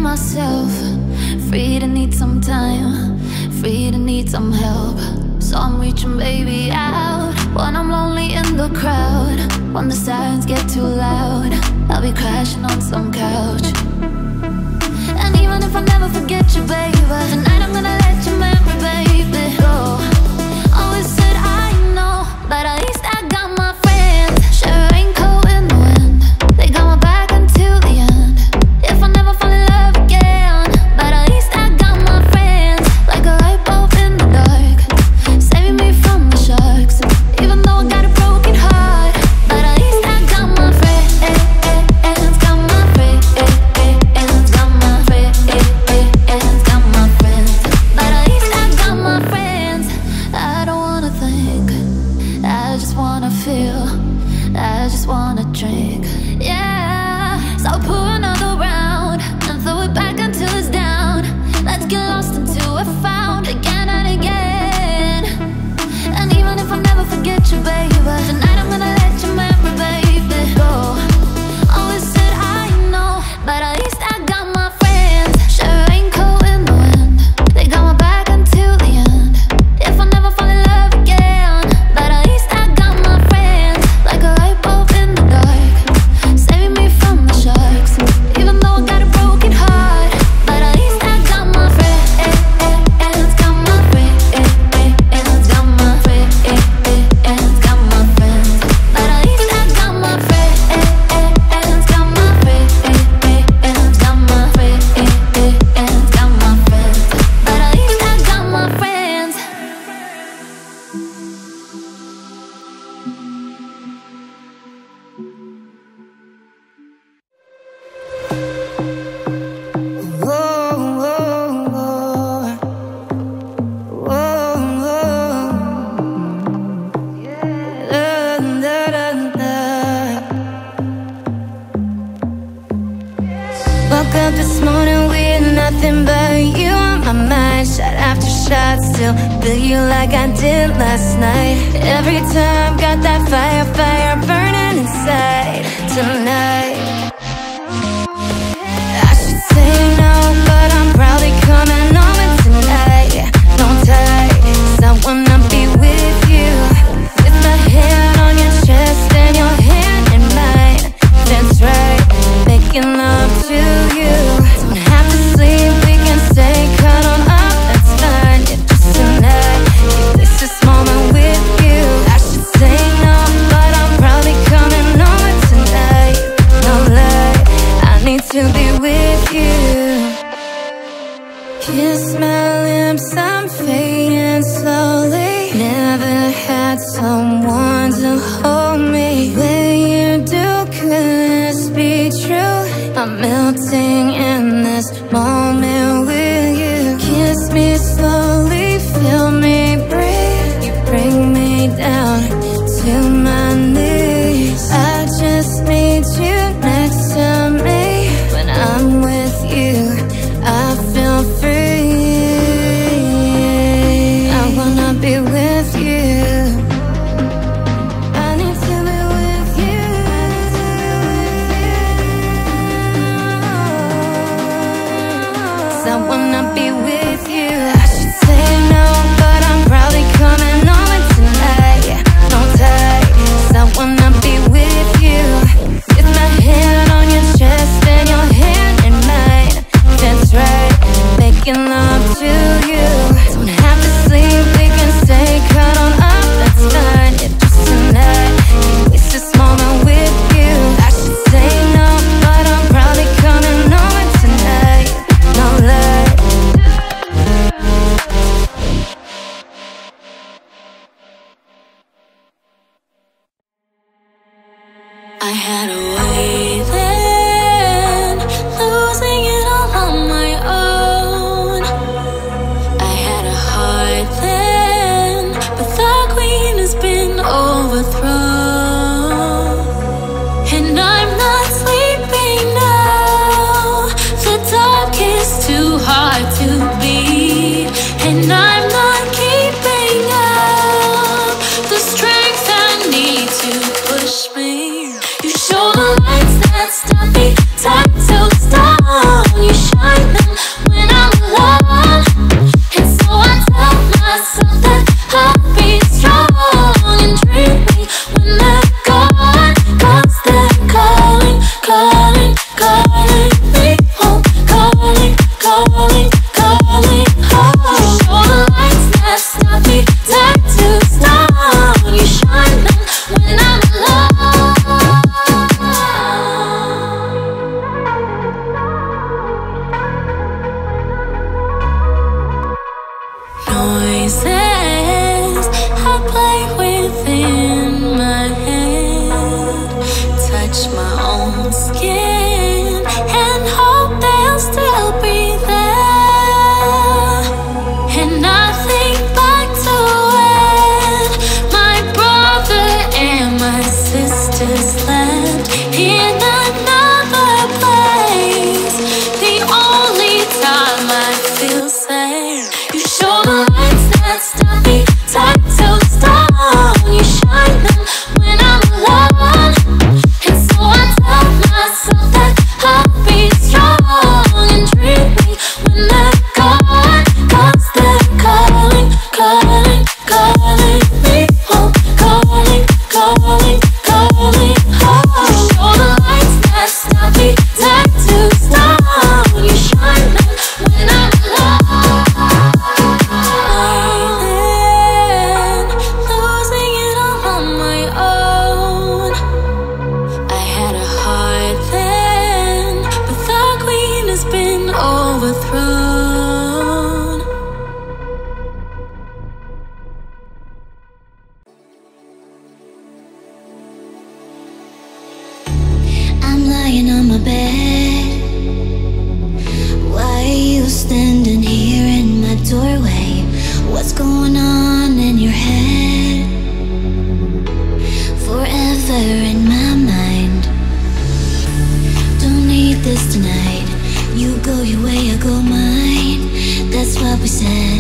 myself, free to need some time, free to need some help. So I'm reaching baby out when I'm lonely in the crowd. When the sirens get too loud, I'll be crashing on some couch. And even if I never forget you, baby, tonight I'm gonna let your memory, baby, go. Always said I know, but at least I got my friends. Share a raincoat in the wind, they got my back until the end. If I never fall in love again, but at least I got my friends. Like a light bulb in the dark, saving me from the sharks. Even though I got a broken heart, but at least I got my friends. Got my friends. Got my friends. Got my friends. But at least I got my friends. I don't wanna think, I just wanna feel, I just wanna drink. Yeah, so pour another round and throw it back until it's down. Let's get lost until we're found again and again. And even if I never forget you, baby, tonight I'm gonna let your memory, baby, go. Always said I know, but at least I got my friends. Share a raincoat in the wind, they got my back until the end. If I never fall in love again, but at least I got my friends. Like a light bulb in the dark, saving me from the sharks. Even though I got a broken heart, but at least I got my friends. Got my friends. Got my friends. Got my friends. But at least I got my friends. Got my friends. Got my friends. Got my friends. But at least I got my friends. Woke up this morning with nothing but you on my mind. Shot after shot, still feel you like I did last night. Every time, got that fire burning inside tonight. I should say no, but I'm probably coming over tonight. Don't tie, 'cause I wanna be with you. With my head on your chest and your hand in mine. That's right, making love to you. Don't have to sleep, we can stay cuddled up, that's fine. Yeah, just tonight, this this moment with you. I should say no, but I'm probably coming over tonight. No lie, I need to be with you. Kiss my lips, I'm fading slowly. Never had someone to hold me. When you do, could this be true? I'm melting in this moment with you. Kiss me slowly, feel me breathe. You bring me down to my knees. I just need you next to me. When I'm with you, I feel free. I wanna be with you. I need to be with you. So overthrown. I'm lying on my bed. Why are you standing here in my doorway? What's going on in your head? Forever in my mind. Don't need this tonight. You go your way, I go mine. That's what we said.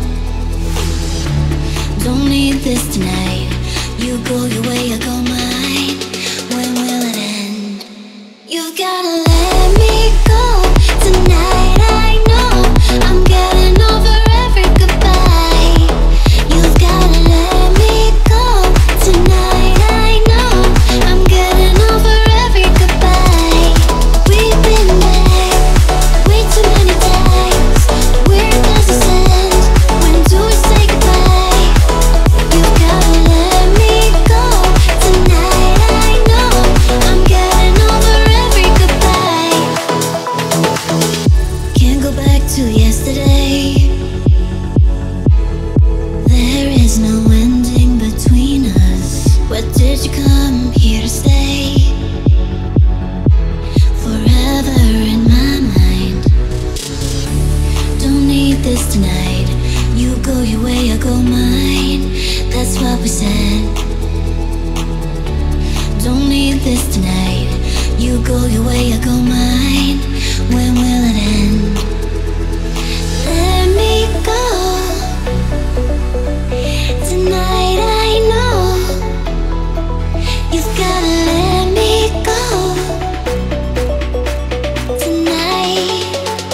Don't need this tonight. You go your way, I go mine. When will it end? You've gotta let me go tonight. I know I'm getting over every goodbye. You've gotta let me go tonight. I know I'm getting over every goodbye. We've been there way too many times. Where does this end? When do we say goodbye? You've gotta let me go tonight. I know I'm getting over every goodbye. Can't go back to yesterday. There is no ending between us. But did you come here to stay? Forever in my mind. Don't need this tonight. You go your way, I go mine. That's what we said. Don't need this tonight. You go your way, I go mine. When will it end? Let me go tonight. I know you've gotta let me go tonight.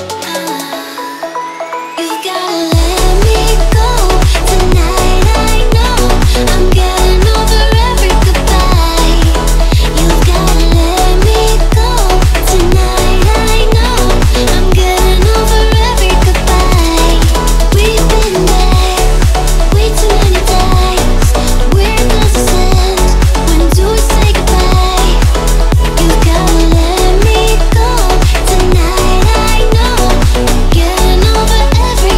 You've gotta let me go tonight. I know I'm getting over every goodbye. You've gotta let me go tonight. I know I'm getting over every goodbye. We've been there way too many times. Where does this end? When do we say goodbye? You've gotta let me go tonight. I know I'm getting over every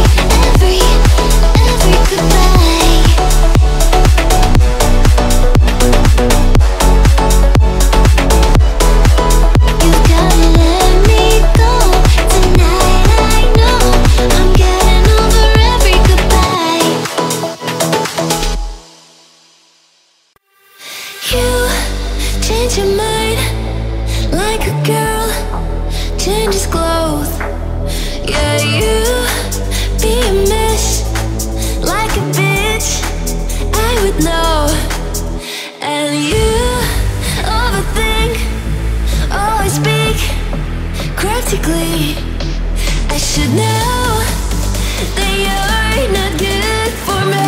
goodbye. You've gotta let me go tonight. I know I'm getting over every goodbye. You change your mind like a girl changes clothes. Yeah, you be a mess like a bitch. I would know. And you overthink, always speak cryptically. I should know that you're not good for me.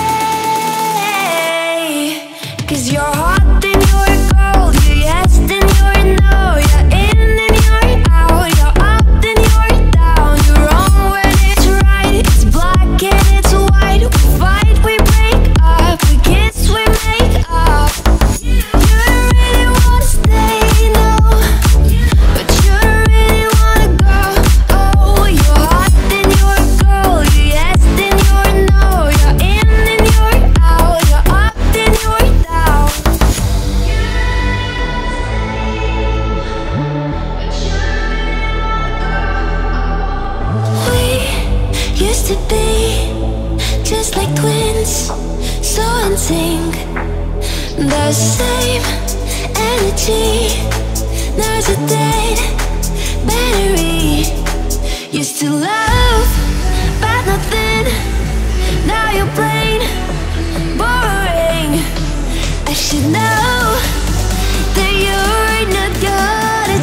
'Cause you're hot, then you're cold. You're yes, then you're no. You're in, then you're out. You're up, then you're down. You're wrong when it's right. It's black and it's white. We fight, we break up. We kiss, we make up. You really wanna stay, no, but you really wanna go. Oh, you're hot, then you're cold. You're yes, then you're no. You're in, then you're out. You're up, then you're down. We used to be just like twins, so in sync. The same energy. There's a dead battery. Used to love, but nothing. Now you're plain boring. I should know that you're not gonna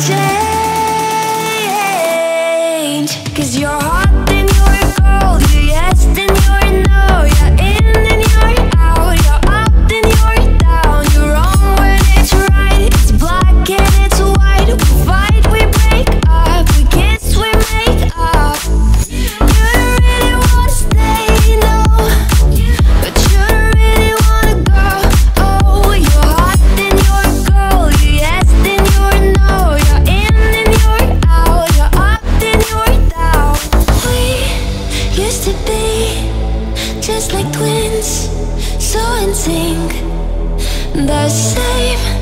change. 'Cause you're hot, then you're cold. You're yes, then you're no. You're in, then you're out. You're up, then you're down. You're wrong when it's right. It's black and it's white. We fight, we break up. We kiss, we make up. You don't really wanna stay, no, but you don't really wanna go. Oh, you're hot, just like twins, so in sync. The same